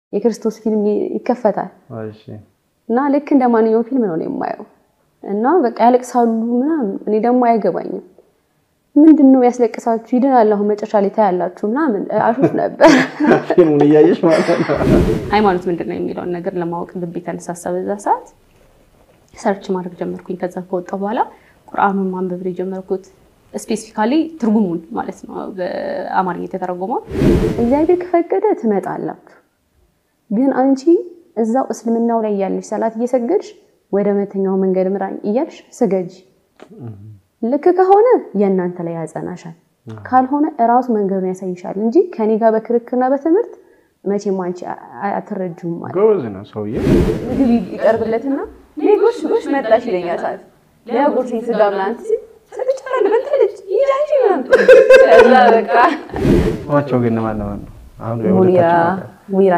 የክርስቶስ ፊልም ይከፈታል እሺ እና ልክ እንደማንኛው ፊልም ነው የማየው እና በቃ ያለቅሳሉ ምናምን እኔ ደግሞ አይገባኝም ምንድነው ያስለቅሳችሁ ይደናል አሁን መጨረሻ ላይ ታያላችሁ ምናምን አሹፍ ነበር ፊልሙን ያያየሽ ማለት ነው ሃይማኖት ምንድነው የሚለው ነገር ለማወቅ ልብ የተነሳሳ በዛ ሰዓት ሰርች ማድረግ ጀመርኩኝ ከዛ ከወጣው በኋላ ቁርአኑን ማንበብ ጀመርኩት ስፔሲፊካሊ ትርጉሙን ማለት ነው በአማርኛ የተተረጎመው እግዚአብሔር ከፈቀደ ትመጣላችሁ ግን አንቺ እዛው እስልምናው ላይ ያለሽ ሰላት እየሰገድሽ ወደ መተኛው መንገድ ምራኝ እያልሽ ስገጂ ልክ ከሆነ የእናንተ ላይ ያጸናሻል ካልሆነ ራሱ መንገዱን ያሳይሻል እንጂ ከኔ ጋር በክርክርና በትምህርት መቼም አንቺ አትረጁም ማለት ጎበዝ ነው ሰውዬ ምግብ ይቀርብለትና ሌጎሽ መጣሽ ይለኛል ሰዓት ለያጎርሲን ስጋምናንት ሰጥቻለሁ በተለች ይላንቺ ነው ከዛ በቃ ዋቸው ግን ማን ነው አሁን ሙኒራ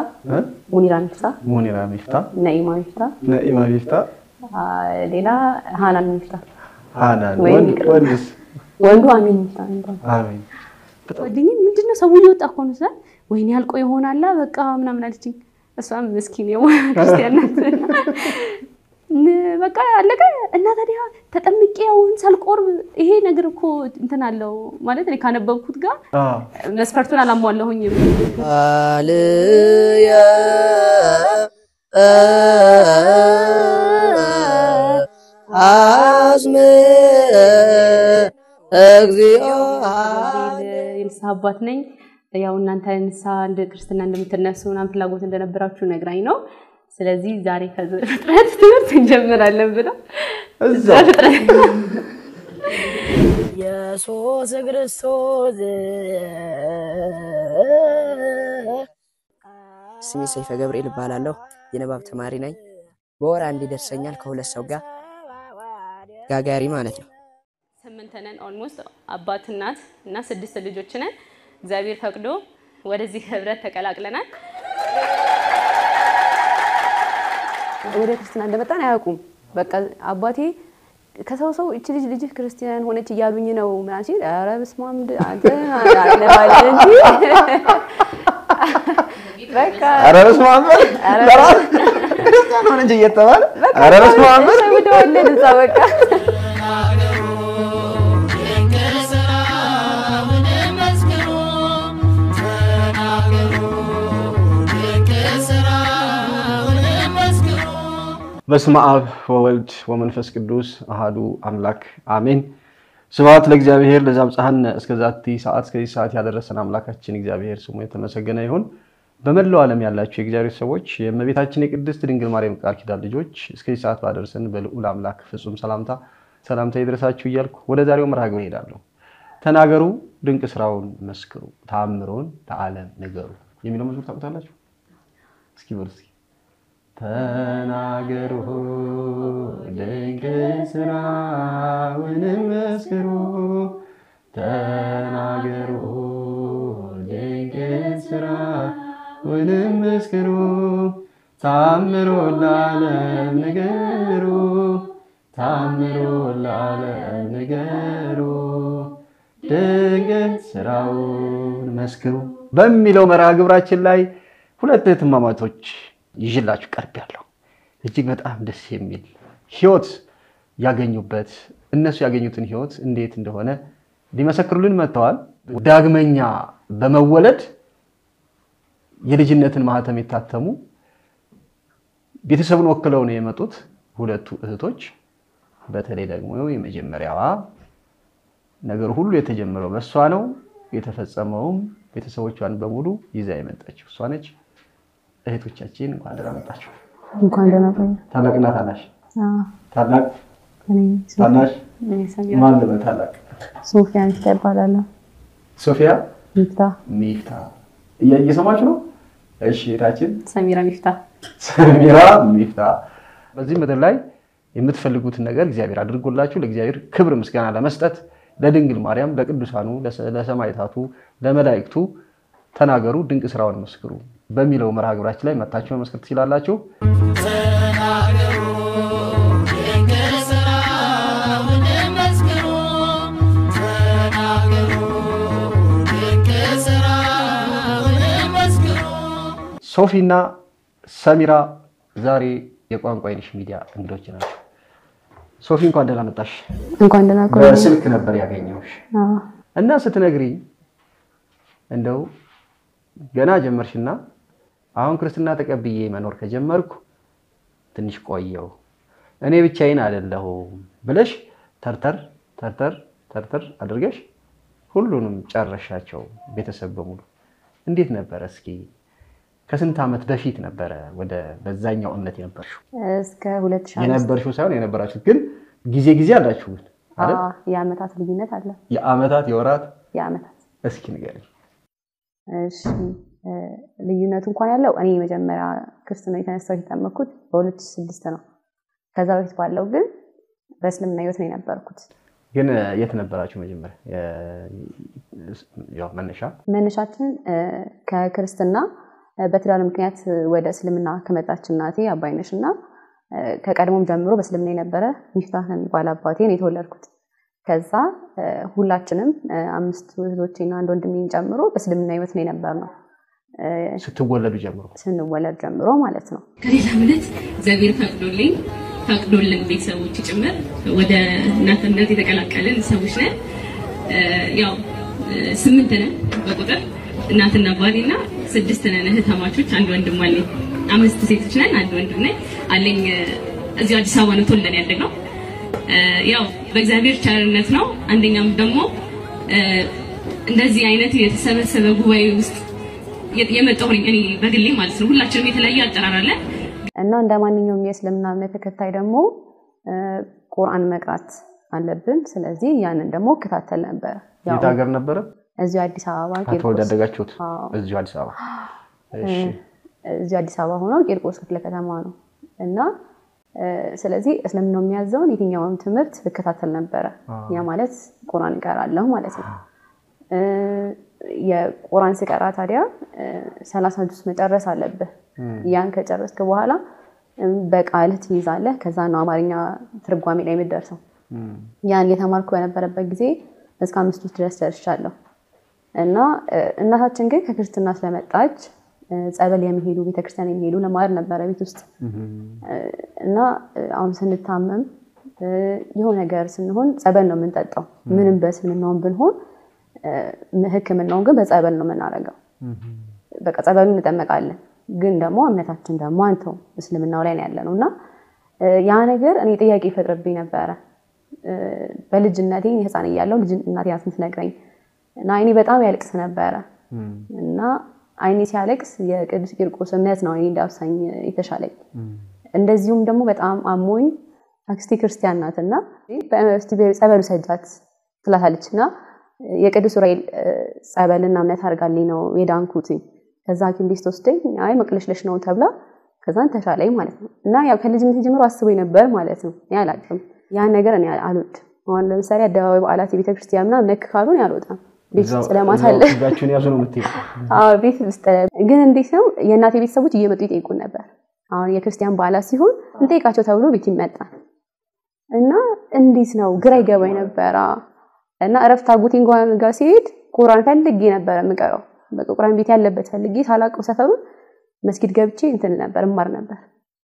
ሚፍታ ነኢማ ሚፍታ ሌላ ሃናን ሚፍታ ሃናን ወንዱ አሚን ሚፍታ አሚን ወዲኝ ምንድነው ሰው ይወጣ ኮን ሰ ወይኔ ያልቆ ይሆናል በቃ ምናምን አለችኝ እሷም ምስኪን ነው ክርስቲያን ናት በቃ አለቀ እና ታዲያ ተጠምቄውን ሳልቆርብ ይሄ ነገር እኮ እንትን አለው ማለት እኔ ካነበብኩት ጋር መስፈርቱን አላሟላሁኝ አልያ አስመ እግዚኦ አባት ነኝ ያው እናንተ እንሳ እንደ ክርስትና እንደምትነሱ ምናምን ፍላጎት እንደነበራችሁ ነግራኝ ነው ስለዚህ ዛሬ ከፍጥረት ትምህርት እንጀምራለን ብለው እዛው ኢየሱስ ክርስቶስ ስሜ ሰይፈ ገብርኤል እባላለሁ የንባብ ተማሪ ነኝ በወር አንድ ይደርሰኛል ከሁለት ሰው ጋር ጋጋሪ ማለት ነው 8 ነን ኦልሞስት አባት እናት እና 6 ልጆች ነን እግዚአብሔር ፈቅዶ ወደዚህ ህብረት ተቀላቅለናል ወደ ክርስቲና እንደመጣን አያውቁም በቃ አባቴ ከሰው እቺ ልጅ ክርስቲያን ሆነች ይያሉኝ ነው ማለት ኧረ በስማም አንተ ለባለ እንጂ በቃ ኧረ በስማም ክርስቲያን ሆነች እየተባለ ኧረ በስማም ወደወለ እዛ በቃ በስመ አብ ወወልድ ወመንፈስ ቅዱስ አሐዱ አምላክ አሜን ስብሐት ለእግዚአብሔር ለዛብጽሐን እስከዛቲ ሰዓት እስከዚህ ሰዓት ያደረሰን አምላካችን እግዚአብሔር ስሙ የተመሰገነ ይሁን በመላው ዓለም ያላችሁ የእግዚአብሔር ሰዎች የእመቤታችን የቅድስት ድንግል ማርያም ቃል ኪዳን ልጆች እስከዚህ ሰዓት ባደረሰን በልዑል አምላክ ፍጹም ሰላምታ ይድረሳችሁ እያልኩ ወደ ዛሬው መርሃ ግብር ሄዳለሁ ተናገሩ ድንቅ ስራውን መስክሩ ተአምሮን ለዓለም ንገሩ የሚለው መዝሙር ታውቁታላችሁ እስኪ በርሲ ተናገሩ ድንቅ ስራውን መስክሩ ተናገሩ ድንቅ ስራውን መስክሩ ተአምሮ ለዓለም ንገሩ ተአምሮ ለዓለም ንገሩ ድንቅ ስራውን መስክሩ በሚለው መርሃ ግብራችን ላይ ሁለት እህትማማቾች ይጅላችሁ ቀርቤያለሁ እጅግ በጣም ደስ የሚል ህይወት ያገኙበት እነሱ ያገኙትን ህይወት እንዴት እንደሆነ ሊመሰክሩልን መጥተዋል ዳግመኛ በመወለድ የልጅነትን ማህተም የታተሙ ቤተሰቡን ወክለው ነው የመጡት ሁለቱ እህቶች በተለይ ደግሞ የመጀመሪያዋ ነገር ሁሉ የተጀመረው በሷ ነው የተፈጸመውም ቤተሰቦቿን በሙሉ ይዛ የመጣችው እሷ ነች እህቶቻችን እንኳን ደህና መጣችሁ እንኳን ደህና ቆዩ ታላቅና ታናሽ ታላቅ ታናሽ ማን ነው ታላቅ ሶፊያ ሚፍታ ይባላል ሶፊያ ሚፍታ እየሰማችሁ ነው እሺ እህታችን ሰሚራ ሚፍታ በዚህ ምድር ላይ የምትፈልጉትን ነገር እግዚአብሔር አድርጎላችሁ ለእግዚአብሔር ክብር ምስጋና ለመስጠት ለድንግል ማርያም ለቅዱሳኑ ለሰማዕታቱ ለመላእክቱ ተናገሩ ድንቅ ስራውን መስክሩ በሚለው መርሃ ግብራችን ላይ መጣችሁ መስክር ትችላላችሁ ተናገሩ ድንቅ ስራውን መስክሩ ተናገሩ ድንቅ ስራውን መስክሩ ሶፊና ሰሚራ ዛሬ የቋንቋ አይነሽ ሚዲያ እንግዶች ናቸው። ሶፊ እንኳን ደህና መጣሽ። እንኳን ደህና ቆይ። በስልክ ነበር ያገኘሁሽ እና ስትነግሪ እንደው ገና ጀመርሽና አሁን ክርስትና ተቀብዬ መኖር ከጀመርኩ ትንሽ ቆየው እኔ ብቻዬን አይደለሁም ብለሽ ተርተር አድርገሽ ሁሉንም ጨረሻቸው ቤተሰብ በሙሉ። እንዴት ነበር? እስኪ ከስንት ዓመት በፊት ነበር ወደ በዛኛው እምነት የነበርሽው? እስከ 2000 የነበርሽው ሳይሆን የነበራችሁ ግን ጊዜ አላችሁ አይደል? የዓመታት ልዩነት አለ። የዓመታት የወራት የዓመታት። እስኪ ንገሪኝ። እሺ ልዩነቱ እንኳን ያለው እኔ መጀመሪያ ክርስትና የተነሳው የተጠመኩት በ2006 ነው። ከዛ በፊት ባለው ግን በእስልምና ህይወት ነው የነበርኩት። ግን የት ነበራችሁ መጀመሪያ? ያው መነሻችን ከክርስትና በትዳር ምክንያት ወደ እስልምና ከመጣች እናቴ አባይነሽና ከቀድሞም ጀምሮ በእስልምና የነበረ ሚፍታህ የሚባል አባቴ ነው የተወለድኩት። ከዛ ሁላችንም 5 እህቶቼና አንድ ወንድሜን ጨምሮ በእስልምና ህይወት ነው የነበርነው። ስንወለድ ጀምሮ ማለት ነው። ከሌላ እምነት እግዚአብሔር ፈቅዶልን ቤተሰቦች ጭምር ወደ እናትነት የተቀላቀልን ሰዎች ነን። ያው 8 ነን በቁጥር እናትና አባቴና 6 ነን እህታማቾች፣ አንድ ወንድም አለኝ። 5 ሴቶች ነን፣ አንድ ወንድም ነኝ አለኝ። እዚህ አዲስ አበባ ነው ተወልደን ያደግነው። ያው በእግዚአብሔር ቸርነት ነው። አንደኛም ደግሞ እንደዚህ አይነት የተሰበሰበ ጉባኤ ውስጥ የመጣሁ ነኝ እኔ በግሌ ማለት ነው። ሁላችንም የተለያየ አጠራር አለን እና እንደማንኛውም የእስልምና እምነት ተከታይ ደግሞ ቁርአን መቅራት አለብን። ስለዚህ ያንን ደግሞ እከታተል ነበር። የት ሀገር ነበር? እዚሁ አዲስ አበባ ተወልደ ያደጋችሁት? እዚሁ አዲስ አበባ። እሺ እዚሁ አዲስ አበባ ሆኖ ቂርቆስ ክፍለ ከተማ ነው። እና ስለዚህ እስልምናው የሚያዘውን የትኛውም ትምህርት እከታተል ነበር። ያ ማለት ቁርአን እቀራለሁ ማለት ነው። የቁርአን ስቀራ ታዲያ 30 ጁዝ መጨረስ አለብህ። ያን ከጨረስክ በኋላ በቃል ትይዛለህ። ከዛ ነው አማርኛ ትርጓሜ ላይ የምትደርሰው። ያን የተማርኩ በነበረበት ጊዜ እስከ 5 ጁዝ ድረስ ደርሻለሁ። እና እናታችን ግን ከክርስትና ስለመጣች ጸበል የሚሄዱ ቤተክርስቲያን የሚሄዱ ለማር ነበር ቤት ውስጥ። እና አሁን ስንታመም የሆነ ነገር ስንሆን ጸበል ነው የምንጠጣው። ምንም በእስልምናውም ብንሆን ሕክምናውን ግን በጸበል ነው የምናደርገው። በቃ ጸበሉን እንጠመቃለን። ግን ደግሞ እምነታችን ደግሞ አንተው እስልምናው ላይ ነው ያለነውና ያ ነገር እኔ ጥያቄ ይፈጥርብኝ ነበር። በልጅነቴ ህፃን እያለሁ እናቴ አትነግረኝ እና አይኔ በጣም ያለቅስ ነበር። እና አይኔ ሲያለቅስ የቅዱስ ቂርቆስ እምነት ነው አይኔ እንዳብሳኝ የተሻለኝ። እንደዚሁም ደግሞ በጣም አሞኝ አክስቴ ክርስቲያን ናትና ጸበሉ ሰጃት ትላታለችና የቅዱስ ዑራኤል ጸበልና እምነት አድርጋልኝ ነው የዳንኩት። ከዛ ሐኪም ቤት ወስደኝ አይ መቅለሽለሽ ነው ተብላ ከዛን ተሻለኝ ማለት ነው። እና ያው ከልጅነቴ ጀምሮ አስቦኝ ነበር ማለት ነው። እኔ አላውቅም ያን ነገር እኔ አልወድም። አሁን ለምሳሌ አደባባይ በዓላት ቤተክርስቲያን ምናምን ነክ ካሉን ያልወጣም ቤት ውስጥ ለማሳለፍ ጋቹን ያዙ ነው የምትይው? ቤት ውስጥ ግን እንዴት ነው የእናቴ ቤተሰቦች እየመጡ ይጠይቁን ነበር። አሁን የክርስቲያን በዓላት ሲሆን እንጠይቃቸው ተብሎ ቤት ይመጣል። እና እንዴት ነው ግራ ይገባኝ ነበር። እና እረፍት አጉቴን ጋር ሲሄድ ቁርአን ፈልጌ ነበር የምቀረው። በቃ ቁርአን ቤት ያለበት ፈልጌ ሳላውቀው ሰፈሩን መስጊድ ገብቼ እንትን ነበር ማር ነበር።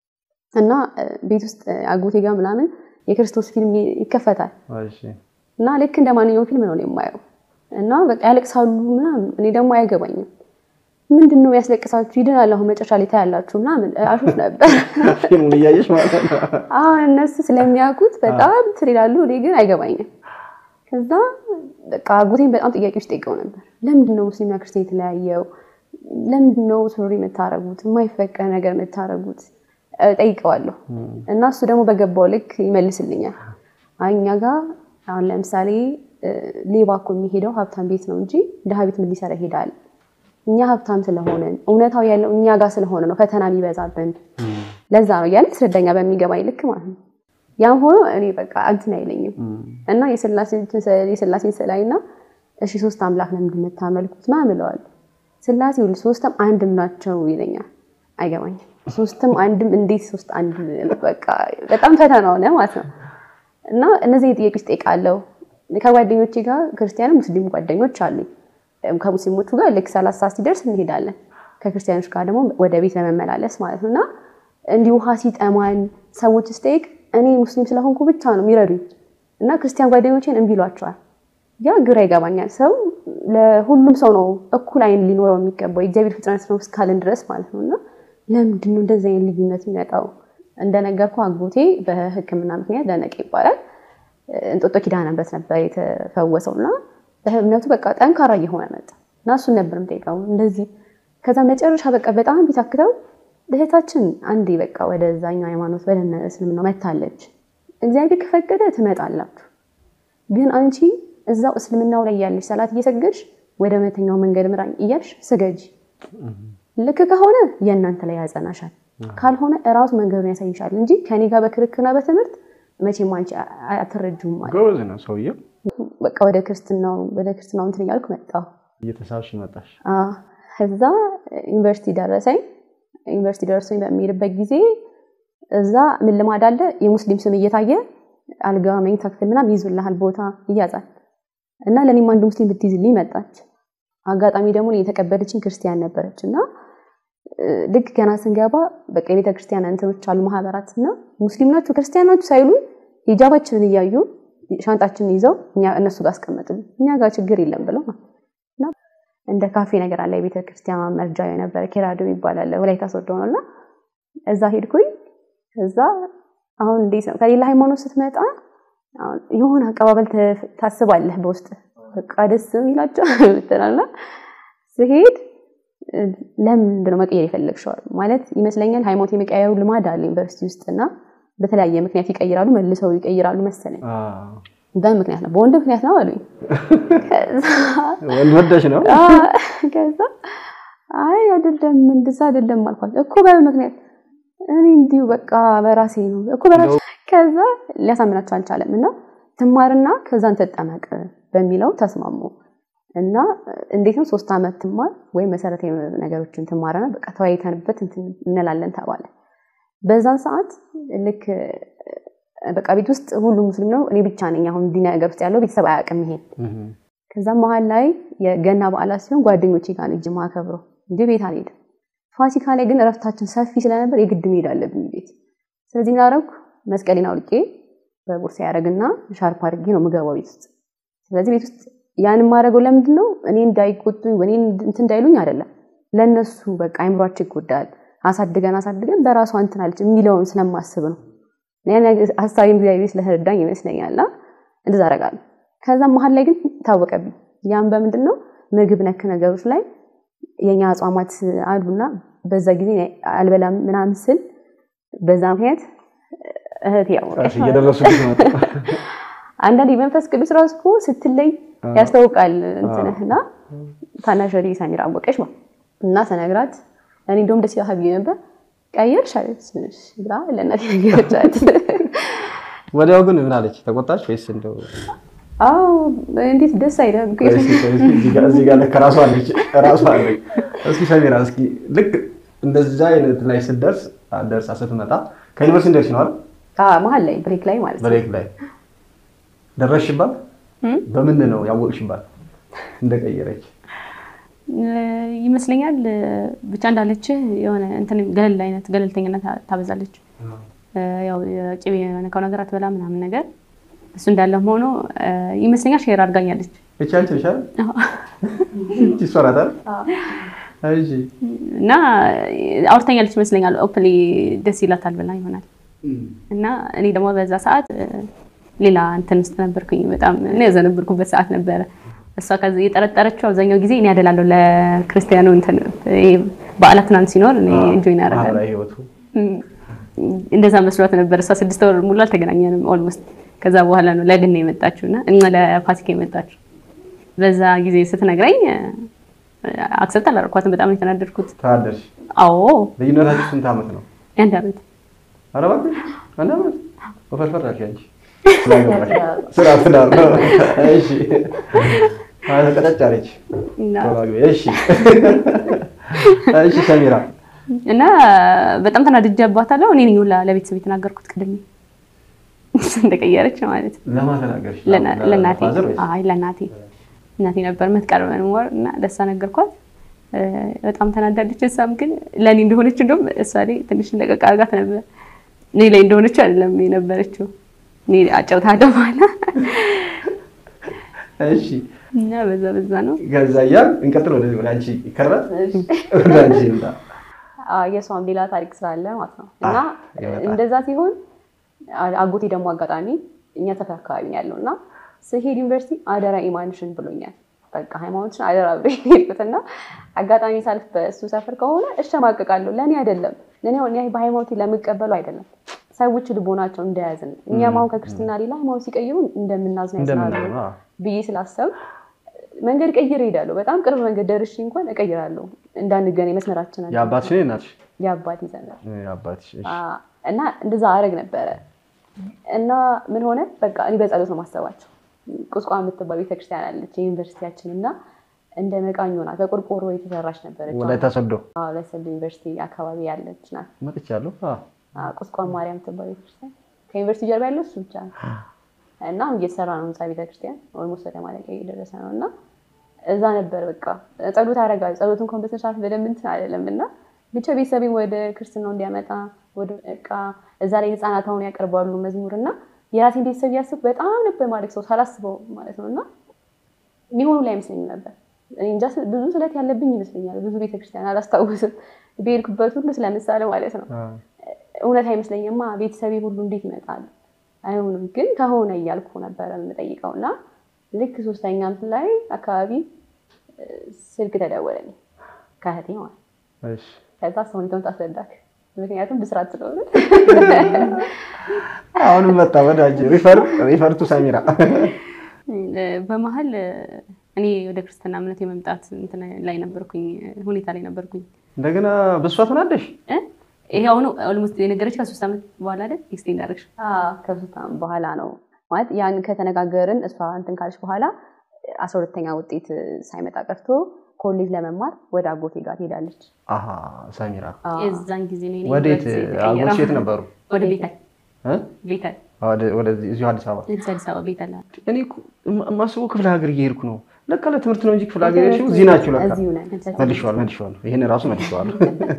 እና ቤት ውስጥ አጉቴ ጋር ምናምን የክርስቶስ ፊልም ይከፈታል። እሺ። እና ልክ እንደማንኛውም ፊልም ነው የማየው። እና በቃ ያለቅሳሉ ምናምን። እኔ ደግሞ አይገባኝም። ምንድነው ያስለቅሳችሁ? ይድናል አሁን መጨረሻ ላይ ታያላችሁ ምናምን አሹፍ ነበር። ፊልሙን እያየሽ ማለት ነው? እነሱ ስለሚያውቁት በጣም ትሪላሉ። እኔ ግን አይገባኝም። ከዛ በቃ አጉቴን በጣም ጥያቄዎች ጠይቀው ነበር። ለምንድነው ሙስሊምና ክርስቲያን የተለያየው? ለምንድነው ሱሪ የምታረጉት? የማይፈቀድ ነገር የምታረጉት? ጠይቀዋለሁ። እና እሱ ደግሞ በገባው ልክ ይመልስልኛል። እኛ ጋር አሁን ለምሳሌ ሌባ እኮ የሚሄደው ሀብታም ቤት ነው እንጂ ደሃ ቤት ምን ሊሰራ ይሄዳል? እኛ ሀብታም ስለሆነ እውነታው ያለው እኛ ጋር ስለሆነ ነው ፈተና የሚበዛብን። ለዛ ነው ያለ ስለደኛ በሚገባኝ ልክ ማለት ነው። ያም ሆኖ እኔ በቃ እንትን አይለኝም። እና የሥላሴን ስላይና እሺ 3 አምላክ ለምንድን ነው የምታመልኩት ምናምን እለዋለሁ። ሥላሴ ሁሉ 3ም አንድም ናቸው ይለኛል። አይገባኝም። 3ም አንድም እንዴት 3 አንድ በቃ በጣም ፈተና ሆነ ማለት ነው። እና እነዚህ ጥያቄዎች ጠይቃለሁ። ከጓደኞቼ ጋር ክርስቲያን ሙስሊም ጓደኞች አሉኝ። ከሙስሊሞቹ ጋር ልክ 30 ሲደርስ እንሄዳለን። ከክርስቲያኖች ጋር ደግሞ ወደ ቤት ለመመላለስ ማለት ነውና እንዲህ ውሃ ሲጠማን ሰዎች ስጠይቅ እኔ ሙስሊም ስለሆንኩ ብቻ ነው የሚረዱኝ እና ክርስቲያን ጓደኞቼን እምቢ ይሏቸዋል። ያ ግራ ይገባኛል። ሰው ለሁሉም ሰው ነው እኩል አይን ሊኖረው የሚገባው የእግዚአብሔር ፍጥረት ነው እስካለን ድረስ ማለት ነውና ለምንድን ነው እንደዚህ አይነት ልዩነት የሚመጣው? እንደነገርኩ አጎቴ በሕክምና ምክንያት ደነቀ ይባላል እንጦጦ ኪዳነ ምሕረት ነበር የተፈወሰውና በእምነቱ በቃ ጠንካራ እየሆነ መጣ እና እሱን ነበር የምጠይቀው እንደዚህ። ከዛ መጨረሻ በቃ በጣም ቢታክተው እህታችን አንዴ በቃ ወደዛኛው ሃይማኖት ወደ እስልምና መታለች፣ እግዚአብሔር ከፈቀደ ትመጣላችሁ፣ ግን አንቺ እዛው እስልምናው ላይ ያለሽ ሰላት እየሰገድሽ ወደ መተኛው መንገድ ምራኝ እያልሽ ስገጂ፣ ልክ ከሆነ የእናንተ ላይ ያጸናሻል፣ ካልሆነ እራሱ መንገዱን ያሳይሻል እንጂ ከኔ ጋር በክርክርና በትምህርት መቼም አንቺ አትረጁም ማለት ጎበዝ ነው ሰውዬው። በቃ ወደ ክርስትናው እንትን እያልኩ መጣሁ። እየተሳብሽ መጣሽ? ከዛ ዩኒቨርሲቲ ደርሶኝ በሚሄድበት ጊዜ እዛ ምን ልማድ አለ የሙስሊም ስም እየታየ አልጋ መኝታ ክፍል ምናምን ይዙልሃል ቦታ ይያዛል እና ለኔም አንድ ሙስሊም ብትይዝልኝ መጣች። አጋጣሚ ደግሞ የተቀበለችን ክርስቲያን ነበረችና ልክ ገና ስንገባ በቃ የቤተ ክርስቲያን እንትኖች አሉ ማህበራትና ሙስሊም ናችሁ ክርስቲያን ናችሁ ሳይሉ ሂጃባችንን እያዩ ሻንጣችንን ይዘው እነሱ ጋር አስቀመጡን። እኛ ጋር ችግር የለም ብለው እና እንደ ካፌ ነገር አለ የቤተ ክርስቲያን መርጃ የነበረ ኬራዶ ይባላል ወላይታ ሶዶ ነውና እዛ ሄድኩኝ። ከዛ አሁን እንዴት ነው ከሌላ ሃይማኖት ስትመጣ የሆነ አቀባበል ታስባለህ በውስጥ በቃ ደስ ይላቸው ብትላልና ስሄድ ለምንድን ነው መቀየር የፈለግሽው ማለት ይመስለኛል ሃይማኖት የመቀየሩ ልማድ አለ ዩኒቨርሲቲ ውስጥና በተለያየ ምክንያት ይቀይራሉ መልሰው ይቀይራሉ መሰለኝ። በምክንያት ነው በወንድ ምክንያት ነው አሉኝ። ከዛ ወንድ ወደሽ ነው? ከዛ አይ አይደለም እንደዛ አይደለም አልኳት እኮ በምክንያት እኔ እንዲሁ በቃ በራሴ ነው እኮ በራሴ። ከዛ ሊያሳምናቸው አልቻለምና ትማርና ከዛን ተጠመቅ በሚለው ተስማሙ እና እንዴት ነው 3 አመት ትማር ወይ መሰረታዊ ነገሮችን ትማርና በቃ ተወያይተንበት እንላለን ተባለ። በዛን ሰዓት ልክ በቃ ቤት ውስጥ ሁሉ ሙስሊም ነው እኔ ብቻ ነኝ አሁን ዲና ነገር ውስጥ ያለው ቤተሰብ አያውቅም ይሄን። ከዛ መሃል ላይ የገና በዓላት ሲሆን ጓደኞቼ ጋር ልጅ ማከብረው እንጂ ቤት አልሄድም። ፋሲካ ላይ ግን እረፍታችን ሰፊ ስለነበር የግድ መሄድ አለብኝ ቤት። ስለዚህ እናረኩ መስቀሌን አውልቄ በቦርሳ ያረግና ሻርፕ አድርጌ ነው ምገባው ቤት ውስጥ። ስለዚህ ቤት ውስጥ ያን ማረገው ለምንድን ነው እኔ እንዳይቆጡኝ ወይ እንትን እንዳይሉኝ አይደለም ለነሱ በቃ አይምሯቸው ይጎዳል አሳድገን በራሱ እንትን አለች የሚለውን ስለማስብ ነው። እኔ ሐሳቤን እግዚአብሔር ስለተረዳኝ ይመስለኛልና እንደዛ አረጋለሁ። ከዛ መሃል ላይ ግን ታወቀብኝ። ያን በምንድን ነው ምግብ ነክ ነገሮች ላይ የኛ አጽዋማት አሉና በዛ ጊዜ አልበላም ምናምን ስል በዛ ምክንያት እህት ያወራሽ እየደረሱት ነው። አንዳንዴ መንፈስ ቅዱስ ራሱ እኮ ስትለይ ያስተውቃል እንትነህና ታናሽሪ ሳሚራ አወቀሽ ማለት እና ሰነግራት እኔ እንደውም ደስ ያህብ ነበር ቀየርሽ አለች ብላ ለእናቴ ነገረቻት። ወዲያው ግን ምን አለች? ተቆጣች ወይስ እንደው አው እንዴት ደስ አይደለም እዚህ ጋር ለከራሷ አለች እስኪ ሰሚራ እስኪ ልክ እንደዛ አይነት ላይ ስትደርስ ስትመጣ ከዩኒቨርሲቲ እንደርሽ ነው አይደል? መሀል ላይ ብሬክ ላይ ማለት ነው። ብሬክ ላይ ደረስሽባት? በምን ነው ያወቅሽባት እንደቀየረች? ይመስለኛል ብቻ እንዳለች የሆነ እንትን ገለልተኝነት ታበዛለች። ያው ጭቤ የሆነው ነገር አትበላ ምናምን ነገር እሱ እንዳለ ሆኖ ይመስለኛል ሼር አድርጋኛለች። እቺ አንቺ ነሽ አይደል? እቺ ሶራታል? አይጂ እና አውርተኛለች ይመስለኛል ኦፕሊ ደስ ይላታል ብላ ይሆናል። እና እኔ ደግሞ በዛ ሰዓት ሌላ እንትን ውስጥ ነበርኩኝ በጣም እኔ ያዘነበርኩበት ሰዓት ነበር። እሷ ከዚህ የጠረጠረችው አብዛኛው ጊዜ እኔ ያደላለሁ ለክርስቲያኑ እንትን በዓላትናን ሲኖር እኔ ጆይን አደረጋለሁ። እንደዛ መስሏት ነበር። እሷ 6 ወር ሙሉ አልተገናኘንም ኦልሞስት። ከዛ በኋላ ነው ለግን የመጣችውና እና ለፋሲካ የመጣችው። በዛ ጊዜ ስትነግረኝ አክሰፕት አላደረኳትም። በጣም የተናደድኩት። ታደርሽ? አዎ። ልዩነታችሁ ስንት አመት ነው? 1 አመት። ኧረ እባክሽ 1 አመት ወፈርፈር አልሽ አንቺ። ስራት ነው። እሺ ቀጠጫለች። እሺ እሺ ሰሚራ እና በጣም ተናድጄባታለሁ። እኔ ነኝ ሁላ ለቤተሰብ የተናገርኩት ቅድም እንደቀየረች ማለት ነው። ለማተናገርሽ ለናቴ አይ ለናቴ እናቴ ነበር የምትቀርበን ወር እና ደሳ ነገርኳት። በጣም ተናዳለች። እሷም ግን ለኔ እንደሆነች እንደውም እሷ ላይ ትንሽ ለቀቅ አድርጋት ነበር። እኔ ላይ እንደሆነች አይደለም የነበረችው። እኔ አጫውታለሁ ማለት እሺ እና በዛ ነው። ከዛ ያ እንቀጥል ወደ አንቺ ይከራል ወደ አንቺ እንዳ የሷም ሌላ ታሪክ ስላለ ማለት ነው። እና እንደዛ ሲሆን አጎቴ ደግሞ አጋጣሚ እኛ ሰፈር አካባቢ ነው ያለውና ስሄድ ዩኒቨርሲቲ አደራ ኢማንሽን ብሎኛል። በቃ ሃይማኖትን አደራ ብሎኝ ሄድኩትና አጋጣሚ ሳልፍ በእሱ ሰፈር ከሆነ እሸማቀቃለሁ። ለኔ አይደለም ለኔ በሃይማኖቴ ለመቀበሉ አይደለም ሰዎች ልቦናቸው እንደያዝን እኛም አሁን ከክርስትና ሌላ ሃይማኖት ሲቀይሩ እንደምናዝና ይስናሉ ብዬ ስላሰብ መንገድ ቀይሬ ሄዳለሁ። በጣም ቅርብ መንገድ ደርሼ እንኳን እቀይራለሁ እንዳንገናኝ መስመራችን አለ። ያባትሽ ነው እናትሽ? ያባቴ ዘመድ ያባትሽ። እሺ እና እንደዛ አረግ ነበር እና ምን ሆነ በቃ እኔ በጸሎት ነው ማሰባቸው። ቁስቋም የምትባል ቤተክርስቲያን አለች ዩኒቨርሲቲያችን እና እንደ መቃኞ ናት። በቆርቆሮ የተሰራች ነበረች። ወላይታ ሶዶ ለሰዶ ዩኒቨርሲቲ አካባቢ ያለች ናት። መጥቻለሁ። ቁስቋም ማርያም የምትባል ቤተክርስቲያን ከዩኒቨርሲቲ ጀርባ ያለው እሱ ብቻ ነው። እና እየተሰራ ነው ህንጻ ቤተክርስቲያን ኦልሞስት ወደ ማለቂያ እየደረሰ ነው እና እዛ ነበር በቃ ጸሎት አደረጋለሁ። ጸሎቱን ኮምፒውተር በደንብ እንትን አይደለምና ብቻ ቤተሰቤን ወደ ክርስትናው እንዲያመጣ ወደ በቃ እዛ ላይ ህፃናት አሁን ያቀርባሉ መዝሙርና የራሴን ቤተሰብ ያስብ በጣም ነበር ማለት ሰው ሳላስበው ማለት ነውና የሚሆኑ ላይ አይመስለኝም ነበር። እንጃ ብዙ ስለት ያለብኝ ይመስለኛል። ብዙ ቤተክርስቲያን አላስታውስም በሄድኩበት ሁሉ ስለምሳሌ ማለት ነው። እውነት አይመስለኝማ ቤተሰቤ ሁሉ እንዴት ይመጣል አይሆንም ግን ከሆነ እያልኩ ነበር የምጠይቀውና ልክ 3ኛ ዓመት ላይ አካባቢ ስልክ ተደወለልኝ ከእህቴ ማለት እሺ ከዛ ሰውነቱን ታስረዳክ ምክንያቱም ብስራት ስለሆነ አሁንም መጣ ወዳጅ ሪፈር ቱ ሳሚራ በመሃል እኔ ወደ ክርስትና እምነት የመምጣት እንትን ላይ ነበርኩኝ ሁኔታ ላይ ነበርኩኝ። እንደገና በሷ ተናደሽ ይሄው ነው ኦልሞስት የነገረች ከ3 ዓመት በኋላ አይደል ኤክስቴንድ አደረግሽ? ከ3 ዓመት በኋላ ነው ማለት ያን ከተነጋገርን እሷ እንትን ካልሽ በኋላ 12ኛ ውጤት ሳይመጣ ቀርቶ ኮሌጅ ለመማር ወደ አጎቴ ጋር ሄዳለች። ሳሚራ እዛን ጊዜ ነው ወዴት አጎቴ የት ነበሩ? ወደ ቤተል ቤተል ወደ እዚሁ አዲስ አበባ ቤተል እኔ ማስበው ክፍለ ሀገር እየሄድኩ ነው ለካ ለትምህርት ነው እንጂ ክፍለ ሀገር እሺ እዚህ ናችሁ ለካ መልሼዋለሁ ይሄን ራሱ መልሼዋለሁ።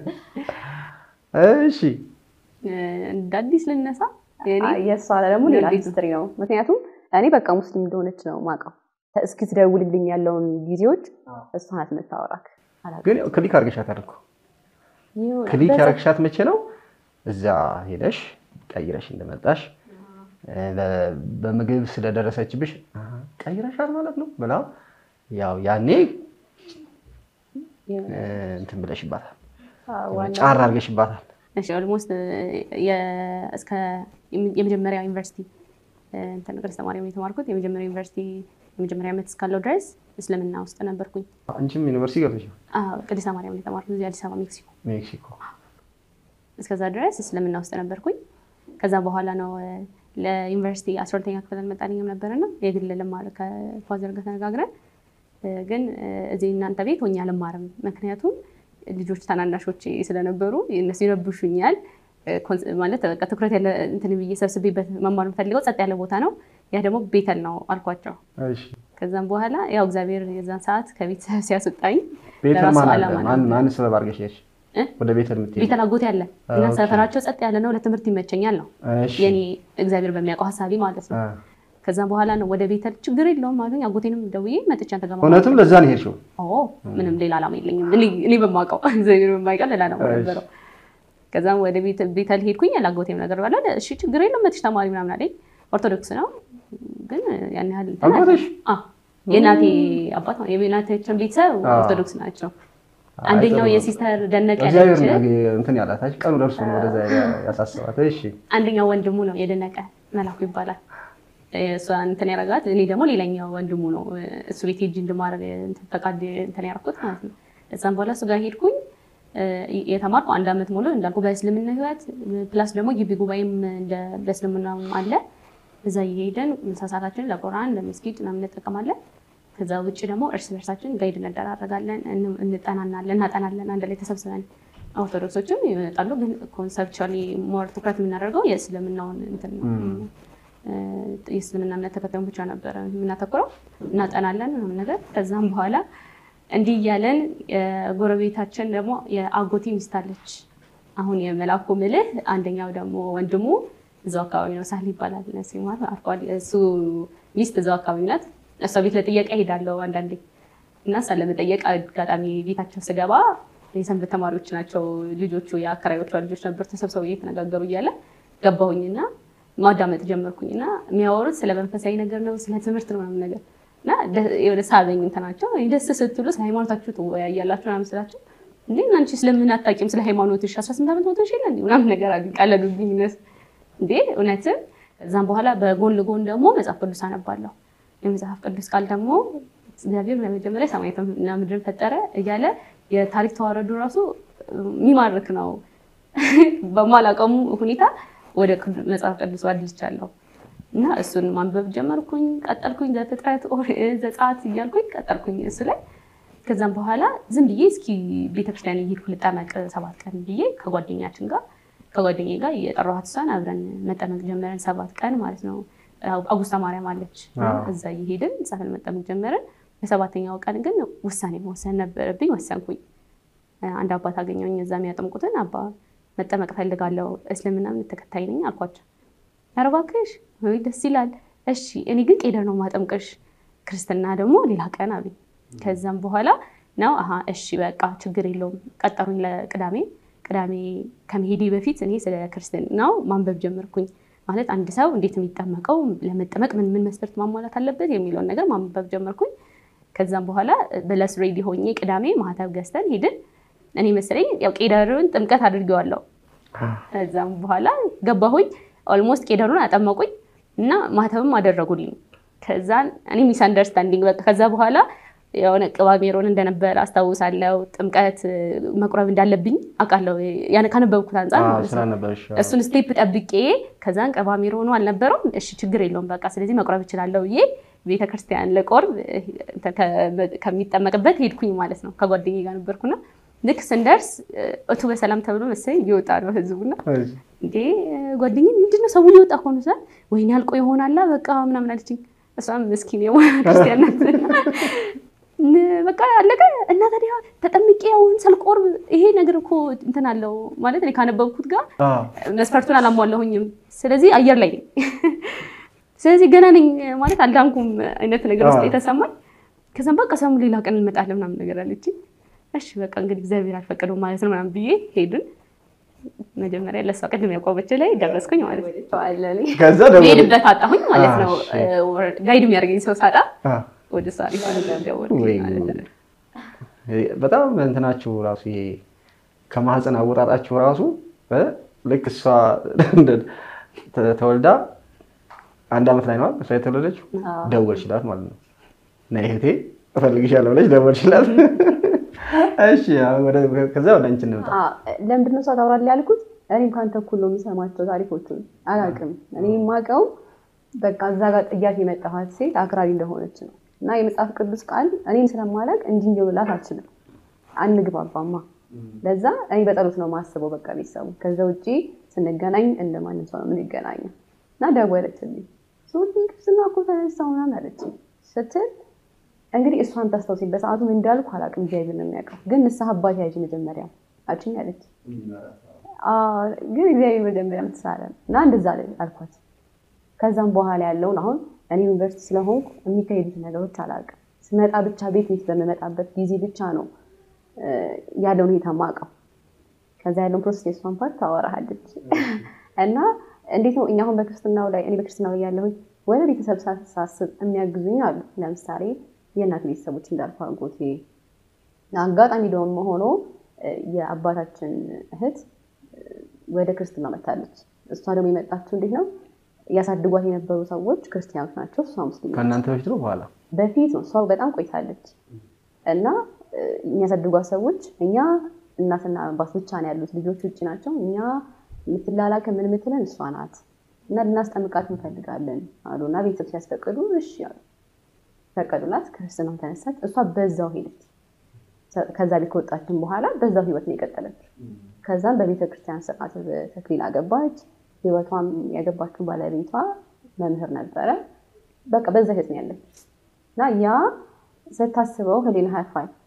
እሺ እንዳዲስ ልነሳ የሷ ደግሞ ሌላ ሂስትሪ ነው። ምክንያቱም እኔ በቃ ሙስሊም እንደሆነች ነው ማውቀው። እስኪ ትደውልልኝ ያለውን ጊዜዎች እሷ ናት የምታወራክ። ግን ክሊክ አድርገሻታል እኮ ክሊክ ያደረግሻት መቼ ነው? እዛ ሄደሽ ቀይረሽ እንደመጣሽ በምግብ ስለደረሰችብሽ ቀይረሻል ማለት ነው ብላ ያው ያኔ እንትን ብለሽባታል ጫራ አድርገሽባታል። እሺ ኦልሞስት እስከ የመጀመሪያ ዩኒቨርሲቲ እንትን ነገር ተማሪ ነው የተማርኩት። የመጀመሪያ ዩኒቨርሲቲ የመጀመሪያ ዓመት እስካለው ድረስ እስልምና ውስጥ ነበርኩኝ። አንቺም ዩኒቨርሲቲ ገብተሽ? ቅድስት ማርያም ነው የተማርኩት እዚህ አዲስ አበባ ሜክሲኮ። እስከዛ ድረስ እስልምና ውስጥ ነበርኩኝ። ከዛ በኋላ ነው ለዩኒቨርሲቲ 12ኛ ክፍል አልመጣልኝም ነበርና የግል ልማር ከፋዘር ጋር ተነጋግረን ግን እዚህ እናንተ ቤት ሆኜ አልማርም ምክንያቱም ልጆች ታናናሾች ስለነበሩ እነሱ ይረብሹኛል ማለት በቃ ትኩረት ያለ እንትን ብዬ ሰብስቤበት መማር ፈልገው ጸጥ ያለ ቦታ ነው ያ ደግሞ ቤተል ነው አልኳቸው። እሺ ከዛም በኋላ ያው እግዚአብሔር የዛን ሰዓት ከቤት ሲያስወጣኝ ቤተል ማን ሰበብ አድርገሽ ወደ ቤተል ምትይ? ቤተል አጎቴ ያለ እና ሰፈራቸው ጸጥ ያለ ነው ለትምህርት ይመቸኛል ነው የኔ እግዚአብሔር በሚያውቀው ሐሳቢ ማለት ነው። ከዛም በኋላ ነው ወደ ቤተል ችግር የለውም አሉኝ። አጎቴንም ደውዬ መጥቻ ተገማ እውነትም ለዛ ነው ሄድሽው? ምንም ሌላ ዓላማ የለኝም እኔ በማውቀው እግዚአብሔር በማይቀር ሌላ ነው ነበረው። ከዛም ወደ ቤተል ሄድኩኝ አላጎቴም ነገር ባለ እሺ ችግር የለውም መጥቻ ተማሪ ምናምን አለኝ። ኦርቶዶክስ ነው ግን ያን ያህል አጎቴሽ የናቴ አባት ነው የቤናቴችን ቤተሰብ ኦርቶዶክስ ናቸው። አንደኛው የሲስተር ደነቀ ያለች እንትን ያላታች ቀኑ ደርሶ ነው ወደዛ ያሳሰባት። እሺ አንደኛው ወንድሙ ነው የደነቀ መላኩ ይባላል። እሷ እንትን ያረጋት እኔ ደግሞ ሌላኛው ወንድሙ ነው እሱ ቤት ሄጅ እንድማር እንትን ፈቃድ እንትን ያረኩት ማለት ነው። እዛም በኋላ እሱ ጋር ሄድኩኝ የተማርኩ 1 ዓመት ሙሉ እንዳልኩ በእስልምና ህይወት ፕላስ ደግሞ ግቢ ጉባኤም እንደ በእስልምናው አለ እዛ እየሄድን ምሳሳታችን ለቁርአን ለመስጊድ ምናምን እንጠቀማለን። ከዛ ውጪ ደግሞ እርስ በርሳችን ጋይድ እንደራረጋለን እናጠናለን አንድ ላይ ተሰብስበን። ኦርቶዶክሶችም ይመጣሉ ግን ኮንሰፕቹዋሊ ሞር ትኩረት የምናደርገው የእስልምናውን እንትን ነው የእስልምና እምነት ተከታዮች ብቻ ነበር የምናተኩረው እናጠናለን ምናምን ነገር። ከዛም በኋላ እንዲህ እያለን ጎረቤታችን ደግሞ የአጎቴ ሚስት አለች። አሁን የመላኩ ምልህ አንደኛው ደግሞ ወንድሙ እዛው አካባቢ ነው፣ ሳህል ይባላል። ሲማር አርቋል። እሱ ሚስት እዛው አካባቢ ናት። እሷ ቤት ለጥየቃ ሄዳለሁ አንዳንዴ እና እሷን ለመጠየቅ አጋጣሚ ቤታቸው ስገባ የሰንበት ተማሪዎች ናቸው ልጆቹ፣ የአከራዮቿ ልጆች ነበር። ተሰብስበው እየተነጋገሩ እያለ ገባሁኝና ማዳመጥ ጀመርኩኝና የሚያወሩት ስለ መንፈሳዊ ነገር ነው፣ ስለ ትምህርት ነው ምናምን ነገር እና የሆነ ሳበኝ እንትናቸው። ደስ ስትሉ ስለ ሃይማኖታችሁ ትወያያላችሁ ምናምን ስላቸው እንዴ አንቺ ስለምን አታውቂም ስለ ሃይማኖትሽ 18 ዓመት ሞተሽ የለ እንዴ ምናምን ነገር አቀለሉብኝ። እንዴ እውነትም። ከዛም በኋላ በጎን ለጎን ደግሞ መጽሐፍ ቅዱስ አነባለሁ። የመጽሐፍ ቅዱስ ቃል ደግሞ እግዚአብሔር ለመጀመሪያ ሰማያትና ምድርን ፈጠረ እያለ የታሪክ ተዋረዱ ራሱ የሚማርክ ነው። በማላቀሙ ሁኔታ ወደ መጽሐፍ ቅዱስ ዋድልቻለሁ እና እሱን ማንበብ ጀመርኩኝ። ቀጠልኩኝ ዘፍጥረት ዘጸአት እያልኩኝ ቀጠልኩኝ እሱ ላይ። ከዛም በኋላ ዝም ብዬ እስኪ ቤተክርስቲያን እየሄድኩ ልጠመቅ 7 ቀን ብዬ ከጓደኛዬ ጋር የጠራኋት እሷን አብረን መጠመቅ ጀመረን። 7 ቀን ማለት ነው። አውግስታ ማርያም አለች እዛ እየሄድን ጸበል መጠመቅ ጀመረን። በሰባተኛው ቀን ግን ውሳኔ መወሰን ነበረብኝ። ወሰንኩኝ። አንድ አባት አገኘሁኝ እዛ የሚያጠምቁትን። አባ መጠመቅ ፈልጋለሁ፣ እስልምና ተከታይ ነኝ አልኳቸው። ኧረ እባክሽ ወይ ደስ ይላል። እሺ እኔ ግን ቄደር ነው ማጠምቅሽ፣ ክርስትና ደግሞ ሌላ ቀን አሉኝ። ከዛም በኋላ ነው እሺ በቃ ችግር የለውም ቀጠሩኝ ለቅዳሜ። ቅዳሜ ከመሄዴ በፊት እኔ ስለ ክርስትናው ማንበብ ጀመርኩኝ። ማለት አንድ ሰው እንዴት የሚጠመቀው፣ ለመጠመቅ ምን መስፈርት ማሟላት አለበት የሚለውን ነገር ማንበብ ጀመርኩኝ። ከዛም በኋላ በለስ ሬዲ ሆኜ ቅዳሜ ማህተብ ገዝተን ሄድን። እኔ መሰለኝ ያው ቄደሩን ጥምቀት አድርጌዋለሁ። ከዛም በኋላ ገባሁኝ። ኦልሞስት ቄደሩን አጠመቁኝ እና ማህተብም አደረጉልኝ። ከዛን እኔ ሚስ አንደርስታንዲንግ በቃ ከዛ በኋላ የሆነ ቅባ ሜሮን እንደነበር አስታውሳለሁ። ጥምቀት መቁረብ እንዳለብኝ አውቃለሁ። ያን ካነበብኩት አንፃር ማለት ነው። እሱን ስቴፕ ጠብቄ ከዛን ቅባ ሜሮኑ አልነበረም። እሺ ችግር የለውም በቃ ስለዚህ መቁረብ እችላለሁ ብዬ ቤተክርስቲያን ለቆርብ ከሚጠመቅበት ሄድኩኝ ማለት ነው። ከጓደኛዬ ጋር ነበርኩና ልክ ስንደርስ እቱ በሰላም ተብሎ መሰለኝ እየወጣ ነው ህዝቡና እንዴ ጓደኛዬ ምንድነው ሰው እየወጣ ሆኖ ሰ ወይኔ አልቆ ይሆናላ በቃ ምናምን አለችኝ። እሷም ምስኪን የክርስቲያን ናት። በቃ አለቀ እና ታዲያ ተጠምቄ አሁን ሳልቆርብ ይሄ ነገር እኮ እንትን አለው ማለት እኔ ካነበብኩት ጋር መስፈርቱን አላሟላሁኝም። ስለዚህ አየር ላይ ነኝ። ስለዚህ ገና ነኝ ማለት አልዳንኩም አይነት ነገር ውስጥ የተሰማኝ። ከዛም በቃ ሰሙ ሌላ ቀን እንመጣለን ምናምን ነገር አለችኝ። እሺ በቃ እንግዲህ እግዚአብሔር አልፈቀደው ማለት ነው ምናምን ብዬ ሄድን። መጀመሪያ ለሷ ቅድም ያቆመች ላይ ደረስኩኝ ማለት ነው። ከዛ ደግሞ ሄድበት አጣሁኝ ማለት ነው። ጋይድ የሚያደርገኝ ሰው ሳጣ ወደ ሳሪ ደወልኩኝ ማለት ነው። በጣም እንትናችሁ ራሱ ይሄ ከማህፀን አወጣጣችሁ ራሱ ልክ እሷ ተወልዳ 1 ዓመት ላይ ነው እሷ የተወለደችው። ደወልሽላት ማለት ነው። ነይ እህቴ እፈልግሻለሁ ብለሽ ደወልሽላት። እሺ ከዛ ወደ አንቺ እንምጣ። ለምንድን ነው ታወራለህ ያልኩት? እኔም ካንተ እኩል ነው የምሰማቸው ታሪኮቹን አላውቅም። እኔ የማውቀው በቃ እዛ ጋር ጥያቄ የመጣሃት ሴት አክራሪ እንደሆነች ነው። እና የመጽሐፍ ቅዱስ ቃል እኔም ስለማላውቅ እንዲህ እንደውላት አልችልም። አንግባባማ። ለዛ እኔ በጠሩት ነው ማስበው በቃ ቢሰሙ። ከዛ ውጪ ስንገናኝ እንደማንም ሰው ነው የምንገናኘው። እና ደወለችልኝ። ሶቲ ክርስትና እኮ ተነሳው ምናምን አለችኝ ስትል እንግዲህ እሷን ታስታውሲኝ በሰዓቱ ምን እንዳልኩ አላውቅም። እግዚአብሔር ነው የሚያውቀው። ግን ንስሐ አባት ያጂ መጀመሪያ አጭኝ አለች። ግን እግዚአብሔር መጀመሪያ ምትሳለም እና እንደዛ አልኳት። ከዛም በኋላ ያለውን አሁን እኔ ዩኒቨርሲቲ ስለሆንኩ የሚካሄዱት ነገሮች አላውቅም። ስመጣ ብቻ ቤት በመመጣበት ጊዜ ብቻ ነው ያለውን ሁኔታ የማውቀው። ከዛ ያለውን ፕሮሰስ የእሷን ፓርት ታወራሃለች። እና እንዴት ነው እኛ አሁን በክርስትናው ላይ እኔ በክርስትናው ላይ ያለሁኝ ወደ ቤተሰብ ሳስብ የሚያግዙኝ አሉ። ለምሳሌ የእናት ቤተሰቦች እንዳልኩ አጎቴ አጋጣሚ ደግሞ ሆኖ የአባታችን እህት ወደ ክርስትና መጣለች። እሷ ደግሞ የመጣችው እንዴት ነው ያሳድጓት የነበሩ ሰዎች ክርስቲያኖች ናቸው። እሷ ሙስሊም ከእናንተ በፊት ነው በኋላ በፊት ነው። እሷ በጣም ቆይታለች። እና የሚያሳድጓት ሰዎች እኛ እናትና አባት ብቻ ነው ያሉት፣ ልጆች ውጪ ናቸው። እኛ ምትላላከ ምን ምትለን እሷ ናት እና ልናስጠምቃት እንፈልጋለን አሉና ቤተሰብ ሲያስፈቅዱ እሺ አሉ። ፈቀዱላት። ክርስትናው ተነሳች። እሷ በዛው ሄደች። ከዛ ሊወጣችን በኋላ በዛው ህይወት ነው የቀጠለችው። ከዛም በቤተክርስቲያን ስርዓት ተክሊል አገባች። ህይወቷም ያገባችው ባለቤቷ መምህር ነበረ። በቃ በዛ ህይወት ነው ያለች። እና ያ ስታስበው ህሊና ያርፋል።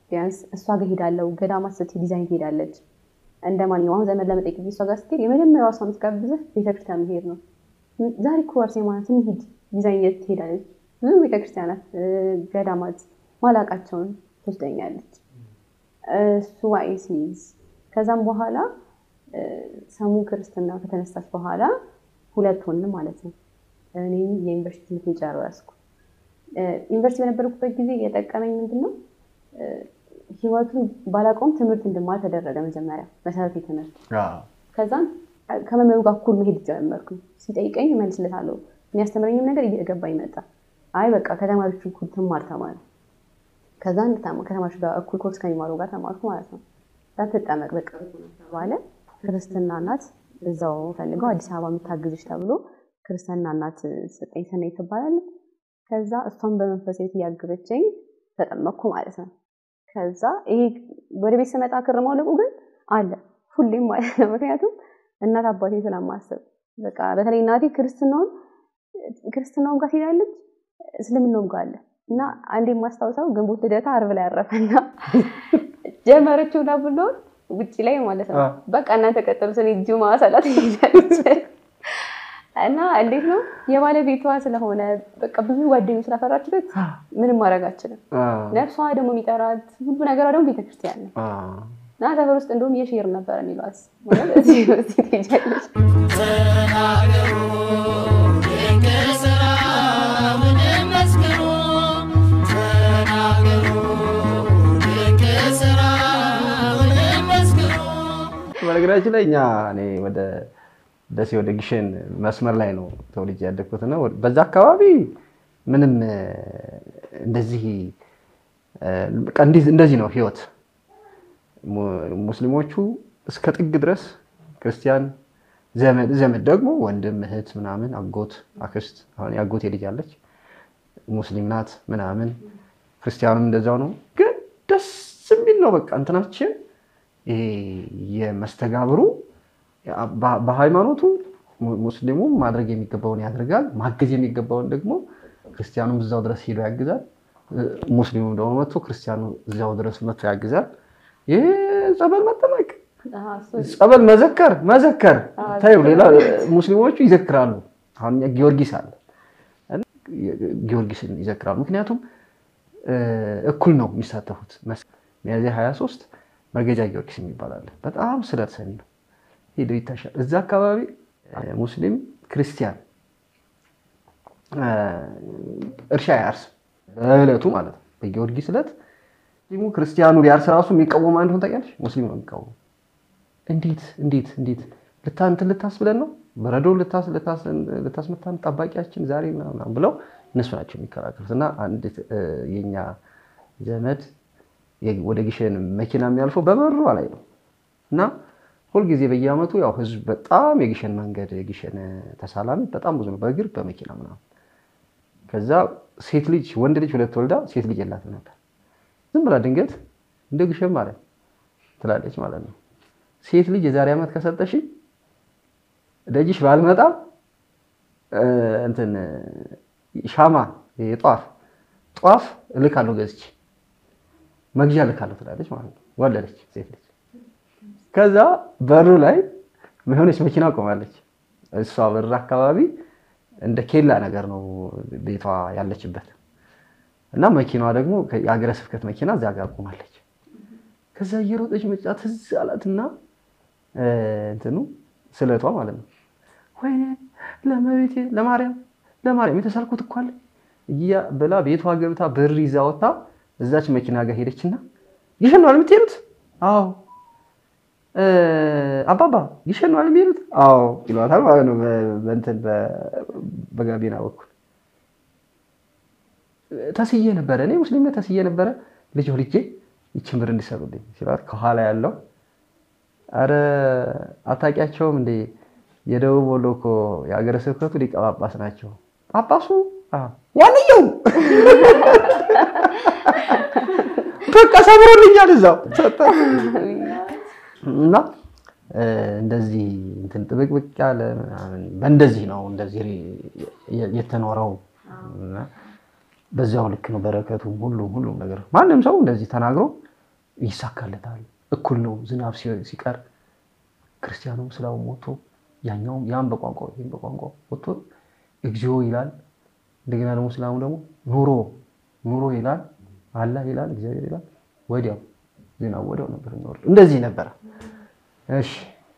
ቢያንስ እሷ ጋር ሄዳለሁ ገዳማት ስትሄድ ዲዛይን ሄዳለች እንደማንኛውም ዘመድ ለመጠየቅ እሷ ጋር ስትሄድ የመጀመሪያው እሷ የምትጋብዝህ ቤተክርስቲያን መሄድ ነው ዛሬ እኮ አርሴማ ናት እንሂድ ዲዛይን ትሄዳለች ብዙ ቤተክርስቲያናት ገዳማት ማላቃቸውን ትወስደኛለች እሱ ዋይሲዝ ከዛም በኋላ ሰሙ ክርስትና ከተነሳች በኋላ ሁለት ሆንን ማለት ነው እኔ የዩኒቨርሲቲ ትምህርት ጨረስኩ ዩኒቨርሲቲ በነበርኩበት ጊዜ የጠቀመኝ ምንድነው ህይወቱን ባላቆም ትምህርት እንድማር ተደረገ መጀመሪያ መሰረታዊ ትምህርት ከዛን ከመምህሩ ጋር እኩል መሄድ ጀመርኩ ሲጠይቀኝ መልስለታለሁ የሚያስተምረኝም ነገር እየገባኝ መጣ አይ በቃ ከተማሪዎቹ እኩል ትማር ተማር ከዛን ከተማሪዎቹ ጋር እኩል ኮርስ ከሚማሩ ጋር ተማርኩ ማለት ነው ተጠመቅ በቃ ተባለ ክርስትና እናት እዛው ፈልገው አዲስ አበባ የምታግዝሽ ተብሎ ክርስትና እናት ሰጠኝ ሰነይ ትባላለች ከዛ እሷን በመንፈሳዊ ያገበችኝ ተጠመቅኩ ማለት ነው ከዛ ይሄ ወደ ቤት ስመጣ ከረማው ግን አለ ሁሌም ማለት ነው ምክንያቱም እናት አባቴ ስለማስብ በቃ በተለይ እናቴ ክርስትናው ጋር ትሄዳለች እስልምናው ጋር አለ እና አንዴ ማስታወሰው ግንቦት ልደታ አርብ ላይ አረፈና ጀመረችው ብሎ ውጪ ላይ ማለት ነው በቃ እናንተ ቀጥሉት እኔ ጁማ ሰላት ይያለች እና እንዴት ነው የባለቤቷ ስለሆነ በቃ ብዙ ጓደኞች ስላፈራችበት ምንም ማድረግ አልችልም ነፍሷ ደግሞ የሚጠራት ሁሉ ነገር ደግሞ ቤተክርስቲያን ነው እና ተፈር ውስጥ እንደውም የሼር ነበር የሚሏት ማለት እዚህ ትሄጃለሽ ተናገሩ የከሰራ ምንም መስክሩ ተናገሩ የከሰራ ምንም መስክሩ በነገራችን ላይ እኔ ወደ ደሴ ወደ ግሸን መስመር ላይ ነው ተወልጄ ያደግኩት ነው በዛ አካባቢ ምንም እንደዚህ ነው ህይወት ሙስሊሞቹ እስከ ጥግ ድረስ ክርስቲያን ዘመድ ደግሞ ወንድም እህት ምናምን አጎት አክስት አሁን ያጎት ልጅ አለች ሙስሊም ናት ምናምን ክርስቲያኑም እንደዛው ነው ግን ደስ የሚል ነው በቃ እንትናችን ይሄ የመስተጋብሩ በሃይማኖቱ ሙስሊሙ ማድረግ የሚገባውን ያደርጋል ማገዝ የሚገባውን ደግሞ ክርስቲያኑም እዛው ድረስ ሄዶ ያግዛል ሙስሊሙ ደግሞ መጥቶ ክርስቲያኑ እዛው ድረስ መጥቶ ያግዛል የጸበል መጠመቅ ጸበል መዘከር ታዩ ሌላ ሙስሊሞቹ ይዘክራሉ አሁን ጊዮርጊስ አለ ጊዮርጊስን ይዘክራሉ ምክንያቱም እኩል ነው የሚሳተፉት ሚያዝያ 23 መርገጃ ጊዮርጊስ የሚባላል በጣም ስለተሰሚ ነው ሄዶ ይታሻል እዛ አካባቢ ሙስሊም ክርስቲያን እርሻ ያርስ ለእለቱ ማለት ነው በጊዮርጊስ ዕለት ሙስሊሙ ክርስቲያኑ ሊያርስ ራሱ የሚቃወም አንድ ሆነ ታውቂያለሽ ሙስሊሙ ነው የሚቃወም እንዴት ልታስብለን ነው በረዶ ልታስመታን ጠባቂያችን ዛሬ ምናምን ብለው እነሱ ናቸው የሚከራከሩትና አንድ የኛ ዘመድ ወደ ግሸን መኪና የሚያልፈው በበሩ ላይ ነው እና ሁሉ ጊዜ በየአመቱ ያው ህዝብ በጣም የግሸን መንገድ የግሸን ተሳላሚ በጣም ብዙ ነው በእግር በመኪና ምናምን ከዛ ሴት ልጅ ወንድ ልጅ ሁለት ወልዳ ሴት ልጅ የላትም ነበር ዝም ብላ ድንገት እንደ ግሸን ማለት ትላለች ማለት ነው ሴት ልጅ የዛሬ አመት ከሰጠሽ ደጅሽ ባልመጣ እንትን ሻማ ጧፍ እልካለሁ ገዝቼ መግዣ እልካለሁ ትላለች ማለት ነው ወለደች ሴት ልጅ ከዛ በሩ ላይ መሆነች መኪና ቆማለች እሷ በር አካባቢ እንደ ኬላ ነገር ነው ቤቷ ያለችበት እና መኪናዋ ደግሞ የአገረ ስብከት መኪና እዛ ጋር ቆማለች ከዛ እየሮጠች መጫ ትዝ አላትና እንትኑ ስለቷ ማለት ነው ወይኔ ለማቤቴ ለማርያም የተሳልኩት እኮ አለ ብላ ቤቷ ገብታ በር ይዛ ወጣ እዛች መኪና ጋር ሄደችና ይሄን ነው የምትሄዱት አዎ አባባ ይሄን ነው የምትሄዱት አዎ ይሏታል ማለት ነው በእንትን በጋቢና በኩል ተስዬ ነበር እኔ ሙስሊም ተስዬ ነበር ልጅ ልጄ ይችን ብር እንዲሰሩልኝ ሲሏት ከኋላ ያለው አረ አታቂያቸውም እንዴ የደቡብ ወሎ እኮ የአገረ ስብከቱ ሊቀ ጳጳስ ናቸው ጳጳሱ ዋንየው በቃ ሰብሮልኛል እዛው እና እንደዚህ እንትን ጥብቅብቅ ያለ በእንደዚህ ነው እንደዚህ የተኖረው በዛው ልክ ነው በረከቱ ሁሉ ነገር ማንንም ሰው እንደዚህ ተናግሮ ይሳካለታል እኩል ነው ዝናብ ሲቀር ክርስቲያኑ ስላው ሞቶ ያኛው ያን በቋንቋው ይሄን በቋንቋው ወጥቶ እግዚኦ ይላል እንደገና ደግሞ ስላሙ ደግሞ ኑሮ ይላል አላህ ይላል እግዚአብሔር ይላል ወዲያው ዝናብ ወዲያው ነበር ነው እንደዚህ ነበር እሺ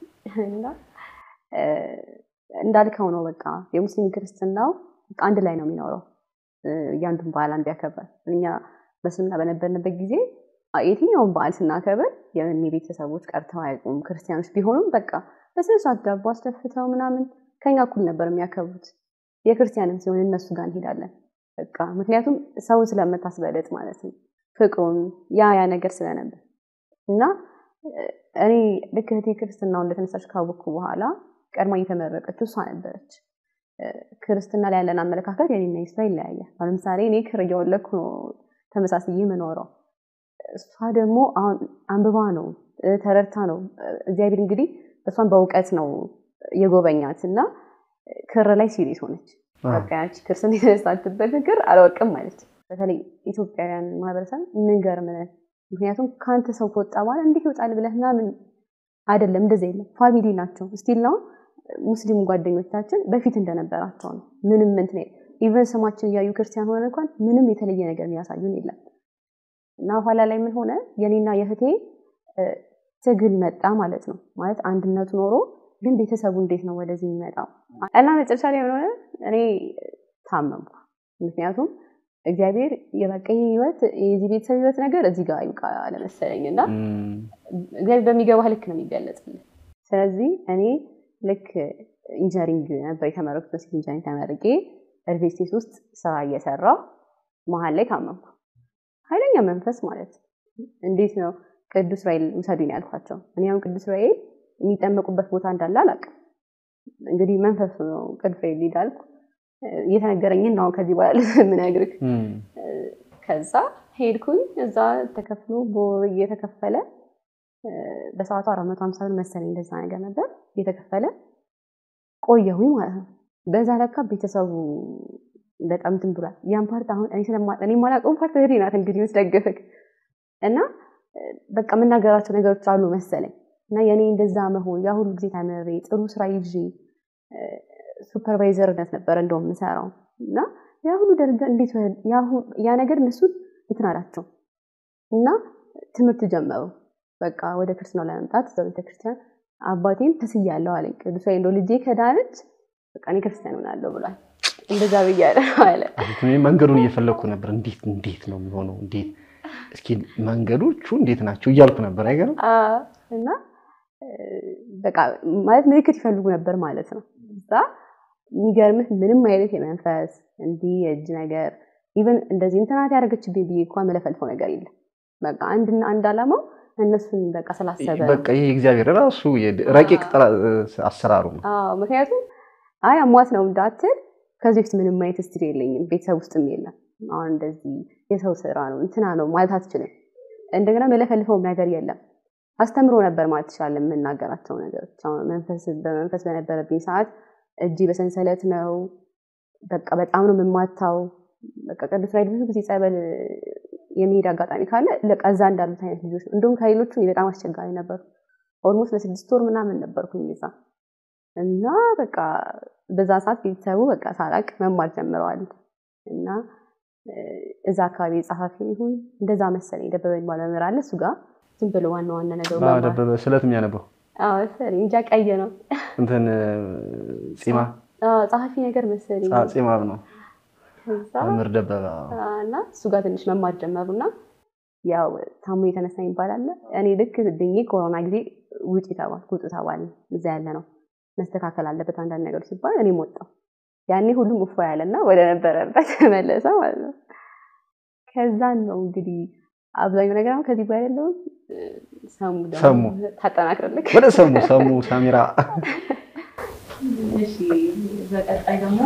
እንዳልከው ነው በቃ የሙስሊም ክርስትናው አንድ ላይ ነው የሚኖረው ያንዱን በዓል አንድ ያከብራል እኛ በስምና በነበርንበት ጊዜ የትኛውን በዓል ስናከብር የኔ ቤተሰቦች ቀርተው አይቆም ክርስቲያኖች ቢሆኑም በቃ በስነ ስርዓት ዳቦ አስደፍተው ምናምን ከኛ እኩል ነበር የሚያከብሩት የክርስቲያንም ሲሆን እነሱ ጋር እንሄዳለን በቃ ምክንያቱም ሰውን ስለምታስበለጥ ማለት ነው ፍቅሩን ያ ነገር ስለነበር እና እኔ ልክ እህቴ ክርስትናው እንደተነሳች ካወቅኩ በኋላ ቀድማ እየተመረቀች እሷ ነበረች ክርስትና ላይ ያለን አመለካከት የኔና የሷ ይለያያል ለምሳሌ እኔ ክርያው ለኩ ተመሳሳይ የምኖረው እሷ ደግሞ አንብባ ነው ተረርታ ነው እግዚአብሔር እንግዲህ እሷን በእውቀት ነው የጎበኛትና ክር ላይ ሲሪየስ ሆነች በቃ ያቺ ክርስትና የተነሳችበት ነገር አላወቅም ማለት በተለይ ኢትዮጵያውያን ማህበረሰብ እንገርም ነን ምክንያቱም ካንተ ሰው ከወጣ በኋላ እንዴት ይወጣል ብለህ ምናምን አይደለም እንደዚህ የለም ፋሚሊ ናቸው ስቲል ነው ሙስሊም ጓደኞቻችን በፊት እንደነበራቸው ነው ምንም እንትን ኢቨን ስማችን ያዩ ክርስቲያን ሆነ እንኳን ምንም የተለየ ነገር የሚያሳዩን የለም እና ኋላ ላይ ምን ሆነ የኔና የህቴ ትግል መጣ ማለት ነው ማለት አንድነቱ ኖሮ ግን ቤተሰቡ እንዴት ነው ወደዚህ የሚመጣው እና መጨረሻ ላይ ሆነ እኔ ታመምኩ ምክንያቱም እግዚአብሔር የበቀይ ህይወት የዚህ ቤተሰብ ህይወት ነገር እዚህ ጋር ይብቃ ለመሰለኝና እግዚአብሔር በሚገባ ልክ ነው የሚገለጽልኝ ስለዚህ እኔ ልክ ኢንጂነሪንግ ነበር የተመረኩት ኢንጂነሪንግ ተመርቄ ዩኒቨርሲቲ ውስጥ ስራ እየሰራሁ መሀል ላይ ታመምኩ ኃይለኛ መንፈስ ማለት እንዴት ነው ቅዱስ ራኤል ውሰዱኝ ያልኳቸው እኔ አሁን ቅዱስ ራኤል የሚጠመቁበት ቦታ እንዳለ አላውቅም እንግዲህ መንፈስ ነው ቅዱስ ራኤል ይላልኩ እየተነገረኝ ነው ከዚህ በኋላ ምንነግርክ ከዛ ሄድኩኝ እዛ ተከፍሎ ቦር እየተከፈለ በሰዓቱ 450 ብር መሰለኝ እንደዛ ነገር ነበር እየተከፈለ ቆየሁኝ ማለት ነው በዛ ለካ ቤተሰቡ በጣም ትንብሏል ያን ፓርት አሁን እኔ ማላውቀው ፓርት ህሪናት እንግዲህ መስደገፈክ እና በቃ መናገራቸው ነገሮች አሉ መሰለኝ እና የኔ እንደዛ መሆን ያ ሁሉ ጊዜ ተመሬ ጥሩ ስራ ይዤ ሱፐርቫይዘርነት ነበር እንደውም ምሰራው እና ያ ሁሉ ደረጃ እንዴት ያ ነገር እነሱ እንትናላቸው እና ትምህርት ጀመሩ በቃ ወደ ክርስትና ለመምጣት ወደ ክርስቲያን አባቴም ተስያለው አለኝ ቅዱስ ራኤል ልጄ ከዳነች በቃ እኔ ክርስቲያን ሆናለሁ ብሏል እንደዛ ብያለሁ አለ እኔ መንገዱን እየፈለኩ ነበር እንዴት ነው የሚሆነው እንዴት እስኪ መንገዶቹ እንዴት ናቸው እያልኩ ነበር አይገርም እና በቃ ማለት ምልክት ይፈልጉ ነበር ማለት ነው እዛ የሚገርምህ ምንም አይነት የመንፈስ እንዲህ የእጅ ነገር ኢቭን እንደዚህ እንትናት ያደረገችብኝ ብዬ እንኳን መለፈልፈው ነገር የለም በቃ አንድ አላማው እነሱን በቃ ስላሰበ በቃ ይሄ እግዚአብሔር ራሱ ረቂቅ አሰራሩ ነው ምክንያቱም አይ አሟት ነው እንዳትል ከዚህ ውስጥ ምንም አይነት ስትሪ የለኝም ቤተሰብ ውስጥም የለም አሁን እንደዚህ የሰው ስራ ነው እንትና ነው ማለት አትችልም እንደገና መለፈልፈው ነገር የለም አስተምሮ ነበር ማለት ይችላል የምናገራቸው ነገሮች በመንፈስ በነበረብኝ ሰዓት እጂ በሰንሰለት ነው በቃ በጣም ነው የምማታው በቃ ቅዱስ ራኤል ብዙ ጊዜ ጸበል የሚሄድ አጋጣሚ ካለ ለቀዛ እንዳሉት አይነት ልጆች እንደውም ከሌሎቹ በጣም አስቸጋሪ ነበር ኦልሞስት ለ6 ወር ምናምን ነበርኩኝ እዛ እና በቃ በዛ ሰዓት ቤተሰቡ በቃ ሳላቅ መማር ጀምረዋል እና እዛ አካባቢ ጸሐፊ ይሁን እንደዛ መሰለኝ ደበበኝ ባለመራ አለ እሱ ጋር ዝም ብሎ ዋና ነገር ማለት ደበበ ስለት የሚያነበው ሰሪ እንጃ ቀየ ነው እንትን ጺማ ጸሐፊ ነገር መሰለኝ ጺማብ ነው አምር ደበበ እና እሱ ጋር ትንሽ መማር ጀመሩና ያው ታሙ የተነሳ ይባላል እኔ ልክ ድኜ ኮሮና ጊዜ ውጪ ተባል እዛ ያለ ነው መስተካከል አለበት አንዳንድ ነገር ሲባል እኔ ወጣው ያኔ ሁሉም እፎ ያለና ወደ ነበረበት ተመለሰ ማለት ነው ከዛ ነው እንግዲህ አብዛኛው ነገር አሁን ከዚህ ጋር ያለው ሰሙ ታጠናክረልክ ወደ ሰሙ ሳሚራ እሺ በቀጣይ ደግሞ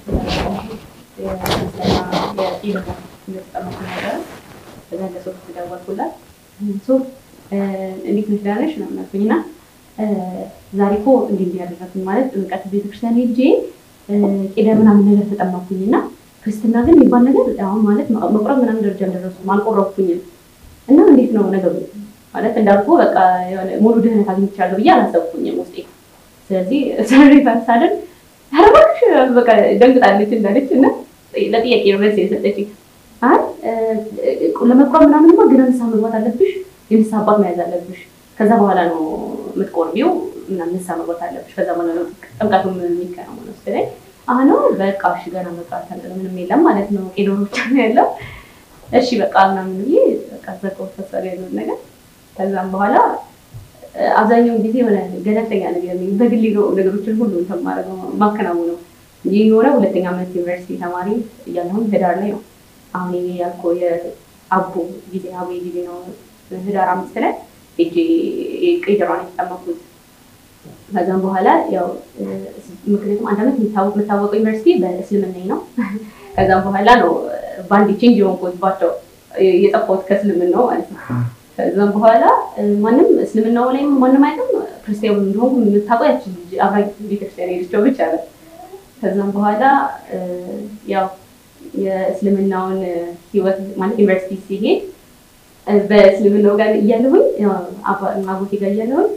እንዴት ነሽ ነው እናፈኝና ዛሬ እኮ እንዴት ያደረኩኝ ማለት ጥምቀት ቤተክርስቲያን ሄጄ ቄደር ምናምን ነገር ተጠማኩኝና ክርስትና ግን የሚባል ነገር አሁን ማለት መቁረብ ምናምን ደረጃ እንደደረሱ አልቆረብኩኝም እና እንዴት ነው ነገሩ ማለት እንዳልኩ በቃ የሆነ ሙሉ ድህነት አግኝቻለሁ ብዬ አላሰብኩኝም ውስጤ። ስለዚህ ሪፈር ሳደርግ አረባክሽ በቃ ደንግጣለች እንዳለች እና ለጥያቄ ነው መልስ የሰጠችኝ። አይ ለመቋም ምናምንማ ግን ንስሐ መግባት አለብሽ፣ የንስሐ አባት መያዝ አለብሽ፣ ከዛ በኋላ ነው የምትቆርቢው ምናምን ንስሐ መግባት አለብሽ፣ ከዛ በኋላ ነው ጥምቀቱም የሚከናወነው ስለኝ አሁን በቃ እሺ ገና መጥራት ምንም የለም ማለት ነው ቄዶሮ ብቻ ነው ያለው። እሺ በቃ ምናምን ብዬ በቃ ዘቀው ተሰረ ያለው ነገር። ከዛም በኋላ አብዛኛውን ጊዜ የሆነ ገለልተኛ ነገር ነው በግል ነገሮችን ሁሉ ተማረው ማከናወነው። ይህ የሆነው ሁለተኛ ዓመት ዩኒቨርሲቲ ተማሪ እያለሁኝ ህዳር ላይ ነው። አሁን ያልኩ የአቦ ጊዜ ነው ህዳር 5 ላይ እጄ ቄዶራን የተጠመኩት። ከዛም በኋላ ያው ምክንያቱም አንድ ዓመት የምታወቀው ዩኒቨርሲቲ በእስልምና ነው። ከዛም በኋላ ነው ባንዲ ቼንጅ የሆንኩት ባቸው የጠፋሁት ከእስልምናው ማለት ነው። ከዛም በኋላ ማንም እስልምናው ላይ ማንም አይደለም ክርስቲያኑ እንደሆነ የምታውቃችሁ አብራኝ ቤተክርስቲያን ሄደችው ብቻ ነው። ከዛም በኋላ ያው የእስልምናውን ህይወት ማለት ዩኒቨርሲቲ ሲሄድ በእስልምናው ጋር እያለሁኝ አባቴ ጋር እያለሁኝ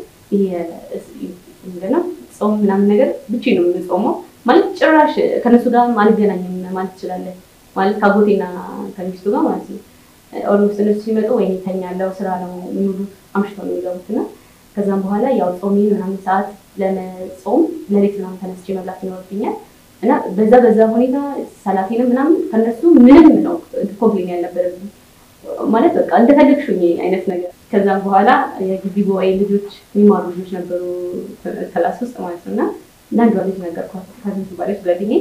እንደና ጾም ምናምን ነገር ብቻ ነው የምጾመው ማለት ጭራሽ ከነሱ ጋር አልገናኝም ማለት ይችላል ማለት ካጎቴና ከሚስቱ ጋር ማለት ነው። ኦልሞስት እነሱ ሲመጡ ወይ ተኛለው ስራ ነው ሙሉ አምሽተው ነው የሚገቡትና ከዛም በኋላ ያው ጾሜን ምናምን ሰዓት ለመጾም ለሌት ነው ተነስቼ መብላት ይኖርብኛል እና በዛ ሁኔታ ሰላቴንም ምናምን ከነሱ ምንም ነው ኮምፕሌን ያልነበረብኝ ማለት በቃ እንደፈለግሽኝ አይነት ነገር። ከዛም በኋላ የግቢ ጉባኤ ልጆች የሚማሩ ልጆች ነበሩ ክላስ ውስጥ ማለት ነውና አንዷ ልጅ ነገርኳት ከዚህ ባለች ጓደኛዬ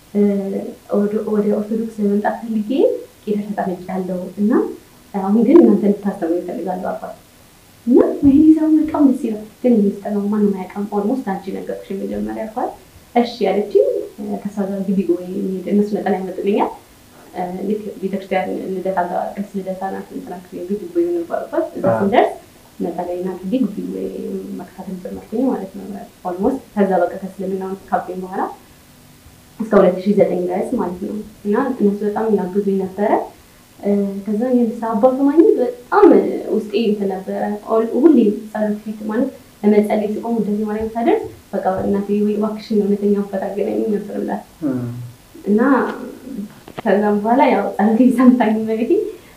ወደ ኦርቶዶክስ ለመምጣት ፈልጌ ቄደር ተጣመጫለሁ እና አሁን ግን እናንተ እንድታስተምሩ ይፈልጋሉ አባት እና ወይኔ በጣም ደስ ይላል ግን የሚስጠነው ማንም አያውቅም ኦልሞስት አንቺ ነገርኩሽ መጀመሪያ አልኳት። እሺ ያለችኝ ከሷ ጋር ግቢ ጉባኤ እነሱ ነጠላ ያመጡልኛል ልክ ቤተክርስቲያን ልደታ ጋር ቅድስት ልደታ ናት እንትናክ ግቢ ጉባኤ ነው ባልኳት እዛ ስንደርስ ነጠላይና ግቢ ጉባኤ መከታተል ጀመርኩኝ ማለት ነው። ኦልሞስት ከዛ በቃ ከእስልምናው ካበኝ በኋላ እስከ 2009 ድረስ ማለት ነው እና እነሱ በጣም ያግዙኝ ነበረ። ከዛ የንስሐ አባት ማግኘት በጣም ውስጤ እንትን ነበረ ሁሌ ጸሎት ፊት ማለት ለመጸለይ ሲቆም እንደዚህ ማለት ታደርስ በቃ እናቴ ወይ እባክሽን እውነተኛ ፈታገለኝ ነበር ብላት እና ከዛም በኋላ ያው ጸሎቴን ሰምታኝ ማለት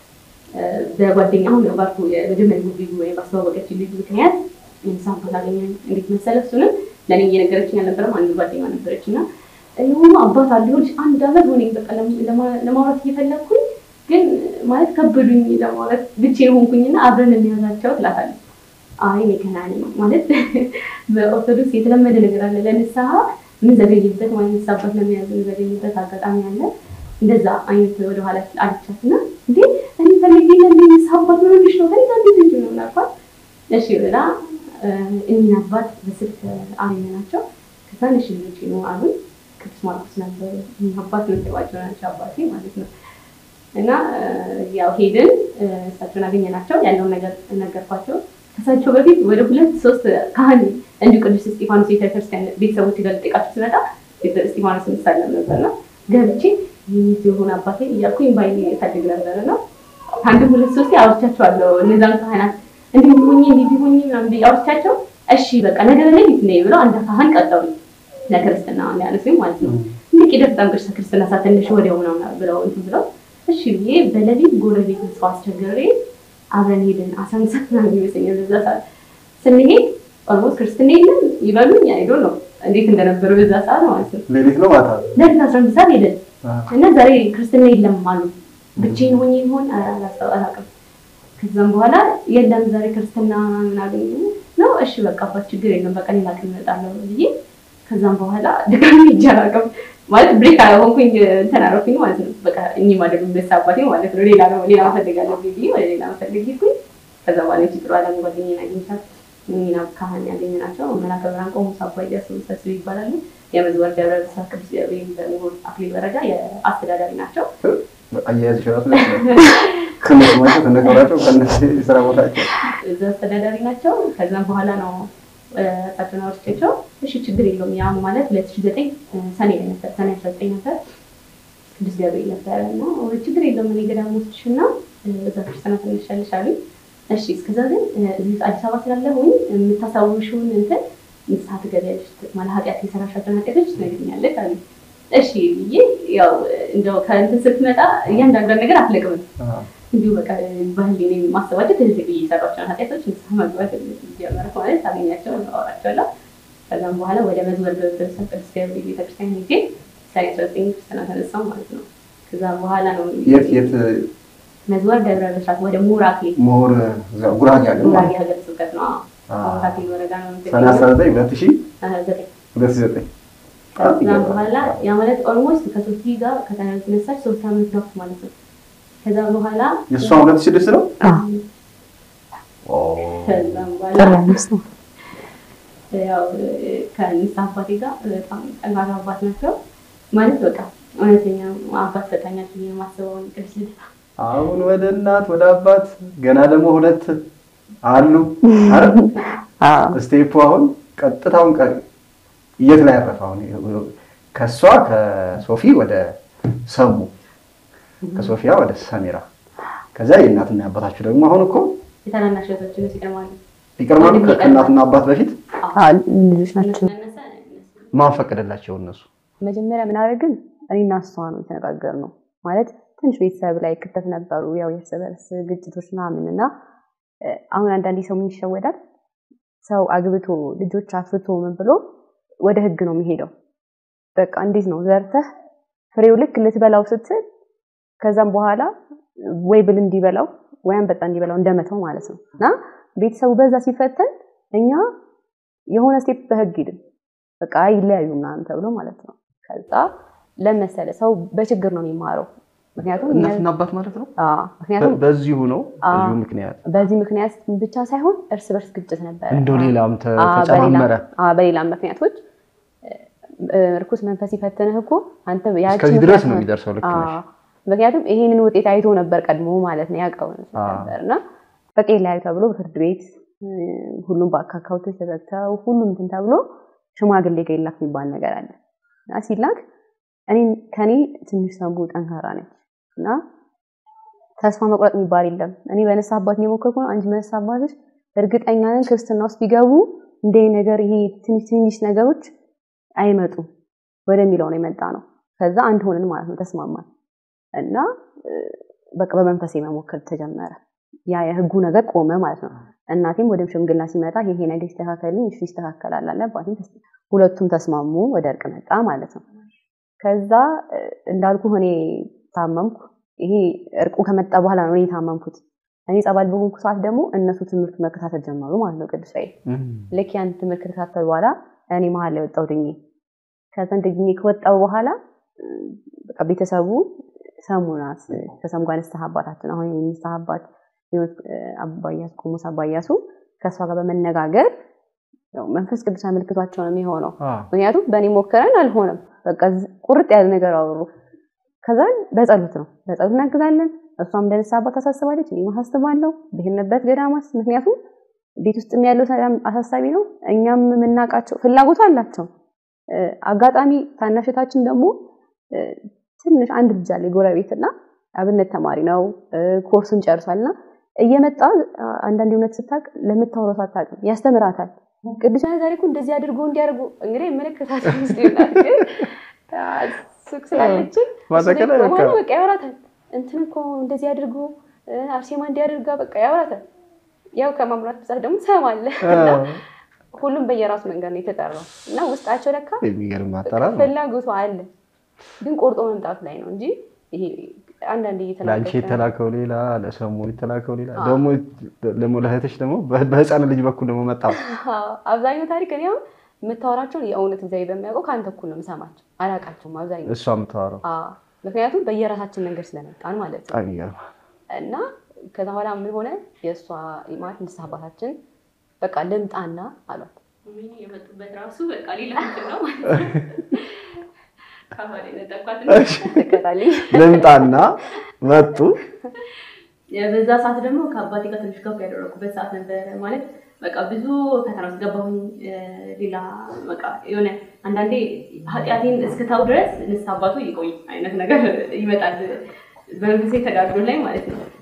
በጓደኛው ነው ባርኩ የመጀመሪያ ግቢ ወይ ባስተዋወቀች ልጅ ምክንያት የንስሐ አባት አገኘኝ። እንዴት መሰለህ እሱንም ለኔ እየነገረችኝ አልነበረም አንድ ጓደኛ ነበረችና የሆነ አባት አለሁልሽ አንድ አመት ሆነኝ በቃ ለማውራት እየፈለኩኝ ግን ማለት ከበዱኝ ለማውራት ብቻዬን ሆንኩኝና አብረን እንያዛቸው ትላታለች። አይ ነከናኒ ማለት በኦርቶዶክስ የተለመደ ነገር አለ ለንስሐ ምን ዘገይበት ወይ ንስሐ አባት ለሚያዝ ዘገይበት አጋጣሚ አለ እንደዛ አይነት ወደ ኋላ አልቻትና እንዴ እኔ ፈልጌ ለንስሐ አባት ነው ልጅ ነው ታዲያ እንዴ ነው ማለት እሺ ብላ እኔ አባት በስልክ አገኘናቸው። ከዛ ልጅ ነው አሁን ቅዱስ ማርቆስ ነበር አባት ነው ተባቸው ናቸው አባቴ ማለት ነው። እና ያው ሄድን እሳቸውን አገኘናቸው ያለውን ነገር ነገርኳቸው። ከሳቸው በፊት ወደ 2-3 ካህን እንዲሁ ቅዱስ እስጢፋኖስ ቤተክርስቲያን ቤተሰቦች ጋር ልጠይቃቸው ስመጣ እስጢፋኖስ እንሳለም ነበርና ገብቼ ይህ የሆነ አባቴ እያልኩኝ ባይኔ ታድግ ነበርና አንድ 2-3 አውርቻቸዋለሁ እነዛን ካህናት እንዲሁ ሆኜ እንዲሁ ሆኜ ምናምን አውርቻቸው እሺ በቃ ነገር ላይ ነው ብለው አንድ ካህን ቀጠሩኝ ለክርስትና ያለኝ ማለት ነው። እንዴ ደፍታም ክርስትና ሳተንሽ ወዲያው ነው ብለው እንትን ብለው እሺ ብዬ በለሊት ጎረቤት ሰው አስቸግሬ አብረን ሄድን። አሳንሰና ይመስለኛል በዛ ሰዓት ስንሄድ ኦልሞስት ክርስትና የለም ይበሉኝ አይዶን ነው እንዴት እንደነበረ በዛ ሰዓት ማለት ነው። ሌሊት ነው ማታ ለሊት 11 ሰዓት ሄደን እና ዛሬ ክርስትና የለም አሉ ብቻዬን ሆኜ ይሆን አላውቅም። ከዛም በኋላ የለም ዛሬ ክርስትና ምን አገኘ ነው እሺ በቃ ችግር የለም በቃ ሌላ ቀን እመጣለሁ ብዬ ከዛም በኋላ ድጋሚ ይጀራቀም ማለት ብሬክ አልሆንኩኝ ተናረኩኝ ማለት ነው። በቃ እኚህ ማደግ እንደሳባቴ ማለት ነው ሌላ ፈልጋለሁ ብዬ ወደ ሌላ ፈልጌኩኝ ከዛ በኋላ ጥሩ አለም ጓደኛዬን አግኝቻት እኚህና ካህን ያገኘናቸው መላከ ብርሃን ቆሞስ አባ ኢያሱ ሰስብ ይባላሉ። የመዝወር ደብረ ብስራት ቅዱስ ገብርኤል በሚሆን አክሊል ወረዳ የአስተዳዳሪ ናቸው። አያያዝ ይችላል ከነሱ ተነገራቸው ከነሱ ስራ ቦታቸው እዛ አስተዳዳሪ ናቸው። ከዛም በኋላ ነው ታጥና ወርጨቸው እሺ ችግር የለውም ያ ማለት 2009 ሰኔ ነበር ሰኔ 19 ነበር ቅዱስ ገብርኤል ነበርና ችግር የለውም እኔ ገዳም ውስጥሽና እዛ ክርስቲያና ትንሻለሻሉ እሺ እስከዛ ግን አዲስ አበባ ስላለሁኝ የምታሳውሽውን እንትን ንስሐ ትገቢያለሽ ማለት ኃጢአት የሰራሻቸውን ኃጢአቶች ትነግሪኛለሽ አሉ እሺ ብዬ ያው እንደው ከእንትን ስትመጣ እያንዳንዷን ነገር አትለቅም እንዲሁ በቃ ባህሌ ነው ማስተዋወቅ ትልቅ እየሰራቻቸው ኃጢአቶች ንስሐ መግባት ጀመረ ማለት ታገኛቸው አወራቸዋለሁ ከዛም በኋላ ወደ መዝሙር በተሰጠ ገብርኤል ቤተክርስቲያን ሄጄ ሳይንስ ክርስቲያና ተነሳው ማለት ነው ከዛ በኋላ ነው የት መዝሙር ደብረ ብስራት ወደ ሙራኪ ሞር ጉራጌ ሀገረ ስብከት ነው ሙራኪ ወረዳ ነው ሰናሳ 2009 ከዛም በኋላ ያ ማለት ኦልሞስት ከሶፊ ጋር ከተነሳች 3 አመት ነው ማለት ነው ከዛ በኋላ የሷ 2006 ነው ከዛም በኋላ ያው ከንስሐ አባቴ ጋር በጣም ጠንካራ አባት ናቸው ማለት በቃ እውነተኛ አባት ሰጣኛል ብዬ ማስበው ቅዱስ ልደታ አሁን ወደ እናት ወደ አባት ገና ደግሞ ሁለት አሉ አይደል ስቴፕ አሁን ቀጥታውን የት ላይ ያረፋው ነው ከሷ ከሶፊ ወደ ሰሙ ከሶፊያ ወደ ሰሜራ ከዛ የእናትና አባታችሁ ደግሞ አሁን እኮ የተናናሽቶችን ይቀርማሉ ከእናትና አባት በፊት ልጆች ናቸው ማን ፈቀደላቸው እነሱ መጀመሪያ ምን አደረግን እኔና እሷ ነው ተነጋገርነው ማለት ትንሽ ቤተሰብ ላይ ክፍተት ነበሩ ያው የሰበርስ ግጭቶች ምናምንና አሁን አንዳንዴ ሰው ምን ይሸወዳል ሰው አግብቶ ልጆች አፍርቶ ምን ብሎ ወደ ህግ ነው የሚሄደው በቃ እንዴት ነው ዘርተህ ፍሬው ልክ ልትበላው ስትል ከዛም በኋላ ወይ ብል እንዲበላው ወይም በጣም እንዲበላው እንደመተው ማለት ነውና ቤተሰቡ በዛ ሲፈተን እኛ የሆነ ስቴፕ በህግ ሄድን በቃ ይለያዩ ምናምን ተብሎ ማለት ነው ከዛ ለመሰለ ሰው በችግር ነው የሚማረው ምክንያቱም እናትና አባት ማለት ነው ምክንያቱም በዚሁ ነው በዚህ ምክንያት ብቻ ሳይሆን እርስ በርስ ግጭት ነበር እንደው ሌላም ተጨማመረ በሌላም ምክንያቶች ርኩስ መንፈስ ይፈተነህ እኮ አንተ ያቺ ከዚህ ድረስ ነው የሚደርሰው ልክ ነሽ ምክንያቱም ይሄንን ውጤት አይቶ ነበር ቀድሞ ማለት ነው ያቀው ነበርና በቃ ይለያዩ ተብሎ ፍርድ ቤት ሁሉም ባካካውት ተዘግተው ሁሉም እንትን ተብሎ ሽማግሌ ገይላክ የሚባል ነገር አለ እና ሲላክ ከኔ ትንሽ ሰንቡ ጠንካራ ነች እና ተስፋ መቁረጥ የሚባል የለም እኔ በነሳ አባት ነው የሞከርኩ አንጂ በነሳ አባትሽ እርግጠኛ ነኝ ክርስትና ውስጥ ቢገቡ እንደ ነገር ይሄ ትንሽ ነገሮች አይመጡ ወደሚለው ነው የመጣ ነው ከዛ አንድ ሆነን ማለት ነው ተስማማን እና በቃ በመንፈሴ መሞከር ተጀመረ ያ የህጉ ነገር ቆመ ማለት ነው እናቴም ወደ ሽምግልና ሲመጣ ይሄ ነገር ይስተካከልልኝ እሺ ይስተካከላል አለ አባቴም ሁለቱም ተስማሙ ወደ እርቅ መጣ ማለት ነው ከዛ እንዳልኩ እኔ ታመምኩ ይሄ እርቁ ከመጣ በኋላ ነው እኔ ታመምኩት እኔ ጸባል በሆንኩ ሰዓት ደግሞ እነሱ ትምህርት መከታተል ጀመሩ ማለት ነው ቅዱስ ራይ ለክ ያን ትምህርት ከተከታተሉ በኋላ እኔ መሀል ላይ ወጣው ድኜ ከዛ እንደኝ ከወጣው በኋላ በቃ ቤተሰቡ ሰሙናስ ከሰም ጋር ንስሐ አባታችን አሁን ንስሐ አባት አባያስ ቆሞስ አባያሱ ከሷ ጋር በመነጋገር ያው መንፈስ ቅዱስ አመልክቷቸው ነው የሚሆነው ምክንያቱም በእኔ ሞከረን አልሆነም በቃ ቁርጥ ያለ ነገር አወሩ ከዛ በጸሎት እናግዛለን እሷም እንደነሳ አባት ታሳስባለች እኔ ማሳስባለሁ በህንበት ገዳማስ ምክንያቱም ቤት ውስጥ ያለው ሰላም አሳሳቢ ነው እኛም ምናቃቸው ፍላጎት አላቸው አጋጣሚ ታናሽታችን ደግሞ ትንሽ አንድ ልጅ አለ ጎረቤትና አብነት ተማሪ ነው ኮርሱን ጨርሷልና እየመጣ አንዳንድ እውነት ስታቅ ለምታወራው አታውቅም ያስተምራታል ቅዱሳን ዛሬ እኮ እንደዚህ አድርጎ እንዲያርጉ እንግዲህ መልእክታቸው ይስጥላል ሱቅ ስላለች በቃ ያወራታል እንትን እኮ እንደዚህ አድርጎ አርሴማ እንዲያደርጋ በቃ ያወራታል ያው ከማምራት ብዛት ደግሞ ሰማለ ሁሉም በየራሱ መንገድ ነው የተጠራው እና ውስጣቸው ለካ የሚገርም አጠራር ፍላጎቱ አለ ግን ቆርጦ መምጣት ላይ ነው እንጂ ይሄ አንዳንዴ ላንቺ የተላከው ሌላ ለሰሙ የተላከው ሌላ ደግሞ ለህተሽ ደግሞ በህፃን ልጅ በኩል ደግሞ መጣው አብዛኛው ታሪክ እኔ የምታወራቸው የእውነት ዘይ በሚያውቀው ካንተ እኩል ነው የምሰማቸው አላቃቸውም አብዛኛው እሷ የምታወራው ምክንያቱም በየራሳችን መንገድ ስለመጣን ማለት ነው አይገርም እና ከዛ በኋላ ምን ሆነ የእሷ ኢማት ንስሐ አባታችን በቃ ልምጣና አሏት ምን የመጡበት ራሱ በቃ ሌላ ነው ማለት ልምጣና መጡ በዛ ሰዓት ደግሞ ከአባቴ ጋር ትንሽ ገፍ ያደረኩበት ሰዓት ነበር ማለት በቃ ብዙ ፈተናዎች ገባሁኝ ሌላ በቃ የሆነ አንዳንዴ ኃጢአቴን እስከታው ድረስ ንስሐ አባቱ ይቆይ አይነት ነገር ይመጣል በመንፈሴ ተጋግሎ ላይ ማለት ነው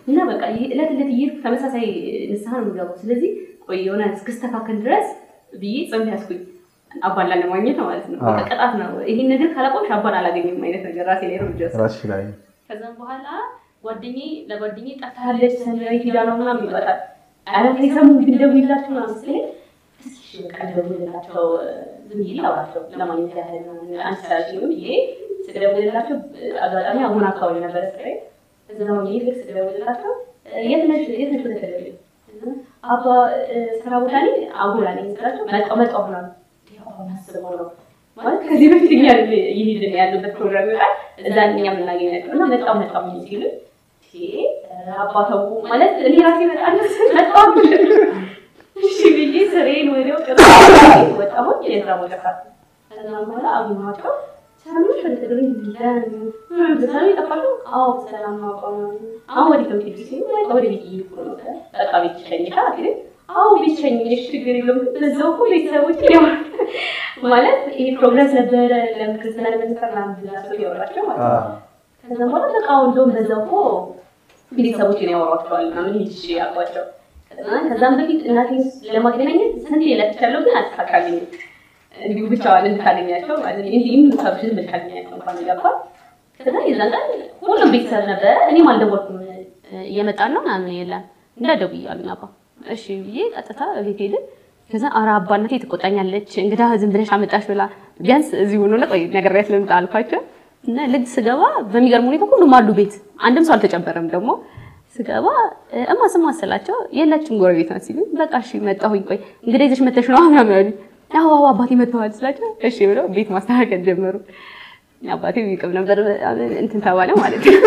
እና በቃ እለት እየሄድኩ ተመሳሳይ ንስሐ ነው የምገባው። ስለዚህ ቆይ የሆነ እስክስተካከል ድረስ ብዬ ጽምት ያስኩኝ አባላ ለማግኘት ነው ማለት ነው። በቃ ቅጣት ነው ይሄን ነገር ካላቆምሽ አባላ አላገኝም አይነት ነገር ራሴ ላይ ነው የምጀምረው። ከዛም በኋላ ለጓደኛዬ ጠፍታለች ሰንደይ ሄዳለሁ ምናምን ይባላል። አረ ከሰሙ እንደውላችሁ ነው መስለኝ እሺ በቃ ደውልላቸው ዝም ይላዋቸው ለማግኘት ያህል ነው አንሳሽም ይሄ ስደውልላቸው አጋጣሚ አሁን አካባቢ ነበር ስራዬ እዛው ይልክ ስደውልላቸው የት ነሽ ተደውል አባ ስራ ቦታ ላይ አጉላ ላይ ስራቸው መጣው ነው ማስበው ነው ማለት ከዚህ በፊት ይሄድን ያለበት ፕሮግራም ይላል እዛኛ ምናገኛቸው እና መጣው ሲሉ አባታው ማለት እኔ ራሴ መጣው እሺ ብዬ ስሬን ወዲያው ወጣሁ የስራ ቦታ ከዛ በኋላ አብማቸው ሰላምሽ ወደድኝ ለምን ተጣጣሉ አው ሰላም ነው አው ወዲህ ወዲህ ይቁሩ ተጣጣቢ ሸኝታ አይደል አው ቢቸኝሽ ችግር የለም በዛው እኮ ቤተሰቦች ያወራል ማለት ይሄ ፕሮግረስ ነበር ለምክርስትና ለምንሰራም ብላችሁ ያወራቸው ማለት ነው። ከዛ በኋላ ተቃው እንደውም በዛው እኮ ቤተሰቦች ያወራቸዋል ምናምን ይሽ ያቋቸው ከዛም በፊት እናቴን ለማገናኘት ስንት ይለቻለሁ ግን አልተሳካልኝ እንዲሁ ብቻዋን እንታገኛቸው ማለት ነው። እንዲህም ሰብሽን ብቻኛቸው እንኳን ይገባል። ከዛ የዛን ቀን ሁሉም ቤተሰብ ነበር እኔም አልደወልኩም እየመጣን ነው ምናምን የለም እንዳደውያለሁ አባ እሺ ብዬ ቀጥታ ቤት ሄድን። ከዛ አራ አባነቴ ትቆጣኛለች እንግዳ ዝም ብለሽ አመጣሽ ብላ ቢያንስ እዚህ ሆኖ ለቆይ ነገር ላይ ስለምጣ አልኳቸው እና ልጅ ስገባ በሚገርም ሁኔታ ሁሉም አሉ ቤት አንድም ሰው አልተጨበረም። ደግሞ ስገባ እማስማ አሰላቸው የላችሁም ጎረቤት ነው ሲሉ በቃ እሺ መጣሁኝ ቆይ እንግዳ ይዘሽ መተሽ ነው ምናምን አሉኝ። አዎ አባቴ መጥተዋል ስላቸው እሺ ብለው ቤት ማስተካከል ጀመሩ። አባቴ ቢቀም ነበር እንትን ተባለ ማለት ነው።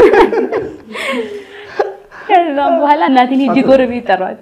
ከዛም በኋላ እናቴን ሂጂ ጎረቤት ጠራት።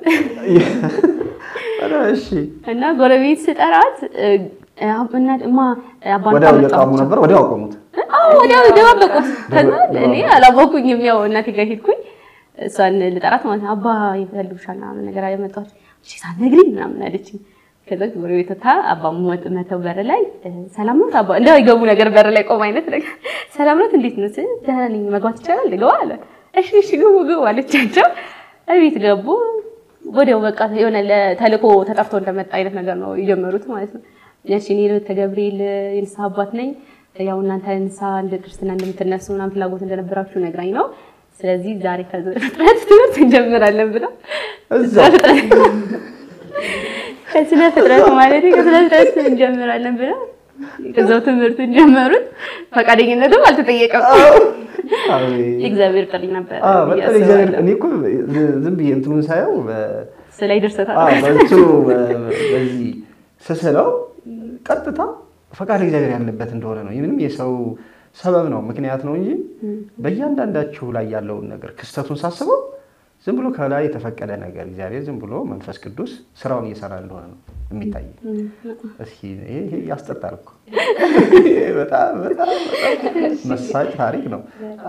እሺ እና ጎረቤት ስጠራት እናትማ አባቴ ወዲያው ነበር ወዲያው አቆሙት። አዎ ወዲያው ደባበቁት። ከዛ እኔ አላወኩኝም ያው እናቴ ጋር ሄድኩኝ እሷን ልጠራት ማለት ነው። አባ ይፈልጉሻል ምናምን ነገር አየመጣች እሺ ሳትነግሪኝ ምናምን አለችኝ። ከዛ ጎረቤቷ አባ መተው በር ላይ ሰላም ነው አባ እንዳይገቡ ነገር በር ላይ ቆም አይነት ነገር ሰላም ነው እንዴት ነው ደህና ነኝ መግባት ይቻላል ልገባ አለ። እሺ ግቡ አለቻቸው። እቤት ገቡ። ወዲያው በቃ የሆነ ለተልኮ ተጠርቶ እንደመጣ አይነት ነገር ነው የጀመሩት ማለት ነው። እሺ እኔ ተገብርኤል የንስሐ አባት ነኝ ያው እናንተ ንስሐ እንደ ክርስትና እንደምትነሱ ምናምን ፍላጎት እንደነበራችሁ ነግራኝ ነው። ስለዚህ ዛሬ ከፍጥረት ትምህርት እንጀምራለን ብለው ከስነ ፍጥረት ማለት ከስነ ፍጥረት እንጀምራለን ብለው ከዛው ትምህርቱን ጀመሩት። ፈቃደኝነቱም አልተጠየቀም። እግዚአብሔር ጥሪ ነበር። በጣም እግዚአብሔር እኔ እኮ ዝም ብዬ እንትኑን ሳየው ስለይ ደርሰታል። በእሱ በዚህ ስሰለው ቀጥታ ፈቃድ እግዚአብሔር ያለበት እንደሆነ ነው። ምንም የሰው ሰበብ ነው ምክንያት ነው እንጂ በእያንዳንዳችሁ ላይ ያለውን ነገር ክስተቱን ሳስበው ዝም ብሎ ከላይ የተፈቀደ ነገር እግዚአብሔር ዝም ብሎ መንፈስ ቅዱስ ስራውን እየሰራ እንደሆነ ነው የሚታይ። እስኪ ይሄ ያስጠጣል እኮ በጣም መሳጭ ታሪክ ነው።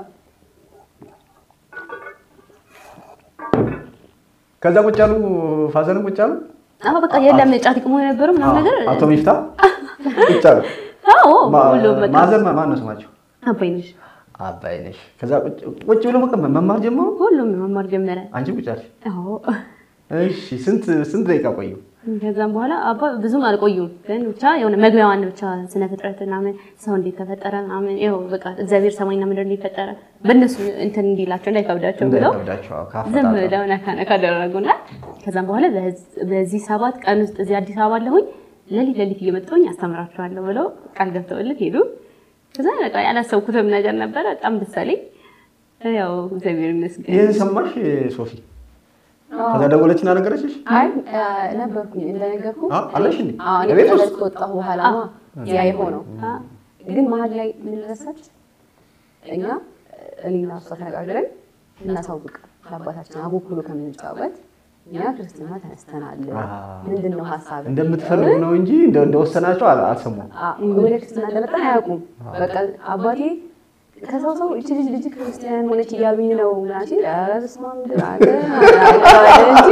ከዛ ቁጭ ያሉ ፋዘን ቁጭ ያሉ አዎ በቃ የለም ጫት ይቆም ነበር ምናምን ነገር አቶ ሚፍታ ቁጭ ያሉ አዎ ሁሉም በቃ ማዘር ማን ነው ስማቸው? አባይነሽ ከዛ ቁጭ ብሎ በቃ መማር ጀመሩ። ሁሉም መማር ጀመረ። አንቺ ቁጭ አልሽ? አዎ እሺ ስንት ደቂቃ ቆዩ? ከዛም በኋላ አባ ብዙም አልቆዩም ግን ብቻ የሆነ መግቢያዋን ብቻ ስነ ፍጥረትና ምን ሰው እንዴት ተፈጠረ ምናምን ይኸው በቃ እግዚአብሔር ሰማይና ምድር እንዴት ፈጠረ በእነሱ እንትን እንዲላቸው እንዳይከብዳቸው ብለው ዝም ብለው ነካ አደረጉና ከዛም በኋላ በዚህ 7 ቀን ውስጥ እዚህ አዲስ አበባ አለሁኝ ለሊት እየመጣሁኝ አስተምራቸዋለሁ ብለው ቃል ገብተውልኝ ሄዱ። ከዛ በቃ ያላሰብኩትም ነገር ነበር በጣም ደስ አለኝ። ያው እግዚአብሔር ይመስገን። ይሄን ሰማሽ ሶፊ? ከዛ ደወለችና ነገረችሽ? አይ ነበርኩኝ እንደነገርኩ አለሽ እንዴ? ቤት ውስጥ ወጣሁ በኋላ ያ የሆነው ግን መሀል ላይ ምን ረሳች እኛ እኔና እሷ ተነጋግረን እናሳውቅ ለአባታችን አቡኩሉ ከምንጫወት እኛ ክርስትና ተነስተናል ምንድነው ሐሳብ እንደምትፈልጉ ነው እንጂ እንደወሰናቸው አልሰሙም። ወደ ክርስትና እንደመጣን አያውቁም። በቃ አባቴ ከሰው እቺ ልጅ ክርስቲያን ሆነች እያሉኝ ነው ማለት አረስማም ድራገ እንጂ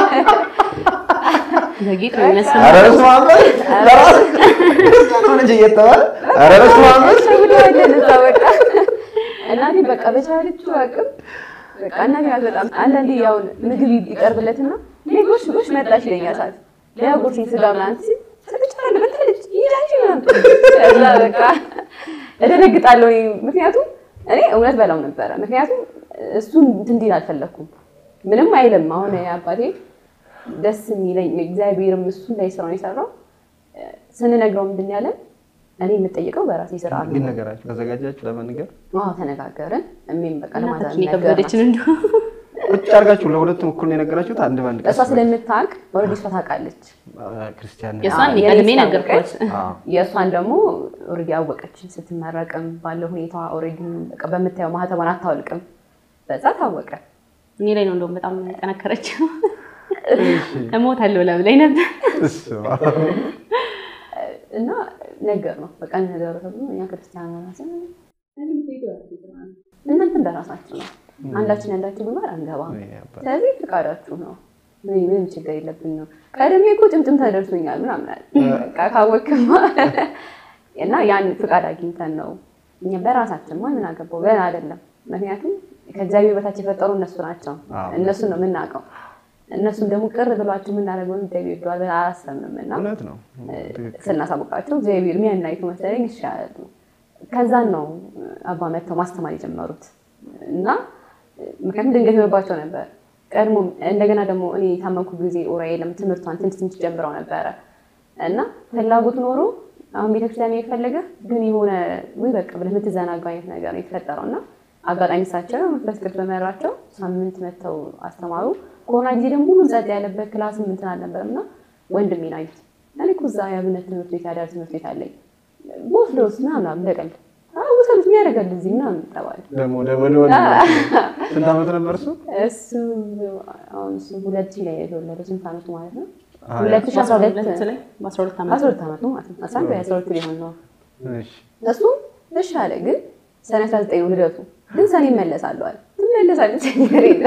ለጌጥ መስመር አረስማም ለራስ ሆነች እየተባለ አረስማም ሰውዶ አይደለም በቃ እናቴ በቃ በቻለችው አቅም በቃ እናቴ ናት በጣም አንዳንዴ ያው ምግብ ይቀርብለትና ሌጎሽ ጎሽ መጣሽ ይለኛል ሰዓት ሊያጎርሽ ስጋ ምናምን ሰጥቻለሁ በትልጅ ይላችሁ ከዛ በቃ እደነግጣለሁ ምክንያቱም እኔ እውነት በላው ነበር ምክንያቱም እሱን እንዲል አልፈለኩም ምንም አይልም አሁን አባቴ ደስ የሚለኝ እግዚአብሔርም እሱ ላይ ስራውን ይሰራው ስንነግረው ምንድን ያለ እኔ የምጠይቀው በራሴ ስራ ነው ግን ነገራችሁ ተዘጋጃችሁ ለመንገር ተነጋገርን እሜም በቃ ለማዛን ነገረችን እንዴ ቁጭ አርጋችሁ ለሁለቱም እኩል ነው የነገራችሁት አንድ ባንድ እሷ ስለምታውቅ ኦሬዲ እሷ ታውቃለች ክርስቲያን የሷን ቀድሜ ነገርኳት የሷን ደግሞ ኦሬዲ አወቀች ስትመረቅም ባለው ሁኔታ ኦሬዲ በቃ በመታየው ማህተማን አታወልቅም በዛ ታወቀ እኔ ላይ ነው እንደውም በጣም ተነከረችው እሞታለሁ ለብለኝ ነበር እና ነገር ነው በቃ ነገር ተብሎ እኛ ክርስቲያን ሆነን እናንተ እንደራሳችሁ ነው አንዳችን ያንዳችሁ ብማር አንገባም ስለዚህ ፍቃዳችሁ ነው ምን ችግር የለብኝ ነው ቀደም እኮ ጭምጭም ተደርሶኛል ምናምን በቃ ካወቅማ እና ያን ፍቃድ አግኝተን ነው እኛ በራሳችን ማን አገባው ገና አይደለም ምክንያቱም ከእግዚአብሔር በታች የፈጠሩ እነሱ ናቸው እነሱ ነው የምናውቀው እነሱም ደግሞ ቅር ብሏቸው ምን አደረገው እግዚአብሔር ይወዳል አላሰብንምና እውነት ነው ስናሳውቃቸው እግዚአብሔር የሚያናይቱ መሰለኝ ይሻላል ከዛን ነው አባ መተው ማስተማር የጀመሩት እና ምክንያቱም ድንገት ይወባቸው ነበር ቀድሞ እንደገና ደግሞ እኔ ታመንኩ ጊዜ ኦራኤልም ትምህርቷን ትንሽ ጀምረው ነበር እና ፍላጎት ኖሮ አሁን ቤተክርስቲያን የፈለገ ግን የሆነ ወይ በቃ ብለህ የምትዘናጋው አይነት ነገር ነው የተፈጠረውና አጋጣሚ ሳቸው መንፈስ ቅዱስ በመራቸው ሳምንት መተው አስተማሩ ኮሮና ጊዜ ደግሞ ሁሉ ጸጥ ያለበት ክላስ እንትን አልነበረምና ወንድሜ ናይት እኔ ኩዛ ያብነት ትምህርት ቤት ያዳር ትምህርት ቤት አለኝ ቦስዶስ ምናምን እንደቀል ወሰሉት የሚያደርጋል እዚህ ምናምን ተባለ ደግሞ ስንት ዓመት ነበር እሱ አሁን 2000 ላይ የተወለደ ስንት ዓመቱ ማለት ነው 2012 ላይ በ12 ዓመቱ ማለት ነው 12 ሊሆን ነው እሺ እሱ እሺ አለ ግን ሰኔ 19 ልደቱ ግን ሰኔ ይመለሳሉ አለ ትመለሳለች ይሄ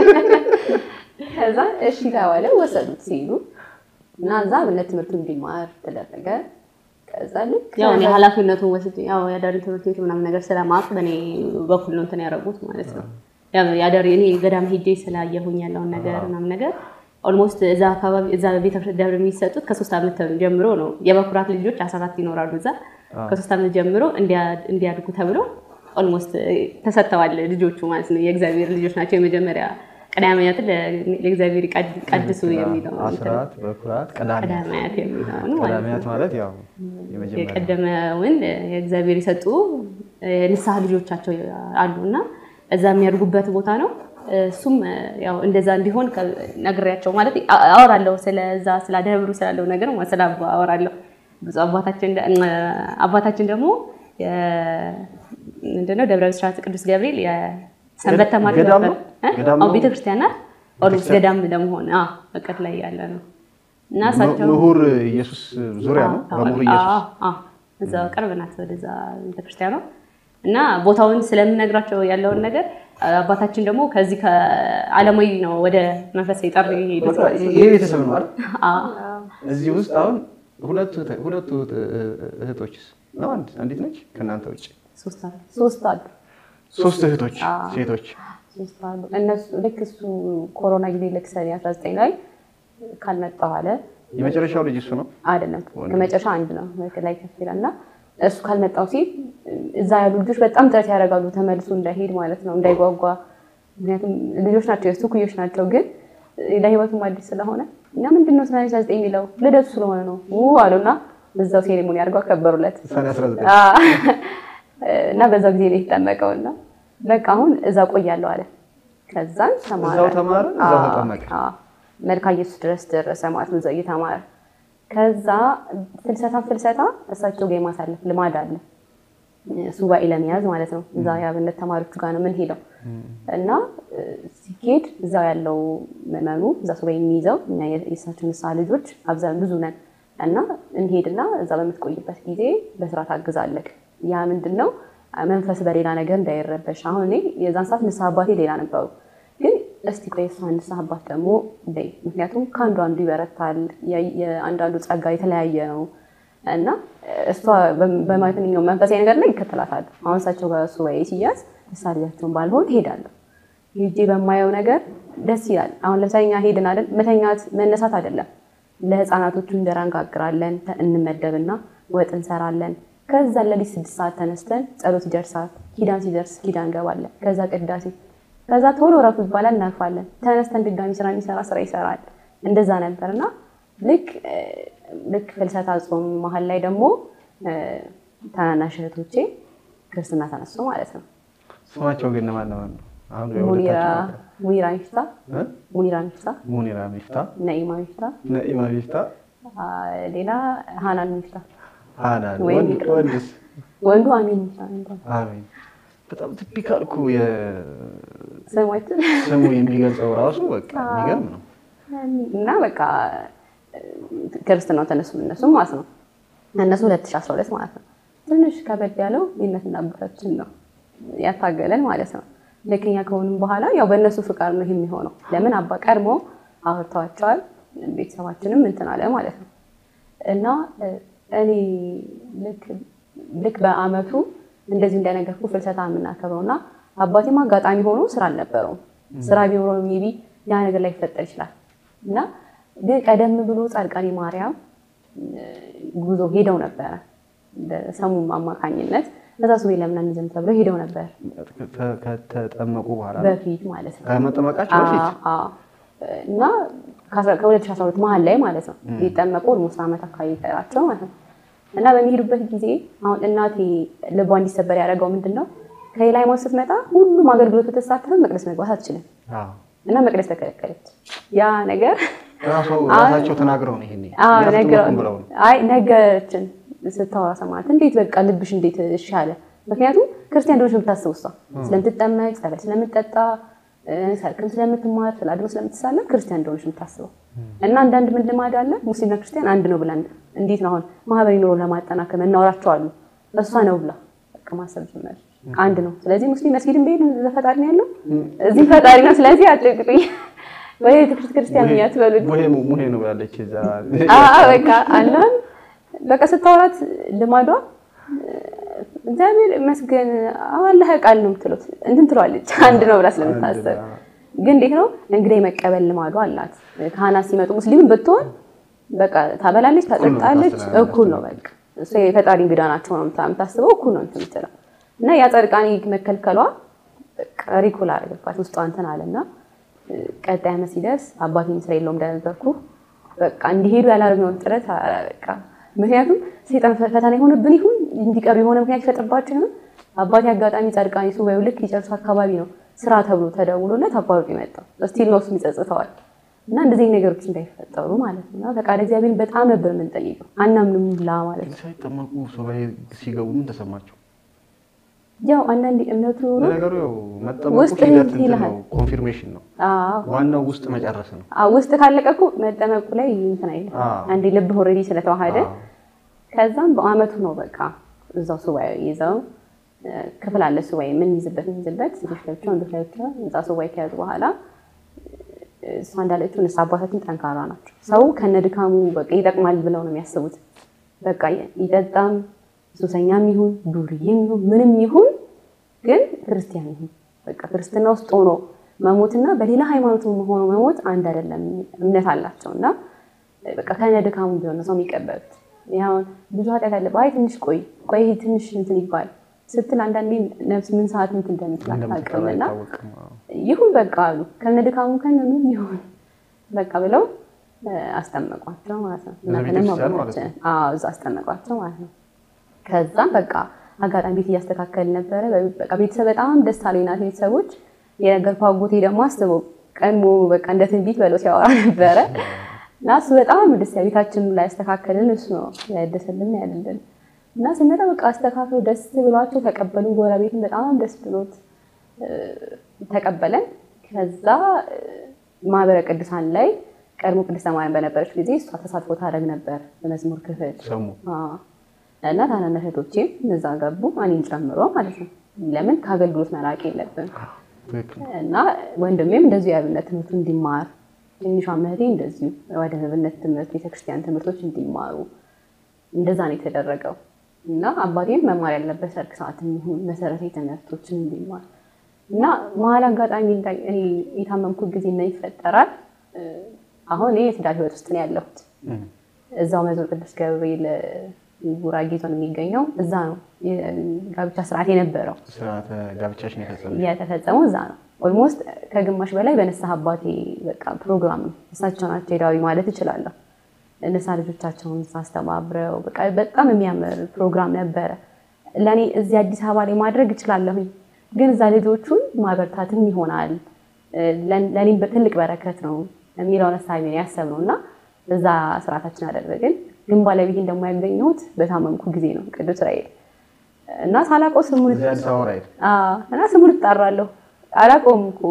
ከዛ እሺ ታዋለ ወሰዱት ሲሉ እና እዛ በነት ትምህርቱ እንዲማር ተደረገ ከዛ ልክ ያው እኔ ኃላፊነቱን ወስጄ ያው ያዳሪ ትምህርት ቤት ምናምን ነገር ስለማቅ በኔ በኩል ነው እንትን ያረጉት ማለት ነው ያው ያዳሪ እኔ ገዳም ሄጄ ስላየሁኝ ያለው ነገር ምናምን ነገር ኦልሞስት እዛ አካባቢ እዛ ቤተክርስቲያን ደብር የሚሰጡት ከ3 ዓመት ጀምሮ ነው የበኩራት ልጆች 14 ይኖራሉ እዛ ከ3 ዓመት ጀምሮ እንዲያድጉ ተብሎ ኦልሞስት ተሰጥተዋል ልጆቹ ማለት ነው የእግዚአብሔር ልጆች ናቸው የመጀመሪያ ቀዳማያት ለእግዚአብሔር ቀድሱ የሚለው አስራት በኩራት ቀዳማያት የሚለው ነው ቀዳማያት ማለት ያው የመጀመሪያ የቀደመውን የእግዚአብሔር ይሰጡ ንስሐ ልጆቻቸው አሉና እዛ የሚያድጉበት ቦታ ነው እሱም ያው እንደዛ እንዲሆን ነግሬያቸው ማለት አወራለሁ ስለዛ ስላደብሩ ስላለው ነገር ማለት ስለአባ አወራለሁ ብዙ አባታችን ደግሞ ምንድነው ደብረ ብስራት ቅዱስ ገብርኤል የሰንበት ተማሪ ነበር አው ቤተክርስቲያን ናት ኦርቶዶክስ ገዳም ለመሆን እቅድ ላይ ያለ ነው እና ሳቸው ምሁር ኢየሱስ ዙሪያ ነው ምሁር ኢየሱስ እዛ ቅርብ ናት ወደዛ ቤተክርስቲያን ነው እና ቦታውን ስለምነግራቸው ያለውን ነገር አባታችን ደግሞ ከዚህ ከዓለማዊ ነው ወደ መንፈሳዊ ጠር ይሄዱ ይሄ ቤተሰብ ነው አይደል እዚህ ውስጥ አሁን ሁለቱ እህቶችስ ነው አንዲት ነች ከናንተ ውጪ ሶስት እህቶች ሴቶች እነሱ ልክ እሱ ኮሮና ጊዜ ለክሰኔ 19 ላይ ካልመጣው አለ የመጨረሻው ልጅ እሱ ነው አይደለም ከመጨረሻ አንድ ነው ላይ ከፍላና እሱ ካልመጣው ሲል እዛ ያሉ ልጆች በጣም ጥረት ያደርጋሉ ተመልሶ እንዳይሄድ ማለት ነው እንዳይጓጓ ምክንያቱም ልጆች ናቸው የሱ ኩዮች ናቸው ግን ለህይወቱ ማድረስ ስለሆነ እና ምንድነው ሰኔ 19 የሚለው ልደቱ ስለሆነ ነው አሉና በዛው ሴሬሞኒ አድርገው አከበሩለት ሰኔ 19 እና በዛው ጊዜ ነው የተጠመቀውና በቃ አሁን እዛ ቆያለሁ አለ ከዛን እዛው ተማረ እዛው ተጠመቀ መልካ ኢየሱስ ድረስ ደረሰ ማለት ነው እዛው እየተማረ ከዛ ፍልሰታ እሳቸው ጋር ማሳለፍ ልማድ አለ ሱባኤ ለመያዝ ማለት ነው እዛ ያብነት ተማሪዎች ጋር ነው ምን ሄደው እና ሲኬድ እዛው ያለው መመኑ እዛ ሱባኤ የሚይዘው እና የእሳቸው ንስሐ ልጆች አብዛኛው ብዙ ነን እና እንሄድና እዛ በምትቆይበት ጊዜ በስራ ታግዛለህ ያ ምንድነው መንፈስ በሌላ ነገር እንዳይረበሽ አሁን እኔ የዛን ሰዓት ንስሐ አባቴ ሌላ ነበሩ ግን እስቲ ቆይስ ንስሐ አባት ደግሞ እንዴ ምክንያቱም ካንዱ አንዱ ይበረታል የአንዳንዱ ጸጋ የተለያየ ነው እና እሷ በማይተኛው መንፈሳዊ ነገር ላይ ይከተላታል አሁን ሳቸው ጋር ሱባኤ ሲያዝ ንስሐ ልጃቸውን ባልሆን ሄዳለሁ ሄጄ በማየው ነገር ደስ ይላል። አሁን ለምሳሌ እኛ ሄድን አይደል መተኛት መነሳት አይደለም። ለህፃናቶቹ እንጀራ እንጋግራለን እንመደብና ወጥ እንሰራለን። ከዛ ለሊት 6 ሰዓት ተነስተን ጸሎት ይደርሳል። ኪዳን ሲደርስ ኪዳን እንገባለን። ከዛ ቅዳሴ ከዛ ቶሎ ረፉ ይባላል እናርፋለን። ተነስተን ድጋሚ ስራ የሚሰራ ስራ ይሰራል። እንደዛ ነበርና ልክ ፍልሰታ ጾም መሀል ላይ ደግሞ ታናናሽ እህቶቼ ክርስትና ተነሱ ማለት ነው። ስማቸው ግን ማን ነው? አሁን ሙኒራ ሚፍታ፣ ነኢማ ሚፍታ፣ ሌላ ሃናን ሚፍታ። ወንዱ አሚን ሚፍታ ነው። አሚን በጣም ቲፒካል እኮ ስሙ የሚገልጸው ራሱ በቃ የሚገርም ነው። እና በቃ ክርስትናው ተነሱ እነሱ ማለት ነው። እነሱ 2012 ማለት ነው። ትንሽ ከበድ ያለው የእናትና አባታችን ነው ያታገለን ማለት ነው። ለከኛ ከሆነም በኋላ ያው በእነሱ ፍቃድ ነው የሚሆነው። ለምን አባ ቀድሞ አወርተዋቸዋል። ቤተሰባችንም እንትን አለ ማለት ነው። እና እኔ ልክ በአመቱ እንደዚህ እንደነገርኩ ፍልሰታ የምናከብረውና አባቴም አጋጣሚ ሆኖ ስራ አልነበረውም። ስራ ቢኖረው ሜቢ ያ ነገር ላይ ይፈጠር ይችላል። እና ግን ቀደም ብሎ ጻድቃኔ ማርያም ጉዞ ሄደው ነበር በሰሙ አማካኝነት ለዛ ሰው ለምን አንዘም ተብለው ሄደው ነበር ከተጠመቁ በኋላ በፊት ማለት ነው። ከመጠመቃቸው በፊት እና ከ2012 መሀል ላይ ማለት ነው ሊጠመቁ ኦልሞስት አመት አካባቢ ይቀራቸው ማለት ነው። እና በሚሄዱበት ጊዜ አሁን እናቴ ልቧ እንዲሰበር ያደረገው ምንድነው ከሌላ ሃይማኖት ስትመጣ ሁሉም አገልግሎት ተሳተፈ መቅደስ መግባት አትችልም እና መቅደስ ተከለከለች። ያ ነገር ራሳቸው ተናግረው ነው ይሄኔ ነገረው ነገረችን ስታወራ ሰማት። እንዴት በቃ ልብሽ እንዴት እሺ አለ? ምክንያቱም ክርስቲያን እንደሆነች የምታስበው እሷ ስለምትጠመቅ ጸበል ስለምትጠጣ ሰርክም ስለምትማር ስላድሮ ስለምትሳለም ክርስቲያን እንደሆነች የምታስበው እና አንዳንድ ምን ልማድ አለ ሙስሊምና ክርስቲያን አንድ ነው ብለን እንዴት ነው አሁን ማህበራዊ ኑሮ ለማጠናከር እናወራቸው አሉ። እሷ ነው ብላ በቃ ማሰብ ጀመረች። አንድ ነው። ስለዚህ ሙስሊም መስጊድም ቢሄድ ዘፈጣሪ ነው ያለው እዚህ ፈጣሪ ነው። ስለዚህ አጥቅጥኝ ወይ ክርስቲያን ያትበሉት ሙሄ ነው ያለች እዛ በቃ አላን በቃ ስታወራት ልማዷ እግዚአብሔር መስገን አላህ ቃል ነው የምትሉት እንትን ትሏለች አንድ ነው ብላ ስለምታስብ ግን እንዴት ነው እንግዲህ መቀበል ልማዷ አላት። ካህናት ሲመጡ ሙስሊም ብትሆን በቃ ታበላለች ታጠጣለች እኩል ነው በቃ እሱ የፈጣሪ እንግዳ ናቸው ነው የምታስበው እኩል ነው እንትምትለው እና ያ ጻድቃኔ መከልከሏ ሪኩል አረጋባት ውስጧ እንትን አለና ቀጣይ አመት ሲደርስ አባቴም ስራ የለውም እንደነበርኩ በቃ እንዲሄዱ ያላረግነው ጥረት በቃ ምክንያቱም ሰይጣን ፈተና ይሆንብን ይሁን እንዲቀር የሆነ ምክንያት ይፈጥርባቸው ነው። አባቴ አጋጣሚ ጻድቃኔ ሱባኤው ልክ ይጨርሱ አካባቢ ነው ስራ ተብሎ ተደውሎለት አቋርጦ ይመጣው እስቲል ነው የሚጸጽተዋል እና እንደዚህ ነገሮች እንዳይፈጠሩ ማለት ነው። ፈቃደ እግዚአብሔር በጣም ነበር የምንጠይቀው አናምንም ላ ማለት ነው። ሳይጠመቁ ሱባኤ ሲገቡ ምን ተሰማቸው? ያው አንዳንዴ እምነቱ ነገሩ መጠመቁ ሂደት ነው ኮንፊርሜሽን ነው። ዋናው ውስጥ መጨረስ ነው። ውስጥ ካለቀኩ መጠመቁ ላይ እንትን አይደል አንዴ ልብ ኦሬዲ ስለተዋሃደ ከዛም በአመቱ ነው በቃ እዛው ሱባኤ ይዘው ክፍል አለ ሱባኤ ምን ይዝበት ሲፈቸው እንደፈቸው እዛ ሱባኤ ከያዙ በኋላ እሷ እንዳለችው ንስ አባታችን ጠንካራ ናቸው። ሰው ከነድካሙ በቃ ይጠቅማል ብለው ነው የሚያስቡት። በቃ ይጠጣም ሱሰኛም ይሁን ዱርዬም ይሁን ምንም ይሁን ግን ክርስቲያን ይሁን በቃ ክርስትና ውስጥ ሆኖ መሞትና በሌላ ሃይማኖት ሆኖ መሞት አንድ አይደለም እምነት አላቸውና በቃ ከነድካሙ ቢሆን ነው የሚቀበሉት። ያው ብዙ ኃጢአት አለ ባይ ትንሽ ቆይ ትንሽ እንትን ይባል ስትል አንዳንዴ ነፍስ ምን ሰዓት እንትን እንደምትላቀምና ይሁን በቃ አሉ ከነድካሙ ከነምን ይሁን በቃ ብለው አስጠመቋቸው ማለት ነው። እዛ አስጠመቋቸው ማለት ነው። ከዛ በቃ አጋጣሚ ቤት እያስተካከል ነበር በቃ ቤተሰብ በጣም ደስ አለኝና ቤተሰቦች የነገርኩ አጎቴ ደግሞ አስበው ቀድሞ በቃ እንደ ትንቢት በለው ሲያወራ ነበር እና እሱ በጣም ደስ ቤታችን ላይ ያስተካከልን እሱ ነው ያደሰልን ያለልን እና ስንመጣ በቃ አስተካክለው ደስ ብሏቸው ተቀበሉ። ጎረቤቱን በጣም ደስ ብሎት ተቀበለን። ከዛ ማህበረ ቅዱሳን ላይ ቀድሞ ቅድስት ማርያም በነበረች ጊዜ እሷ ተሳትፎ ታደርግ ነበር በመዝሙር ክፍል እና ታናናሽ እህቶቼ እዛ ገቡ እኔን ጨምሮ ማለት ነው። ለምን ከአገልግሎት መራቅ የለብን እና ወንድሜም እንደዚህ ያብነት ትምህርት እንዲማር ትንሿ እህቴ እንደዚህ ወደ ህብነት ትምህርት ቤተክርስቲያን ትምህርቶች እንዲማሩ እንደዛ ነው የተደረገው እና አባቴም መማር ያለበት ሰርክ ሰዓት ይሁን መሰረታዊ ትምህርቶችን እንዲማር እና መሀል አጋጣሚ እኔ የታመምኩት ጊዜ ምን ይፈጠራል? አሁን እኔ የትዳር ህይወት ውስጥ ነው ያለሁት። እዛው መዝሙር ቅዱስ ገብርኤል ጉራጌ ዞን የሚገኘው እዛ ነው የጋብቻ ስርዓት የነበረው። ስርዓተ ጋብቻሽ ነው የተፈጸመው እዛ ነው። ኦልሞስት ከግማሽ በላይ በንስሐ አባቴ በቃ ፕሮግራም ነው። እሳቸው ናቸው ሄዳዊ ማለት እችላለሁ። ንስሐ ልጆቻቸውን ሳስተባብረው በቃ በጣም የሚያምር ፕሮግራም ነበረ። ለኔ እዚህ አዲስ አበባ ላይ ማድረግ እችላለሁ፣ ግን እዛ ልጆቹን ማበርታትም ይሆናል ለኔም በትልቅ በረከት ነው የሚለውን ሐሳብ ነው ያሰብነውና እዛ ስርዓታችን አደረግን። ግን ባለቤቴ እንደማያገኘሁት በታመምኩ ጊዜ ነው ቅዱስ ራኤል እና ሳላውቀው ስሙን እና ስሙን እጠራለሁ አላውቀውም እኮ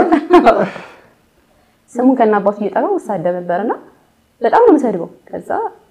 ስሙን ከናባቱ እየጠራው እሳደብ ነበርና በጣም ነው የምሰድበው። ከዛ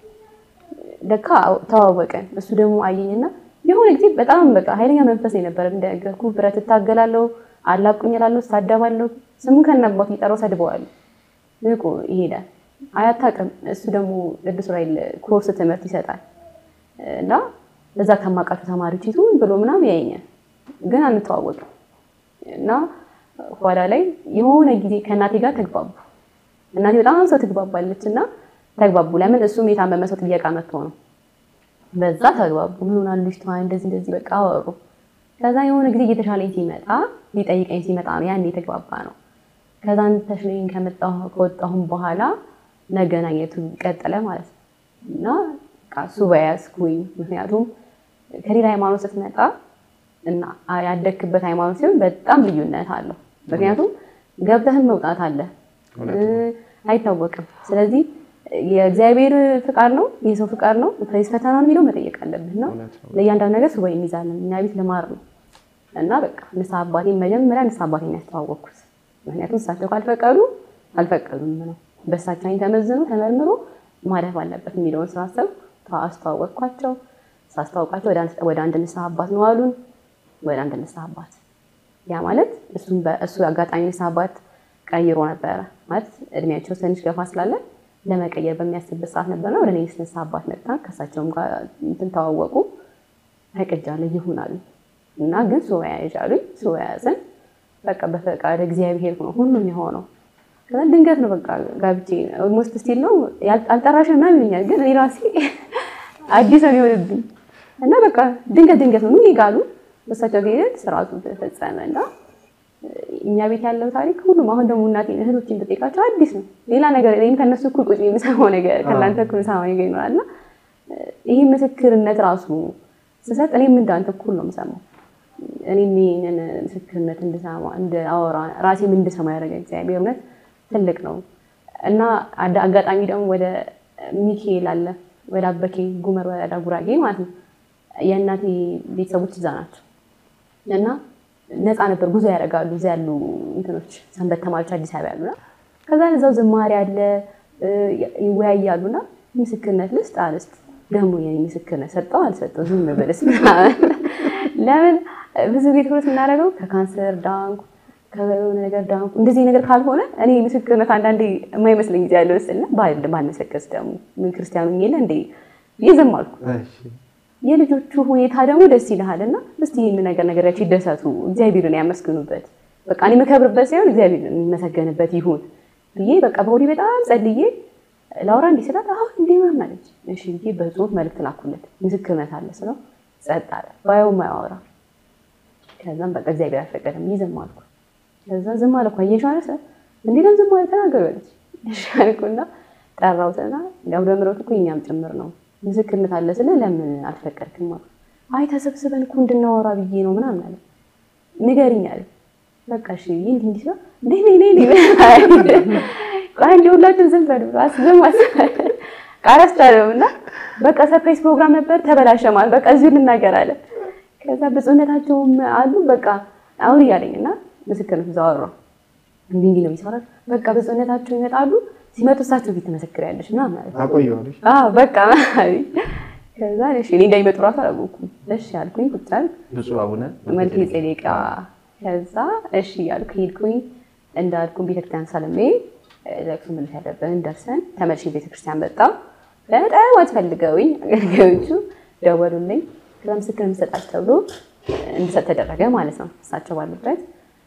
ለካ ተዋወቀን። እሱ ደግሞ አየኝና የሆነ ጊዜ በጣም በቃ ኃይለኛ መንፈስ ነበር። እንደገርኩ ብረት ታገላለሁ፣ አላቁኝ እላለሁ፣ ሳደባለሁ። ስሙን ከናባቱ እየጠራው ሰድበዋለሁ። ንቁ ይሄዳል አያታቅም። እሱ ደግሞ ቅዱስ ራኤል ኮርስ ትምህርት ይሰጣል እና ለዛ ከማውቃቸው ተማሪዎች ይሁን ብሎ ምናምን ያየኛል፣ ግን አንተዋወቅም። እና ኋላ ላይ የሆነ ጊዜ ከእናቴ ጋር ተግባቡ። እናቴ በጣም ሰው ትግባባለች እና ተግባቡ። ለምን እሱም የታመመ ሰው ጥያቄ መጥቶ ነው። በዛ ተግባቡ። ምን ሆናል ልጅቷ እንደዚህ በቃ አወሩ። ከዛ የሆነ ጊዜ እየተሻለኝ ሲመጣ ሊጠይቀኝ ሲመጣ ነው ያን የተግባባ ነው። ከዛ ተሽለኝ ከወጣሁም በኋላ መገናኘቱ ቀጠለ ማለት ነው። እና ሱባኤ ያዝኩኝ። ምክንያቱም ከሌላ ሃይማኖት ስትመጣ እና ያደክበት ሃይማኖት ሲሆን በጣም ልዩነት አለው። ምክንያቱም ገብተህን መውጣት አለ አይታወቅም። ስለዚህ የእግዚአብሔር ፍቃድ ነው የሰው ፍቃድ ነው ፈሪስ ፈተና ነው የሚለው መጠየቅ አለብህና ለእያንዳንዱ ነገር ሱባኤ እንይዛለን። እኛ ቤት ለማር ነው እና በቃ ንስሐ አባቴን መጀመሪያ ንስሐ አባቴን ያስተዋወቅኩት። ምክንያቱም እሳቸው ካልፈቀዱ አልፈቀዱም ነው። በእሳቸው አይን ተመዝኖ ተመርምሮ ማለፍ አለበት የሚለውን ስላሰብ አስተዋወቅኳቸው። ሳስተዋወቃቸው ወደ አንድ ንስሐ አባት ነው አሉን። ወደ አንድ ንስሐ አባት ያ ማለት እሱ አጋጣሚ ንስሐ አባት ቀይሮ ነበረ ማለት እድሜያቸው ትንሽ ገፋ ስላለ ለመቀየር በሚያስብበት ሰዓት ነበርና ወደ እኔ ንስሐ አባት መጣ። ከሳቸውም ጋር እንትን ተዋወቁ። ተቀጃለ ይሁናል እና ግን ሱባኤ ያዣሉኝ። ሱባኤ ያዘን። በቃ በፈቃድ እግዚአብሔር ነው ሁሉም የሆነው። ከዛ ድንገት ነው በቃ ጋብቼ ኦልሞስት ስቲል ነው አልጠራሽም ምናምን ይሉኛል፣ ግን እኔ ራሴ አዲስ ነው የሆነብኝ እና በቃ ድንገት ነው ይጋሉ። በሳቸው ጋር ስርዓቱ ተፈጸመና እኛ ቤት ያለው ታሪክ ሁሉም አሁን ደግሞ እናቴ እህቶችን ብትጠይቃቸው አዲስ ነው። ሌላ ነገር እኔም ከነሱ እኩል ቁጭ የምሰማው ነገር ከእናንተ እኩል የምሰማው ነገር ይኖራልና ይሄ ምስክርነት ራሱ ስሰጥ እኔም እንዳንተ እኩል ነው የምሰማው። እኔም ይሄንን ምስክርነት እንድሰማ እንዳወራ ራሴም እንድሰማ ያደረገ እግዚአብሔር እውነት ትልቅ ነው እና አጋጣሚ ደግሞ ወደ ሚካኤል አለ ወደ አበኬ ጉመር ወደ ጉራጌ ማለት ነው የእናቴ ቤተሰቦች እዛ ናቸው እና ነፃ ነበር ጉዞ ያደርጋሉ። እዛ ያሉ እንትኖች ሰንበት ተማሪዎች አዲስ አበባ ያሉና ከዛ እዛው ዝማሬ አለ ይወያያሉና ምስክርነት ልስጥ አልስጥ ደግሞ የኔ ምስክርነት ሰጠው አልሰጠው ዝም ብለስ ለምን ብዙ ቤት ሁሉ እናደርገው ከካንሰር ዳንኩ ከሆነ ነገር ዳንኩ እንደዚህ ነገር ካልሆነ እኔ ምስክርነት አንዳንዴ የማይመስለኝ ጊዜ ያለው ስልና ባልመሰከስ ደግሞ ምን ክርስቲያኑ ይሄን እንዴ ይዘማልኩ የልጆቹ ሁኔታ ደግሞ ደስ ይልሃልና እስቲ ይሄን ነገራቸው ይደሰቱ እግዚአብሔርን ያመስግኑበት በቃ እኔ መከብርበት ሳይሆን እግዚአብሔርን የሚመሰገንበት ይሁን ብዬ በቃ በሆዴ በጣም ጸልዬ ላውራ እንዲሰጣት አሁን እንደማን ማለት እሺ ብዬ በጽሁፍ መልእክት ላኩለት ምስክርነት አለ ስለው ጸጥ አለ ባየው ማያወራ ከዛም በቃ እግዚአብሔር አፈቀደም ይዘማልኩ ከዛ ዝማልኩ አየሻለሰ እንዴት ዝማል ተናገረች እሺ አልኩና ጠራውተና ያው ደምሮት እኮ እኛም ጭምር ነው ምስክርነት አለ ስለ ለምን አልፈቀድክም አይ ተሰብስበን እኮ እንድናወራ ብዬ ነው ምናምን አለ ንገሪኝ አለ በቃ እሺ እንዴ ቃል ሁላችንም ዝም ብለን አስዘማስ ቃራስታለውና በቃ ሰርፕራይዝ ፕሮግራም ነበር ተበላሸ ማለት በቃ እዚህ ልናገር አለ ከዛ በጽነታቸውም አሉ በቃ አውሪ ያለኝና ምስክርነት ዘዋወራ እንዴ ነው ይሰራል በቃ በጽነታቸው ይመጣሉ ሲመጡ እሳቸው ፊት ተመሰክሪያለሽ ምናምን አለ አቆየዋለሽ በቃ ከዛ እሺ እኔ እንዳይመጡ ራሱ አላወኩም እሺ አልኩኝ ቁጣል ብፁዕ አቡነ መልክ ጼዴቃ ከዛ እሺ ያልኩኝ ሄድኩኝ እንዳልኩ ቤተክርስቲያን ሰለሜ ለክሱ ምን ያደረበን ደርሰን ተመልሼ ቤተክርስቲያን መጣሁ በጣም አትፈልገውኝ አገልጋዮቹ ደወሉልኝ ከምስክር መስጠት ተብሎ እንድሰጥ ተደረገ ማለት ነው እሳቸው ባሉበት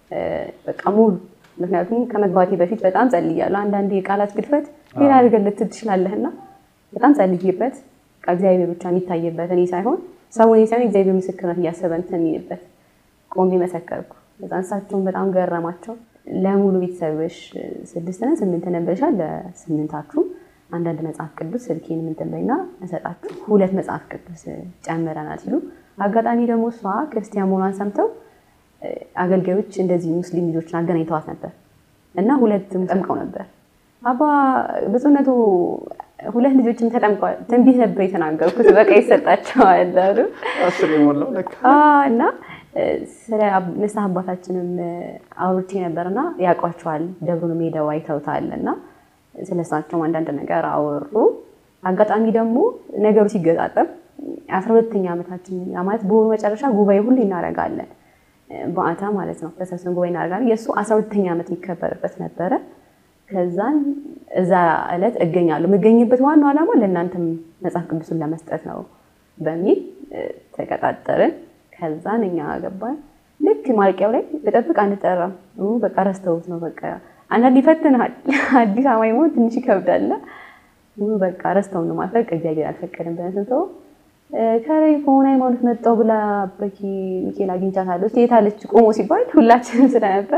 በቃ ሙሉ ምክንያቱም ከመግባቴ በፊት በጣም ጸልያለሁ። አንዳንዴ የቃላት ግድፈት ሌላ ነገር ልትል ትችላለህና በጣም ጸልዬበት እግዚአብሔር ብቻ የሚታየበት እኔ ሳይሆን ሰውን ሳይሆን እግዚአብሔር ምስክርነት እያሰበን ተሚልበት ቆሜ መሰከርኩ። በዛን እሳቸውን በጣም ገረማቸው። ለሙሉ ቤተሰብሽ 6 ነን 8 ነን ብለሻል፣ ለስምንታችሁ አንዳንድ መጽሐፍ ቅዱስ ስልኬን ምን ትለይና እሰጣችሁ 2 መጽሐፍ ቅዱስ ጨምረናል ሲሉ አጋጣሚ ደግሞ እሷ ክርስቲያን መሆኗን ሰምተው አገልጋዮች እንደዚህ ሙስሊም ልጆችን አገናኝተዋት ነበር እና 2ም ጠምቀው ነበር። አባ ብፁዕነቱ 2 ልጆችን ተጠምቀዋል፣ ትንቢት ነበር የተናገርኩት፣ በቃ ይሰጣቸዋል አሉ። አስር የሞላው ለካ እና ስለ ንስሐ አባታችንም አውርቼ ነበርና ያውቋቸዋል፣ ደብሩንም ሄደው አይተውታልና ስለሳቸው አንዳንድ ነገር አወሩ። አጋጣሚ ደግሞ ነገሩ ሲገጣጠም 12ኛ ዓመታችን ማለት በወሩ መጨረሻ ጉባኤ ሁሉ እናደርጋለን፣ በአታ ማለት ነው ተሰብስበን ጉባኤ እናደርጋለን። የእሱ 12ኛ ዓመት የሚከበርበት ነበረ። ከዛን እዛ ዕለት እገኛለሁ። የምገኝበት ዋናው ዓላማ ለእናንተም መጽሐፍ ቅዱስን ለመስጠት ነው በሚል ተቀጣጠርን። ከዛን እኛ ገባን። ልክ ማልቂያው ላይ በጠብቅ አንጠራም፣ በቃ ረስተውት ነው። በቃ አንዳንድ ይፈትናል፣ አዲስ አማኝ መሆን ትንሽ ይከብዳል። በቃ ረስተው ነው ማለት እግዚአብሔር አልፈቀደም ብለን ስንተው ከላይ ከሆነ ሃይማኖት መጣው ብላ በቂ ሚካኤል አግኝቻታለሁ እስቲ የታለች ቆሞ ሲባል ሁላችንም ስለነበር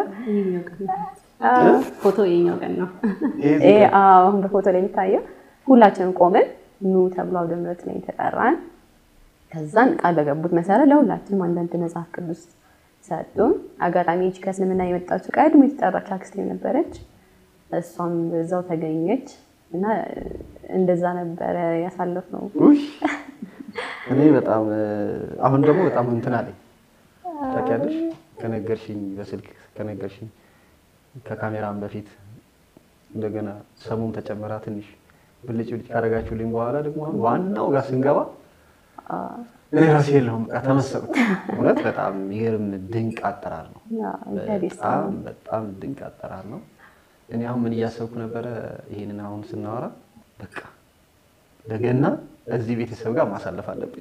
ፎቶ የኛው ቀን ነው። አሁን በፎቶ ላይ የሚታየው ሁላችንም ቆመን ኑ ተብሎ አውደ ምሕረት ላይ ተጠራን። ከዛን ቃል በገቡት መሰረት ለሁላችንም አንዳንድ መጽሐፍ ቅዱስ ሰጡን። አጋጣሚ እቺ ከእስልምና የመጣችው ቀድሞ የተጠራች አክስቴ ነበረች፣ እሷም በዛው ተገኘች እና እንደዛ ነበር ያሳለፍነው። እኔ በጣም አሁን ደግሞ በጣም እንትን አለኝ ታውቂያለሽ፣ ከነገርሽኝ በስልክ ከነገርሽኝ ከካሜራም በፊት እንደገና ሰሙም ተጨመራ ትንሽ ብልጭ ብልጭ ካደረጋችሁልኝ በኋላ ደግሞ ዋናው ጋር ስንገባ እኔ ራሴ የለሁም በቃ ተመሰጥኩ። እውነት በጣም የሚገርም ድንቅ አጠራር ነው። በጣም ድንቅ አጠራር ነው። እኔ አሁን ምን እያሰብኩ ነበረ ይሄንን አሁን ስናወራ በቃ ለገና እዚህ ቤተሰብ ጋር ማሳለፍ አለብኝ።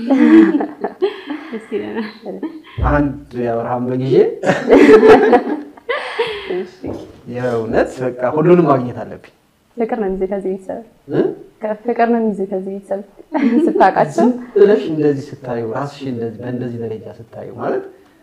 አንድ የአብርሃም በጊዜ የእውነት በቃ ሁሉንም ማግኘት አለብኝ። ፍቅር ነው የሚይዘው ከዚህ ቤተሰብ ፍቅር ነው የሚይዘው ከዚህ ቤተሰብ ስታውቃቸው ብለሽ እንደዚህ ስታዩ ራስሽ እንደዚህ በእንደዚህ ደረጃ ስታዩ ማለት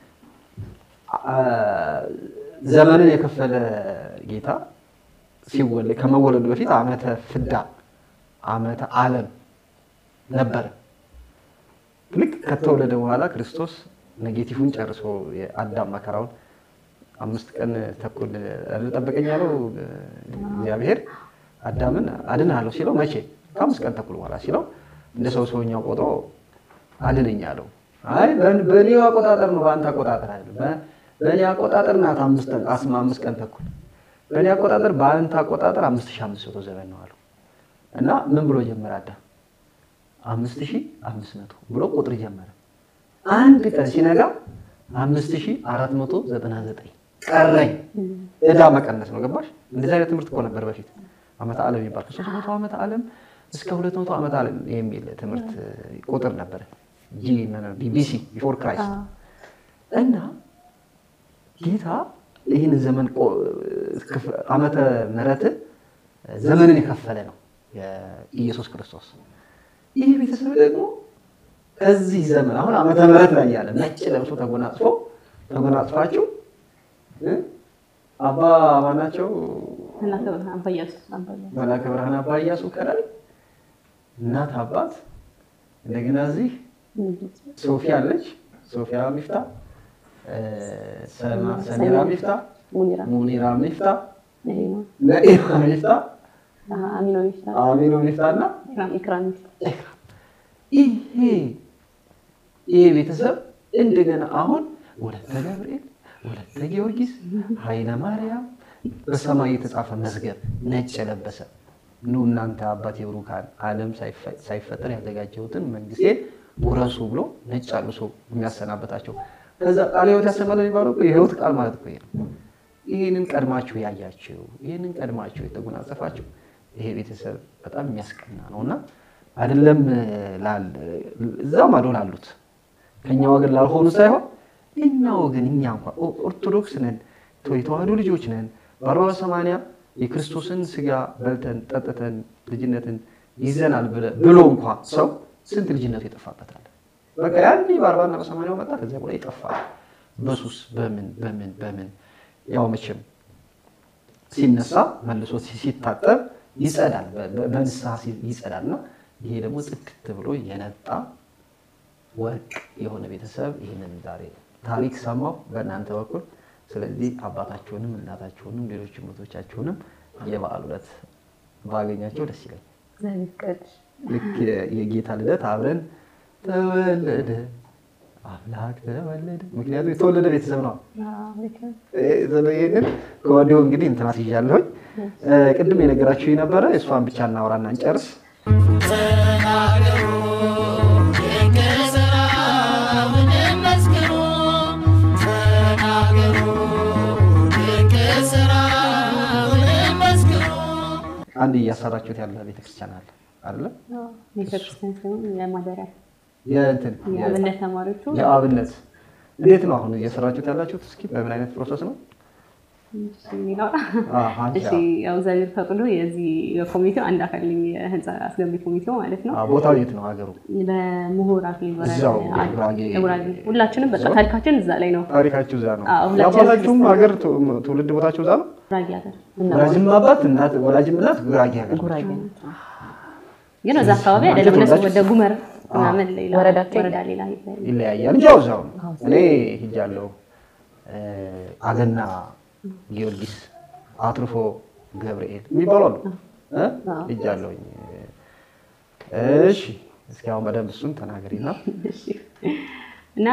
ዘመንን የከፈለ ጌታ ሲወለድ ከመወለዱ በፊት ዓመተ ፍዳ ዓመተ ዓለም ነበር። ልክ ከተወለደ በኋላ ክርስቶስ ኔጌቲቭን ጨርሶ የአዳም መከራውን 5 ቀን ተኩል አልጠበቀኝ ያለው እግዚአብሔር አዳምን አድንሃለሁ ሲለው መቼ ከ5 ቀን ተኩል በኋላ ሲለው እንደ ሰውኛው ቆጥሮ አድነኝ አለው። አይ በኔ አቆጣጠር ነው በአንተ አቆጣጠር አይደለም፣ በኔ አቆጣጠር ናት 5 ቀን ተኩል፣ በኔ አቆጣጠር በአንተ አቆጣጠር 5500 ዘመን ነው አለው። እና ምን ብሎ ጀመረ አዳም 5500 ብሎ ቁጥር ጀመረ። አንድ ቀን ሲነጋ 5499 ቀረኝ። እዳ መቀነስ ነው ገባሽ? እንደዚህ አይነት ትምህርት እኮ ነበር በፊት ዓመተ ዓለም ይባል ከ300 ዓመተ ዓለም እስከ 200 ዓመተ ዓለም የሚል ትምህርት ቁጥር ነበር ቢቢሲ ቢፎር ክራይስት። እና ጌታ ይህን ዘመን ዓመተ ምሕረት ዘመንን የከፈለ ነው ኢየሱስ ክርስቶስ። ይህ ቤተሰብ ደግሞ ከዚህ ዘመን አሁን ዓመተ ምሕረት ላይ ያለ ነጭ ለብሶ ተጎናጽፋችሁ አባ ማናቸው መላከ ብርሃን አባ ኢያሱ ከላይ እናት አባት እንደገና እዚህ ሶፊያ አለች፣ ሶፊያ ሚፍታ፣ ሰሜራ ሚፍታ፣ ሙኒራ ሚፍታ፣ ነኢማ ሚፍታ፣ አሚኖ ሚፍታና ኢክራም ይሄ ቤተሰብ እንደገና አሁን ወለተ ገብርኤል ወለተ ጊዮርጊስ ኃይለ ማርያም በሰማይ የተጻፈ መዝገብ ነጭ የለበሰ ኑ እናንተ አባቴ ብሩካን ዓለም ሳይፈጠር ያዘጋጀሁትን መንግስቴን ውረሱ ብሎ ነጭ አልብሶ የሚያሰናበታቸው። ከዛ ቃለ ሕይወት ያሰማልን የሚባለው የሕይወት ቃል ማለት እኮ ነው። ይህንን ቀድማችሁ ያያችሁ፣ ይህንን ቀድማችሁ የተጎናጸፋችሁ ይሄ ቤተሰብ በጣም የሚያስቀና ነውና አይደለም እዛ ማዶ ላሉት ከኛ ወገን ላልሆኑ ሳይሆን እኛ ወገን እኛ እንኳን ኦርቶዶክስ ነን የተዋህዶ ልጆች ነን በ40/80 የክርስቶስን ስጋ በልተን ጠጥተን ልጅነትን ይዘናል ብሎ እንኳን ሰው ስንት ልጅነቱ ይጠፋበታል በቃ ያኔ በ40 እና በ80 መጣ ከዛ በኋላ ይጠፋል በሱስ በምን ያው መቼም ሲነሳ መልሶ ሲታጠብ ይጸዳል በንስሐ ይጸዳልና ይሄ ደግሞ ጽድት ብሎ የነጣ ወርቅ የሆነ ቤተሰብ ይሄንን ዛሬ ታሪክ ሰማው በእናንተ በኩል ስለዚህ አባታችሁንም እናታችሁንም ሌሎች ምርቶቻችሁንም የበዓል ዕለት ባገኛቸው ደስ ይላል ልክ የጌታ ልደት አብረን ተወለደ አምላክ ተወለደ ምክንያቱም የተወለደ ቤተሰብ ነው ይሄንን ከወዲሁ እንግዲህ እንትናት ይያለሁኝ ቅድም የነገራችሁ ነበረ እሷን ብቻ እናወራና እንጨርስ አንድ እያሰራችሁት ያለ ቤተክርስቲያን አለ አይደል ቤተክርስቲያን ለማደሪያ የአብነት ተማሪዎቹ የአብነት እንዴት ነው አሁን እየሰራችሁት ያላችሁት እስኪ በምን አይነት ፕሮሰስ ነው እሺ ያው እግዚአብሔር ፈቅዶ የዚህ የኮሚቴው አንድ አካል ነኝ የህንጻ አስገቢ ኮሚቴው ማለት ነው ቦታው የት ነው ሀገሩ በምሁር አክሊል ወራጅ ሁላችንም በቃ ታሪካችን እዛ ላይ ነው ታሪካችሁ እዛ ነው ያባታችሁም ሀገር ትውልድ ቦታችሁ እዛ ነው ጉራጌ ሀገር ወላጅም አባት እናት ወላጅም እናት ጉራጌ ሀገር ግን እዛ አካባቢ አይደለም እነሱ ወደ ጉመር ምናምን ሌላ ወረዳ ሌላ ይለያያል እንጂ እዛው እኔ ሄጃለሁ አገና ጊዮርጊስ አትርፎ ገብርኤል የሚባለው ሄጃለሁኝ እሺ እስኪ አሁን በደንብ እሱን ተናገሪና እና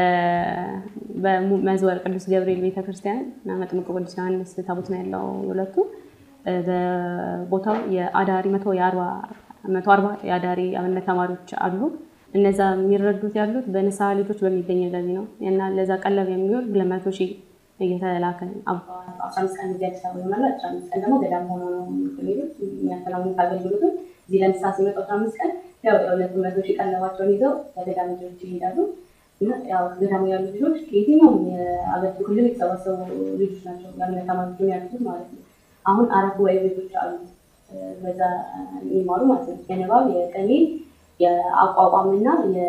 በመዝወር ቅዱስ ገብርኤል ቤተክርስቲያን እና መጥምቁ ቅዱስ ዮሐንስ ታቦት ነው ያለው ሁለቱ በቦታው የአዳሪ 140 የአዳሪ አብነት ተማሪዎች አሉ እነዛ የሚረዱት ያሉት በንስሐ ልጆች በሚገኝ ገቢ ነው እና ለዛ ቀለብ የሚሆን 200,000 እየተላከ 15 ቀን እያደረሰው ማለት 15 ቀን ደግሞ ገዳም ሆኖ ነው የሚሉት የሚያከናውኑት አገልግሎቱ እዚህ ለንስሐ ሲመጣ 15 ቀን ያው 200,000 ቀለባቸውን ይዘው ለገዳም ልጆች ይሄዳሉ እና ያው ገዳም ያሉ ልጆች ከየትኛውም የአገሪቱ ክልል የተሰባሰቡ ልጆች ናቸው የአብነት ተማሪዎች ያሉት ማለት ነው አሁን 4 ወይ ቤቶች አሉ በዛ የሚማሩ ማለት ነው የንባብ የቅኔ የአቋቋምና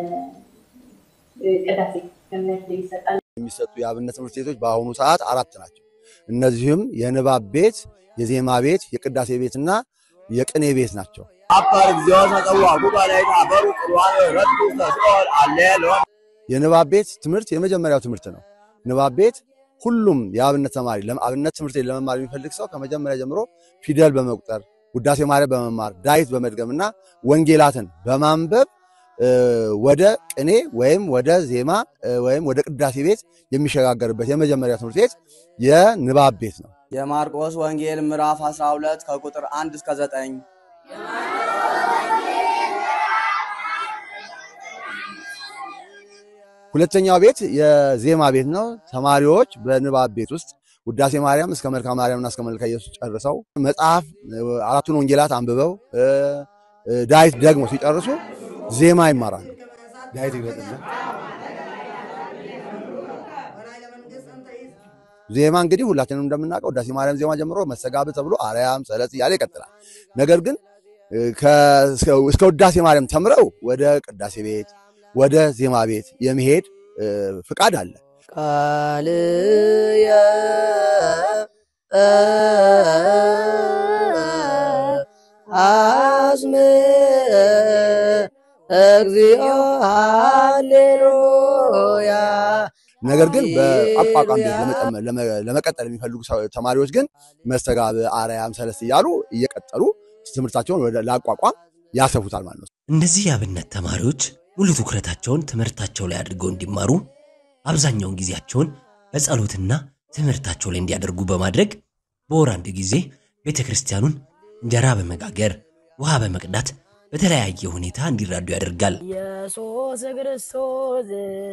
የቅዳሴ ትምህርት ይሰጣል የሚሰጡ የአብነት ትምህርት ቤቶች በአሁኑ ሰዓት 4 ናቸው እነዚህም የንባብ ቤት የዜማ ቤት የቅዳሴ ቤትና የቅኔ ቤት ናቸው አባር እግዚኦ ተጠዋቁ ባላይ አበሩ ቁርአን ረዱ ተስኦል አሌሎ የንባብ ቤት ትምህርት የመጀመሪያው ትምህርት ነው ንባብ ቤት ሁሉም የአብነት ተማሪ ለአብነት ትምህርት ለመማር የሚፈልግ ሰው ከመጀመሪያ ጀምሮ ፊደል በመቁጠር ውዳሴ ማርያም በመማር ዳዊት በመድገምና ወንጌላትን በማንበብ ወደ ቅኔ ወይም ወደ ዜማ ወይም ወደ ቅዳሴ ቤት የሚሸጋገርበት የመጀመሪያው ትምህርት ቤት የንባብ ቤት ነው የማርቆስ ወንጌል ምዕራፍ 12 ከቁጥር 1 እስከ 9 ሁለተኛው ቤት የዜማ ቤት ነው ተማሪዎች በንባብ ቤት ውስጥ ውዳሴ ማርያም እስከ መልካ ማርያምና እስከ መልካ ኢየሱስ ጨርሰው መጽሐፍ አራቱን ወንጌላት አንብበው ዳዊት ደግሞ ሲጨርሱ ዜማ ይማራሉ ዳዊት ይገጥላል ዜማ እንግዲህ ሁላችንም እንደምናውቀው ውዳሴ ማርያም ዜማ ጀምሮ መሰጋብ ተብሎ አርያም ሰለጽ ያለ ይቀጥላል ነገር ግን እስከ ውዳሴ ማርያም ተምረው ወደ ቅዳሴ ቤት ወደ ዜማ ቤት የመሄድ ፍቃድ አለ ቃልየ አስመ እግዚኦ ሃሌሉያ ነገር ግን በአቋቋም ቤት ለመቀጠል የሚፈልጉ ተማሪዎች ግን መስተጋብ አርያም ሰለስት እያሉ እየቀጠሉ ትምህርታቸውን ወደ ለአቋቋም ያሰፉታል ማለት ነው እነዚህ የአብነት ተማሪዎች ሙሉ ትኩረታቸውን ትምህርታቸው ላይ አድርገው እንዲማሩ አብዛኛውን ጊዜያቸውን በጸሎትና ትምህርታቸው ላይ እንዲያደርጉ በማድረግ በወር አንድ ጊዜ ቤተክርስቲያኑን እንጀራ በመጋገር ውሃ በመቅዳት በተለያየ ሁኔታ እንዲራዱ ያደርጋል ኢየሱስ ክርስቶስ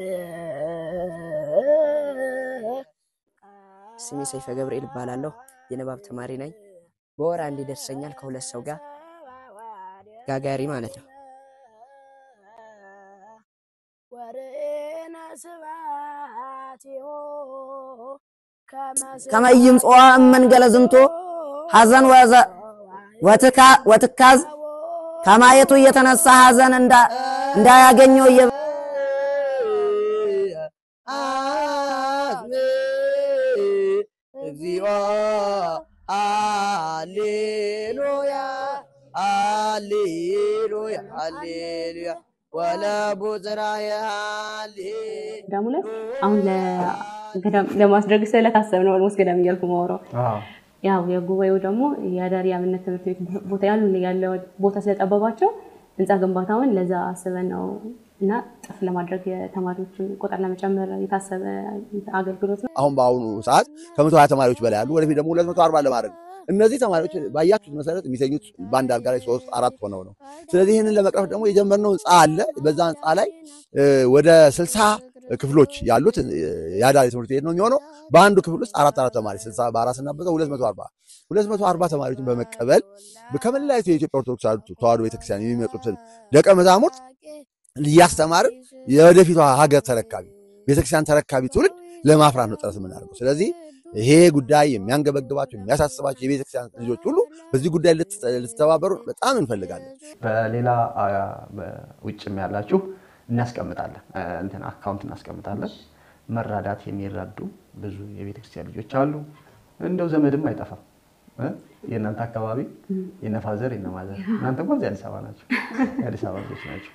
ስሜ ሰይፈ ገብርኤል እባላለሁ የንባብ ተማሪ ነኝ በወር አንድ ይደርሰኛል ከሁለት ሰው ጋር ጋጋሪ ማለት ነው ወሬና ስባት ከመይም ጾዋ እመንገለ ዝንቶ ሐዘን ወትካዝ ከማየቱ የተነሳ ሐዘን እንዳያገኘው እግዚኦ ሃሌሉያ ሃሌሉያ ሃሌሉያ ወለቡዝራየ ገዳሙ ላይ አሁን ለማስደረግ ስለታሰብ ነው ወልሞስ ገዳም እያልኩ ማወራው ያው የጉባኤው ደግሞ የአዳሪ አብነት ትምህርት ቤት ቦታ ያለው ቦታ ስለጠበባቸው ህንጻ ግንባታውን ለዛ አስበን ነው እና ጥፍ ለማድረግ የተማሪዎችን ቁጥር ለመጨመር የታሰበ አገልግሎት ነው። አሁን በአሁኑ ሰዓት ከ120 ተማሪዎች በላይ አሉ። ወደፊት ደግሞ 240 ለማድረግ እነዚህ ተማሪዎች ባያችሁት መሰረት የሚተኙት ባንድ አልጋ ላይ 3-4 ሆነው ነው። ስለዚህ ይሄንን ለመቅረፍ ደግሞ የጀመርነው ህንጻ አለ። በዛ ህንጻ ላይ ወደ 60 ክፍሎች ያሉት ያዳሪ ትምህርት ቤት ነው የሚሆነው። በአንዱ ክፍል ውስጥ 4 ተማሪ 60 በአራት ስናበዛው 240 ተማሪዎችን በመቀበል ከመላው የኢትዮጵያ ኦርቶዶክስ ተዋሕዶ ቤተክርስቲያን የሚመጡትን ደቀ መዛሙርት እያስተማርን የወደፊቷ ሀገር ተረካቢ ቤተክርስቲያን ተረካቢ ትውልድ ለማፍራት ነው ጥረት የምናደርገው። ስለዚህ ይሄ ጉዳይ የሚያንገበግባቸው የሚያሳስባቸው የቤተክርስቲያን ልጆች ሁሉ በዚህ ጉዳይ ልትተባበሩ በጣም እንፈልጋለን። በሌላ ውጭም ያላችሁ እናስቀምጣለን እንትን አካውንት እናስቀምጣለን። መራዳት የሚረዱ ብዙ የቤተክርስቲያን ልጆች አሉ። እንደው ዘመድም አይጠፋም። የእናንተ አካባቢ የነፋዘር የነማዘር እናንተ እንኳን አዲስ አበባ ናቸው። አዲስ አበባ ልጆች ናቸው።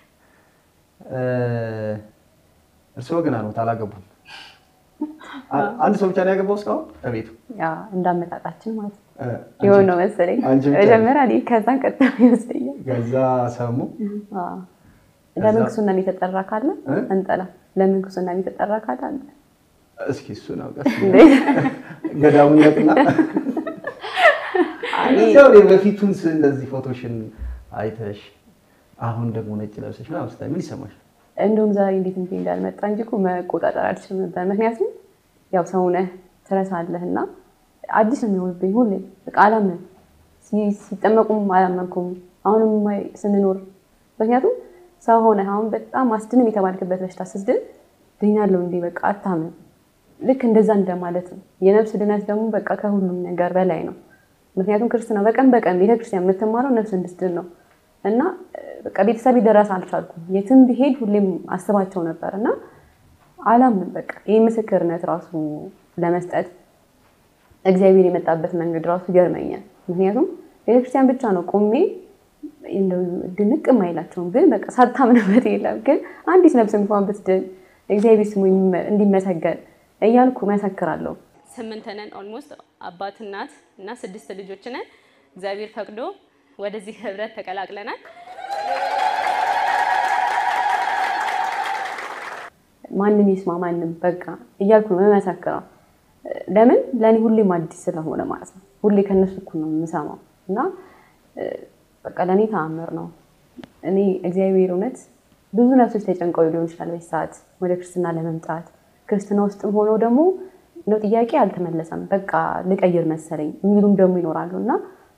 እርስዎ ግን አላገቡም። አንድ ሰው ብቻ ነው ያገባው እስካሁን ከቤቱ? ያ እንዳመጣጣችን ማለት ነው የሆነው መሰለኝ። መጀመሪያ እኔ ከዛ ቀጥታ ይመስለኛል። ከዛ ሰሙ ለምንኩስና የተጠራ ካለ እንጠላ ለምንኩስና የተጠራ ካለ አንተ እስኪ እሱ ነው ጋር ገዳሙን ያጥና አይ በፊቱን እንደዚህ ፎቶሽን አይተሽ አሁን ደግሞ ነጭ ለብሰሽ ነው አስታይ ምን ይሰማሽ? እንደውም ዛሬ እንዴት እንዳልመጣ እንጂ እኮ መቆጣጠር አልችልም ነበር። ምክንያቱም ያው ሰው ነህ ትረሳለህና አዲስ ነው የሚሆንብኝ ሁሌ በቃ አላምንም። ሲጠመቁም አላመንኩም። አሁንም ስንኖር ምክንያቱም ሰው ሆነ አሁን በጣም አስድንም የተባልክበት በሽታ ስትድን ድኛለሁ እንዴ በቃ አታምንም። ልክ እንደዛ እንደማለት ነው። የነፍስ ድነት ደግሞ በቃ ከሁሉም ነገር በላይ ነው። ምክንያቱም ክርስትና በቀን ቤተክርስቲያን የምትማረው ነፍስ እንድትድን ነው። እና በቃ ቤተሰብ ይደረስ አልቻልኩም። የትም ቢሄድ ሁሌም አስባቸው ነበርና አላምንም። በቃ ይሄ ምስክርነት ራሱ ለመስጠት እግዚአብሔር የመጣበት መንገድ ራሱ ይገርመኛል። ምክንያቱም ቤተክርስቲያን ብቻ ነው ቆሜ እንደው ድንቅ ማይላቸው ግን በቃ ሳታምንበት የለም። ግን አንዲት ነፍስ እንኳን ብትድን እግዚአብሔር ስሙ እንዲመሰገን እያልኩ መሰክራለሁ። 8 ነን ኦልሞስት አባት እናት እና 6 ልጆች ነን። እግዚአብሔር ፈቅዶ ወደዚህ ህብረት ተቀላቅለናል። ማንንም ይስማ ማንንም በቃ እያልኩ ነው መሰክራለሁ። ለምን ለኔ ሁሌም አዲስ ስለሆነ ማለት ነው። ሁሌ ከነሱ እኩል ነው የምሰማው እና በቃ ለኔ ተአምር ነው። እኔ እግዚአብሔር እውነት ብዙ ነፍሶች ተጨንቀው ሊሆን ይችላል በዚህ ሰዓት ወደ ክርስትና ለመምጣት ክርስትና ውስጥም ሆኖ ደግሞ ነው ጥያቄ አልተመለሰም በቃ ልቀይር መሰለኝ የሚሉም ደግሞ ይኖራሉና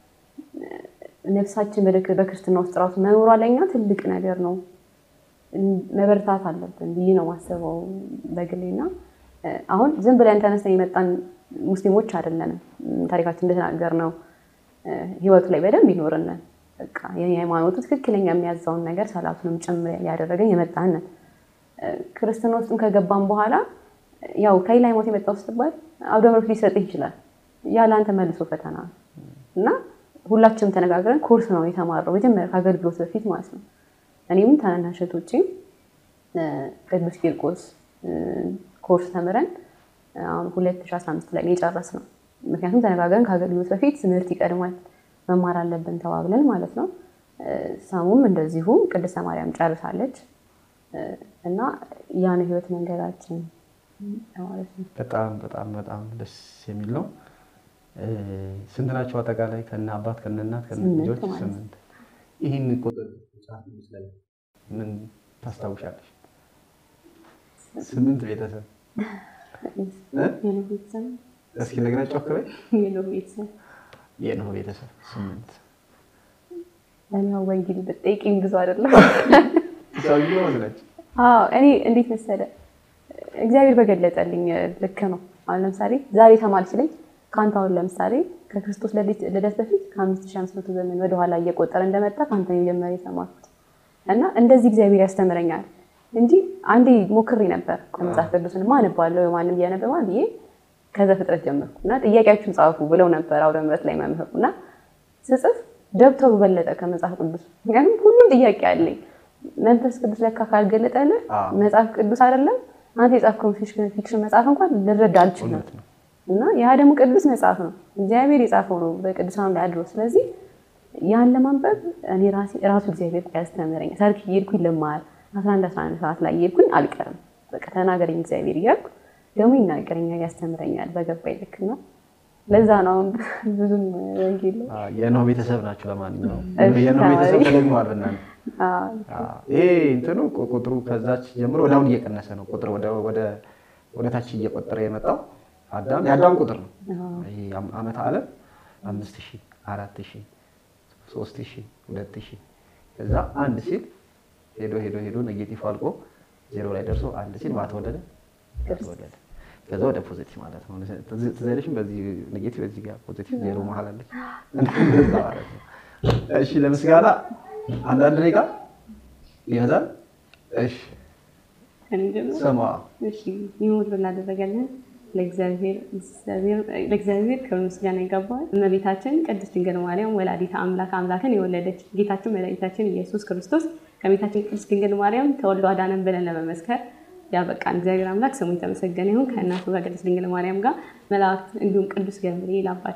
ነፍሳችን በክርስትና ውስጥ ራሱ መኖሯ ለኛ ትልቅ ነገር ነው። መበርታት አለብን ብዬ ነው ማሰበው በግሌና አሁን ዝም ብለን ተነስተን የመጣን ሙስሊሞች አይደለንም። ታሪካችን እንደተናገር ነው ህይወቱ ላይ በደንብ ይኖርናል። በቃ የሃይማኖቱ ትክክለኛ የሚያዛውን ነገር ሰላቱንም ጭምር ያደረገን የመጣን ክርስትና ውስጥም ከገባን በኋላ ያው ከሌላ ሃይማኖት የመጣው ስትባል አውደምሮት ሊሰጥህ ይችላል። ያለ አንተ መልሶ ፈተና እና ሁላችንም ተነጋግረን ኮርስ ነው የተማረው መጀመሪያ ከአገልግሎት በፊት ማለት ነው። እኔም ታናናሾቼ ቅዱስ ቂርቆስ ኮርስ ተምረን አሁን 2015 ላይ የጨረስነው። ምክንያቱም ተነጋግረን ከአገልግሎት በፊት ትምህርት ይቀድማል መማር አለብን ተባብለን ማለት ነው። ሳሙም እንደዚሁ ቅድስተ ማርያም ጨርሳለች እና ያን ህይወት መንገዳችን ማለት ነው። በጣም ደስ የሚል ነው። ስንት ናቸው አጠቃላይ ከነ አባት ከነ እናት ከነ ልጆች? 8 ይሄን ቁጥር ጻፍ ይመስላል። ምን ታስታውሻለሽ? 8 ቤተሰብ የቤተሰብ እስኪ ነግራችሁ አከበይ የኖህ ቤተሰብ 8 ለኛው ወንጌል በጠይቂኝ ብዙ አይደለም። ታውቂው ማለት እኔ እንዴት መሰለ እግዚአብሔር በገለጠልኝ ልክ ነው አሁን ለምሳሌ ዛሬ ተማሪ ሲለኝ ካንተ አሁን ለምሳሌ ከክርስቶስ ልደት በፊት ከ5500 ዘመን ወደ ኋላ እየቆጠረ እንደመጣ ካንተ የጀመረ የተማርኩት እና እንደዚህ እግዚአብሔር ያስተምረኛል እንጂ አንዴ ሞክሬ ነበር ከመጽሐፍ ቅዱስን ማንባለው የማንም ያነበባ ብዬ ከዛ ፍጥረት ጀመርኩና ጥያቄያችሁን ጻፉ ብለው ነበር አውደ ምሕረት ላይ መምህሩና ስጽፍ ደብተሩ በለጠ ከመጽሐፍ ቅዱስ ምክንያቱም ሁሉም ጥያቄ አለኝ መንፈስ ቅዱስ ለካ ካልገለጠልህ መጽሐፍ ቅዱስ አይደለም አንተ የጻፍከው ፊክሽን መጽሐፍ እንኳን ልረዳ አልችልም እና ያ ደግሞ ቅዱስ መጽሐፍ ነው እግዚአብሔር የጻፈው ነው በቅዱሳን ላይ አድሮ ስለዚህ ያን ለማንበብ እኔ ራሱ እግዚአብሔር ያስተምረኛል ሰርክ ይልኩኝ ለማል 11 ሰዓት ላይ ይልኩኝ አልቀርም በቃ ተናገረኝ እግዚአብሔር ይያልኩ ደግሞ ይናገረኛል ያስተምረኛል በገባይ ልክና ለዛ ነው ብዙም ወንጌል የኖህ ቤተሰብ ናቸው ለማንኛውም የኖህ ቤተሰብ ተደግሟል በእናንተ እንትኑ ቁጥሩ ከዛች ጀምሮ ወዳውን እየቀነሰ ነው ቁጥሩ ወደ ታች እየቆጠረ የመጣው የአዳም ቁጥር ነው ይሄ ዓመት ዓለም 5000 4000 3000 2000 ከዛ አንድ ሲል ሄዶ ኔጌቲቭ አልቆ ዜሮ ላይ ደርሶ አንድ ሲል ማተወለደ ከዛ ወደ ፖዚቲቭ ማለት ነው ተዘለሽም በዚህ ኔጌቲቭ በዚህ ጋር ፖዚቲቭ ዜሮ መሃል አለ እንደዛ ማለት ነው እሺ ለምስጋና አንዳንድ ደቂቃ ይያዛል እሺ ሰማ እሺ ይሞት ብናደረጋለን ለእግዚአብሔር ከምስጋና ይገባል እመቤታችን ቅድስት ድንግል ማርያም ወላዲተ አምላክን የወለደች ጌታችን መድኃኒታችን ኢየሱስ ክርስቶስ ከቤታችን ቅድስት ድንግል ማርያም ተወልዶ አዳነን ብለን ለመመስከር ያበቃን እግዚአብሔር አምላክ ስሙ የተመሰገነ ይሁን ከእናቱ ከቅድስት ድንግል ማርያም ጋር መላእክት እንዲሁም ቅዱስ ገብርኤል አባቴ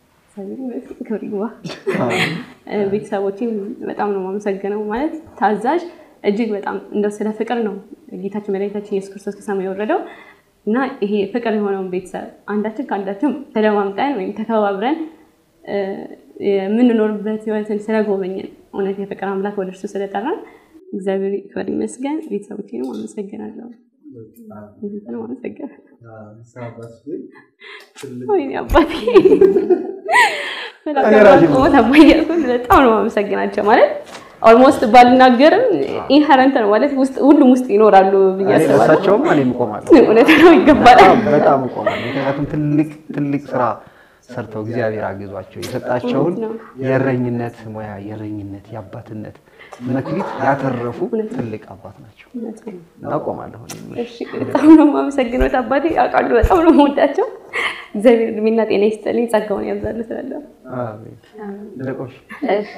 ቤተሰቦቼን በጣም ነው የማመሰግነው ማለት ታዛዥ እጅግ በጣም እንደው ስለ ፍቅር ነው ጌታችን መድኃኒታችን ኢየሱስ ክርስቶስ ከሰማይ የወረደው እና ይሄ ፍቅር የሆነው ቤተሰብ አንዳችን ከአንዳችን ተደማምጠን ወይም ተከባብረን የምንኖርበት ህይወትን ስለጎበኘን እውነት የፍቅር አምላክ ወደ እርሱ ስለጠራን እግዚአብሔር ይክበር ይመስገን ቤተሰቦቼንም አመሰግናለሁ ይዘን አመሰግናለሁ ወይ አባቴ በጣም ነው አመሰግናቸው ማለት ኦልሞስት ባልናገርም ኢንሄረንት ነው ማለት ሁሉም ውስጥ ይኖራሉ ብያስባለሁ እሳቸውም እኔም ቆማለሁ እውነት ነው ይገባል በጣም ቆማለሁ ምክንያቱም ትልቅ ስራ ሰርተው እግዚአብሔር አግዟቸው የሰጣቸውን የእረኝነት ሙያ የእረኝነት የአባትነት መክሊት ያተረፉ ትልቅ አባት ናቸው እናቆማለሁ እሺ በጣም ነው የማመሰግነው አባቴ አቃሉ በጣም ነው የምወዳቸው እግዚአብሔር እድሜና ጤና ይስጥልኝ ጸጋውን ያብዛልኝ ስላለው አሜን ለቆሽ እሺ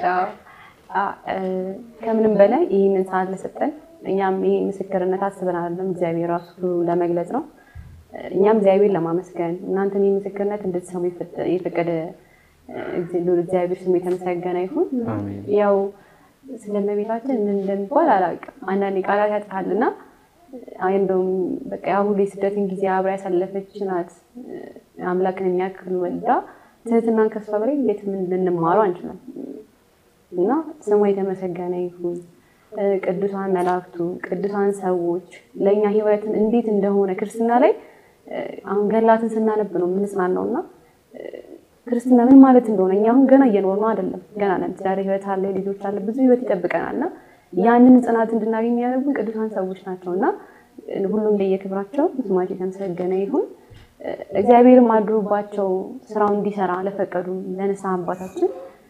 ከምንም በላይ ይሄንን ሰዓት ለሰጠን እኛም ይሄ ምስክርነት አስበን አይደለም እግዚአብሔር ራሱ ለመግለጽ ነው እኛም እግዚአብሔር ለማመስገን እናንተም ይሄ ምስክርነት እንድትሰሙ የፈቀደ እግዚአብሔር ስሙ የተመሰገነ ይሁን አሜን ያው ስለመቤታችን ምን እንደሚባል አላውቅም አንዳንዴ ቃላት ያጣልና እንደውም በቃ ያው ሁሉ ስደትን ጊዜ አብራ ያሳለፈች ናት አምላክን የሚያክል ወልዳ ትህትናን ከሷ በላይ እንዴት ምን ልንማሩ አንችልም እና ስሙ የተመሰገነ ይሁን ቅዱሳን መላእክቱ ቅዱሳን ሰዎች ለኛ ህይወትን እንዴት እንደሆነ ክርስትና ላይ አሁን ገላትን ስናነብ ነው ምንጽናናውና ክርስትና ምን ማለት እንደሆነ እኛ አሁን ገና እየኖርነው አይደለም ገና ነን ዛሬ ህይወት አለ ልጆች አለ ብዙ ህይወት ይጠብቀናልና ያንን ጽናት እንድናገኝ ያደረጉ ቅዱሳን ሰዎች ናቸውና ሁሉም ለየክብራቸው ስማቸው የተመሰገነ ይሁን እግዚአብሔርም አድሮባቸው ስራውን እንዲሰራ ለፈቀዱ ለነሳ አባታችን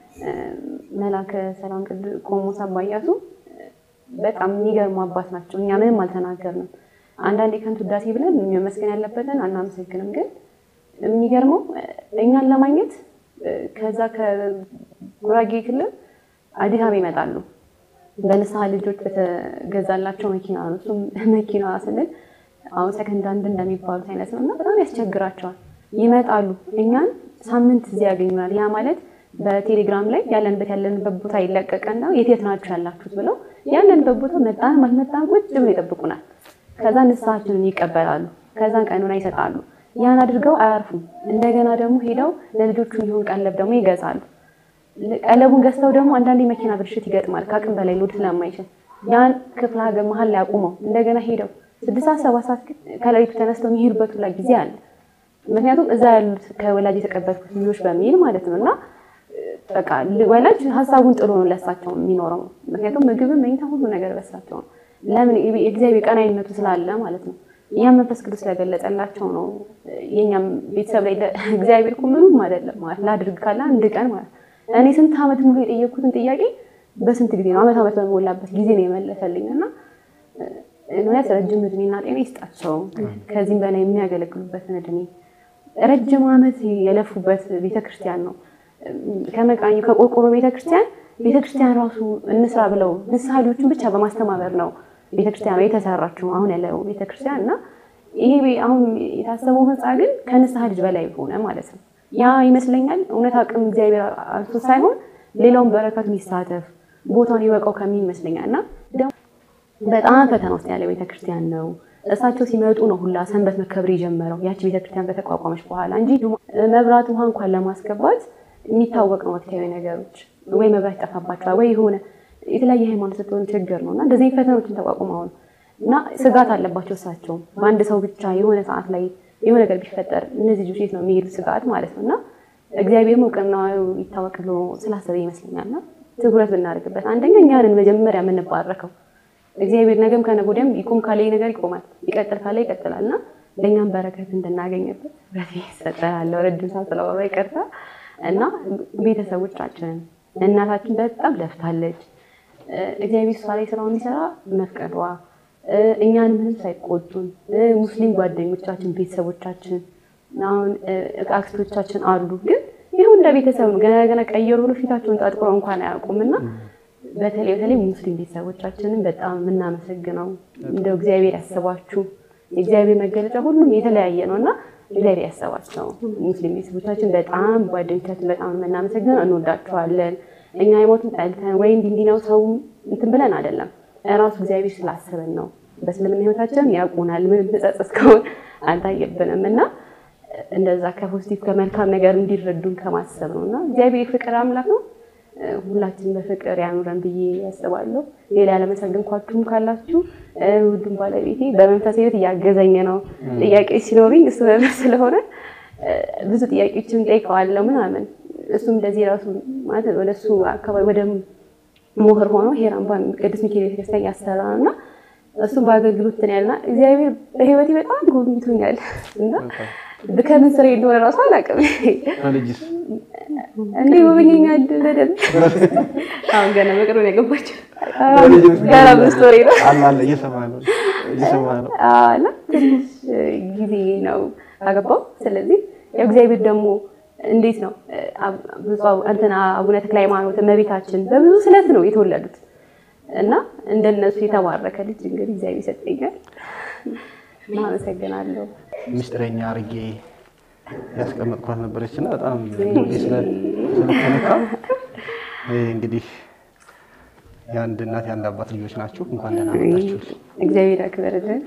መላከ ሰላም ቅዱስ ቆሞስ አባ ኢያሱ በጣም የሚገርሙ አባት ናቸው እኛ ምንም አልተናገርንም አንዳንዴ ከንቱ ዳሴ ብለን የሚመስገን ያለበትን አናመሰግንም ግን የሚገርመው እኛን ለማግኘት ከዛ ከጉራጌ ክልል አዲስ አበባ ይመጣሉ በነሳ ልጆች በተገዛላቸው መኪና ነው እሱም መኪና ስንል አሁን ሰከንድ አንድ እንደሚባሉት አይነት ነውና በጣም ያስቸግራቸዋል ይመጣሉ እኛን ሳምንት እዚህ ያገኙናል ያ ማለት በቴሌግራም ላይ ያለንበት ቦታ ይለቀቀና የት ናችሁ ያላችሁት ብለው ያለንበት ቦታ መጣን ማልመጣን ቁጭ ብለው ይጠብቁናል ከዛ ንስሐችንን ይቀበላሉ ከዛ ቀኑን ይሰጣሉ ያን አድርገው አያርፉም እንደገና ደግሞ ሄደው ለልጆቹ ይሁን ቀለብ ደግሞ ይገዛሉ ቀለቡን ገዝተው ደግሞ አንዳንዴ መኪና ብልሽት ይገጥማል ከአቅም በላይ ሎድ ስለማይችል ያን ክፍለ ሀገር መሀል ላይ አቁመው እንደገና ሄደው 6-7 ሰዓት ከሌሊቱ ተነስተው የሚሄዱበት ሁላ ጊዜ አለ ምክንያቱም እዛ ያሉት ከወላጅ የተቀበልኩት ልጆች በሚል ማለት ነውና በቃ ወላጅ ሐሳቡን ጥሎ ነው ለሳቸው የሚኖረው ምክንያቱም ምግብም መኝታ ሁሉ ነገር በሳቸው ነው ለምን እግዚአብሔር ቀናይነቱ ስላለ ማለት ነው ያ መንፈስ ቅዱስ ያገለጸላቸው ነው። የኛም ቤተሰብ ላይ እግዚአብሔር እኮ ምንም አይደለም ማለት ላድርግ ካለ አንድ ቀን ማለት እኔ ስንት ዓመት ሙሉ የጠየኩትን ጥያቄ በስንት ጊዜ ነው ዓመት በሞላበት ጊዜ ነው የመለሰልኝና እውነት ረጅም እድሜና ጤና ይስጣቸው። ከዚህም በላይ የሚያገለግሉበት እድሜ ረጅም ዓመት የለፉበት ቤተክርስቲያን ነው። ከመቃኙ ከቆርቆሮ ቤተክርስቲያን ራሱ እንስራ ብለው ምሳሌዎችን ብቻ በማስተማር ነው ቤተክርስቲያኑ የተሰራችው አሁን ያለው ቤተክርስቲያንና ይሄ አሁን የታሰበው ህንጻ ግን ከንስሐ ልጅ በላይ ሆነ ማለት ነው። ያ ይመስለኛል እውነት አቅም እግዚአብሔር አልፎ ሳይሆን ሌላውን በረከት የሚሳተፍ ቦታውን ይወቀው ከሚመስለኛልና በጣም ፈተና ውስጥ ያለ ቤተክርስቲያን ነው። እሳቸው ሲመጡ ነው ሁላ ሰንበት መከበር የጀመረው ያቺ ቤተክርስቲያን በተቋቋመች በኋላ እንጂ መብራት ውሃ እንኳን ለማስገባት የሚታወቅ ነው ወቅታዊ ነገሮች ወይ መብራት ይጠፋባቸዋል ወይ የሆነ የተለያየ ሃይማኖት ስትሆን ችግር ነውና እንደዚህ ፈተናዎችን ተቋቁመው እና ስጋት አለባቸው እሳቸው በአንድ ሰው ብቻ የሆነ ሰዓት ላይ የሆነ ነገር ቢፈጠር እነዚህ ልጆች ነው የሚሄዱ ስጋት ማለት ነውና እግዚአብሔር ሙቀናው ይታወቅ ብሎ ስላሰበ ይመስለኛልና ትኩረት ብናደርግበት አንደኛ እኛን መጀመሪያ የምንባረከው እግዚአብሔር ነገም ከነገ ወዲያም ይቆም ካለ ነገር ይቆማል ይቀጥል ካለ ይቀጥላልና ለኛም በረከት እንድናገኝበት በዚህ ሰጣለው ረጅም ሰዓት ስለወራ ይቀርታ እና ቤተሰቦቻችን እናታችን በጣም ለፍታለች እግዚአብሔር ስራውን እንዲሰራ መፍቀዷ እኛን ምንም ሳይቆጡን ሙስሊም ጓደኞቻችን ቤተሰቦቻችን አሁን አክስቶቻችን አሉ ግን ይሁን ለቤተሰብ ገና ቀየሩ ብሎ ፊታቸውን ታጥቆ እንኳን አያውቁምና በተለይ ሙስሊም ቤተሰቦቻችንን በጣም እናመሰግነው እንደው እግዚአብሔር ያሰባችሁ የእግዚአብሔር መገለጫ ሁሉም የተለያየ ነውና እግዚአብሔር ያሰባቸው ሙስሊም ቤተሰቦቻችን በጣም ጓደኞቻችን በጣም እናመሰግነው እንወዳቸዋለን እኛ አይሞትን ጠልተን ወይ እንዲናው ሰው እንትን ብለን አይደለም ራሱ እግዚአብሔር ስላሰበን ነው በስልምና ህይወታችን ያውቁናል ምን ተጸጸስከው አልታየብንምና እንደዛ ከፖዚቲቭ ከመልካም ነገር እንዲረዱን ከማሰብ ነውና እግዚአብሔር ፍቅር አምላክ ነው ሁላችን በፍቅር ያኑረን ብዬ ያስባለሁ ሌላ ለመሰግንኳችሁም ካላችሁ ውዱም ባለቤቴ በመንፈስ ህይወት ያገዘኝ ነው ጥያቄ ሲኖርኝ እሱ በመስ ስለሆነ ብዙ ጥያቄዎችን ጠይቀዋለሁ ምናምን እሱም እንደዚህ ራሱ ማለት ወደሱ አካባቢ ወደ ሞህር ሆኖ ሄራምባን ቅዱስ ሚካኤል ቤተክርስቲያን ያሰራና እሱ ባገልግሎት ተያልና እግዚአብሔር በህይወቴ በጣም ጎብኝቶኛል እና በከምን ስራ እንደሆነ ራሱ አላውቅም ልጅስ እንዴ ወበኛኛል በደንብ አሁን ገና በቅርቡ ነው የገባችው ገና በስቶሪ ነው አላለ እየሰማነው አላ ትንሽ ጊዜ ነው አገባው ስለዚህ እግዚአብሔር ደግሞ እንዴት ነው ብዙው አንተና አቡነ ተክለ ሃይማኖት እመቤታችን በብዙ ስለት ነው የተወለዱት እና እንደነሱ የተባረከ ልጅ እንግዲህ እግዚአብሔር ይሰጠኛል ማመሰግናለሁ ምስጥረኛ አርጌ ያስቀመጥኳት ነበርችና በጣም ስለተነካ እንግዲህ የአንድ እናት የአንድ አባት ልጆች ናችሁ እንኳን ደህና መጣችሁ እግዚአብሔር ያክብርልን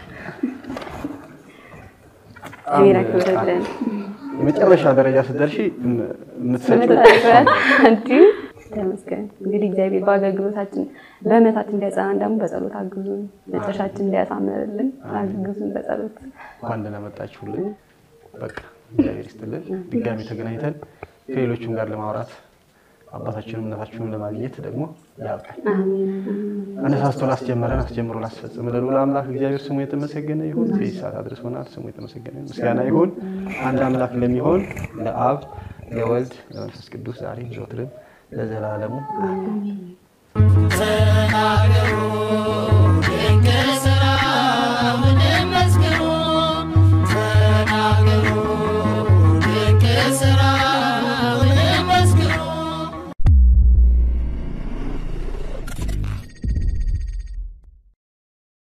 የመጨረሻ ደረጃ ስትደርሺ የምትሰጪው አንቺ ተመስገን እንግዲህ እግዚአብሔር በአገልግሎታችን በእምነታችን እንዲያጸናን ደግሞ በጸሎት አግዙን መጨረሻችን እንዲያሳምርልን አግዙን በጸሎት እንኳን ደህና መጣችሁልኝ በቃ እግዚአብሔር ይስጥልን ድጋሚ ተገናኝተን ከሌሎችም ጋር ለማውራት አባታችንን እናታችንን ለማግኘት ደግሞ ያብቃል አሜን አነሳስቶ ላስጀመረን አስጀምሮ ላስፈጽመልን ለአምላክ እግዚአብሔር ስሙ የተመሰገነ ይሁን በኢሳት አድርሶናል ስሙ የተመሰገነ ምስጋና ይሁን አንድ አምላክ ለሚሆን ለአብ ለወልድ ለመንፈስ ቅዱስ ዛሬም ዘወትርም ለዘላለሙ አሜን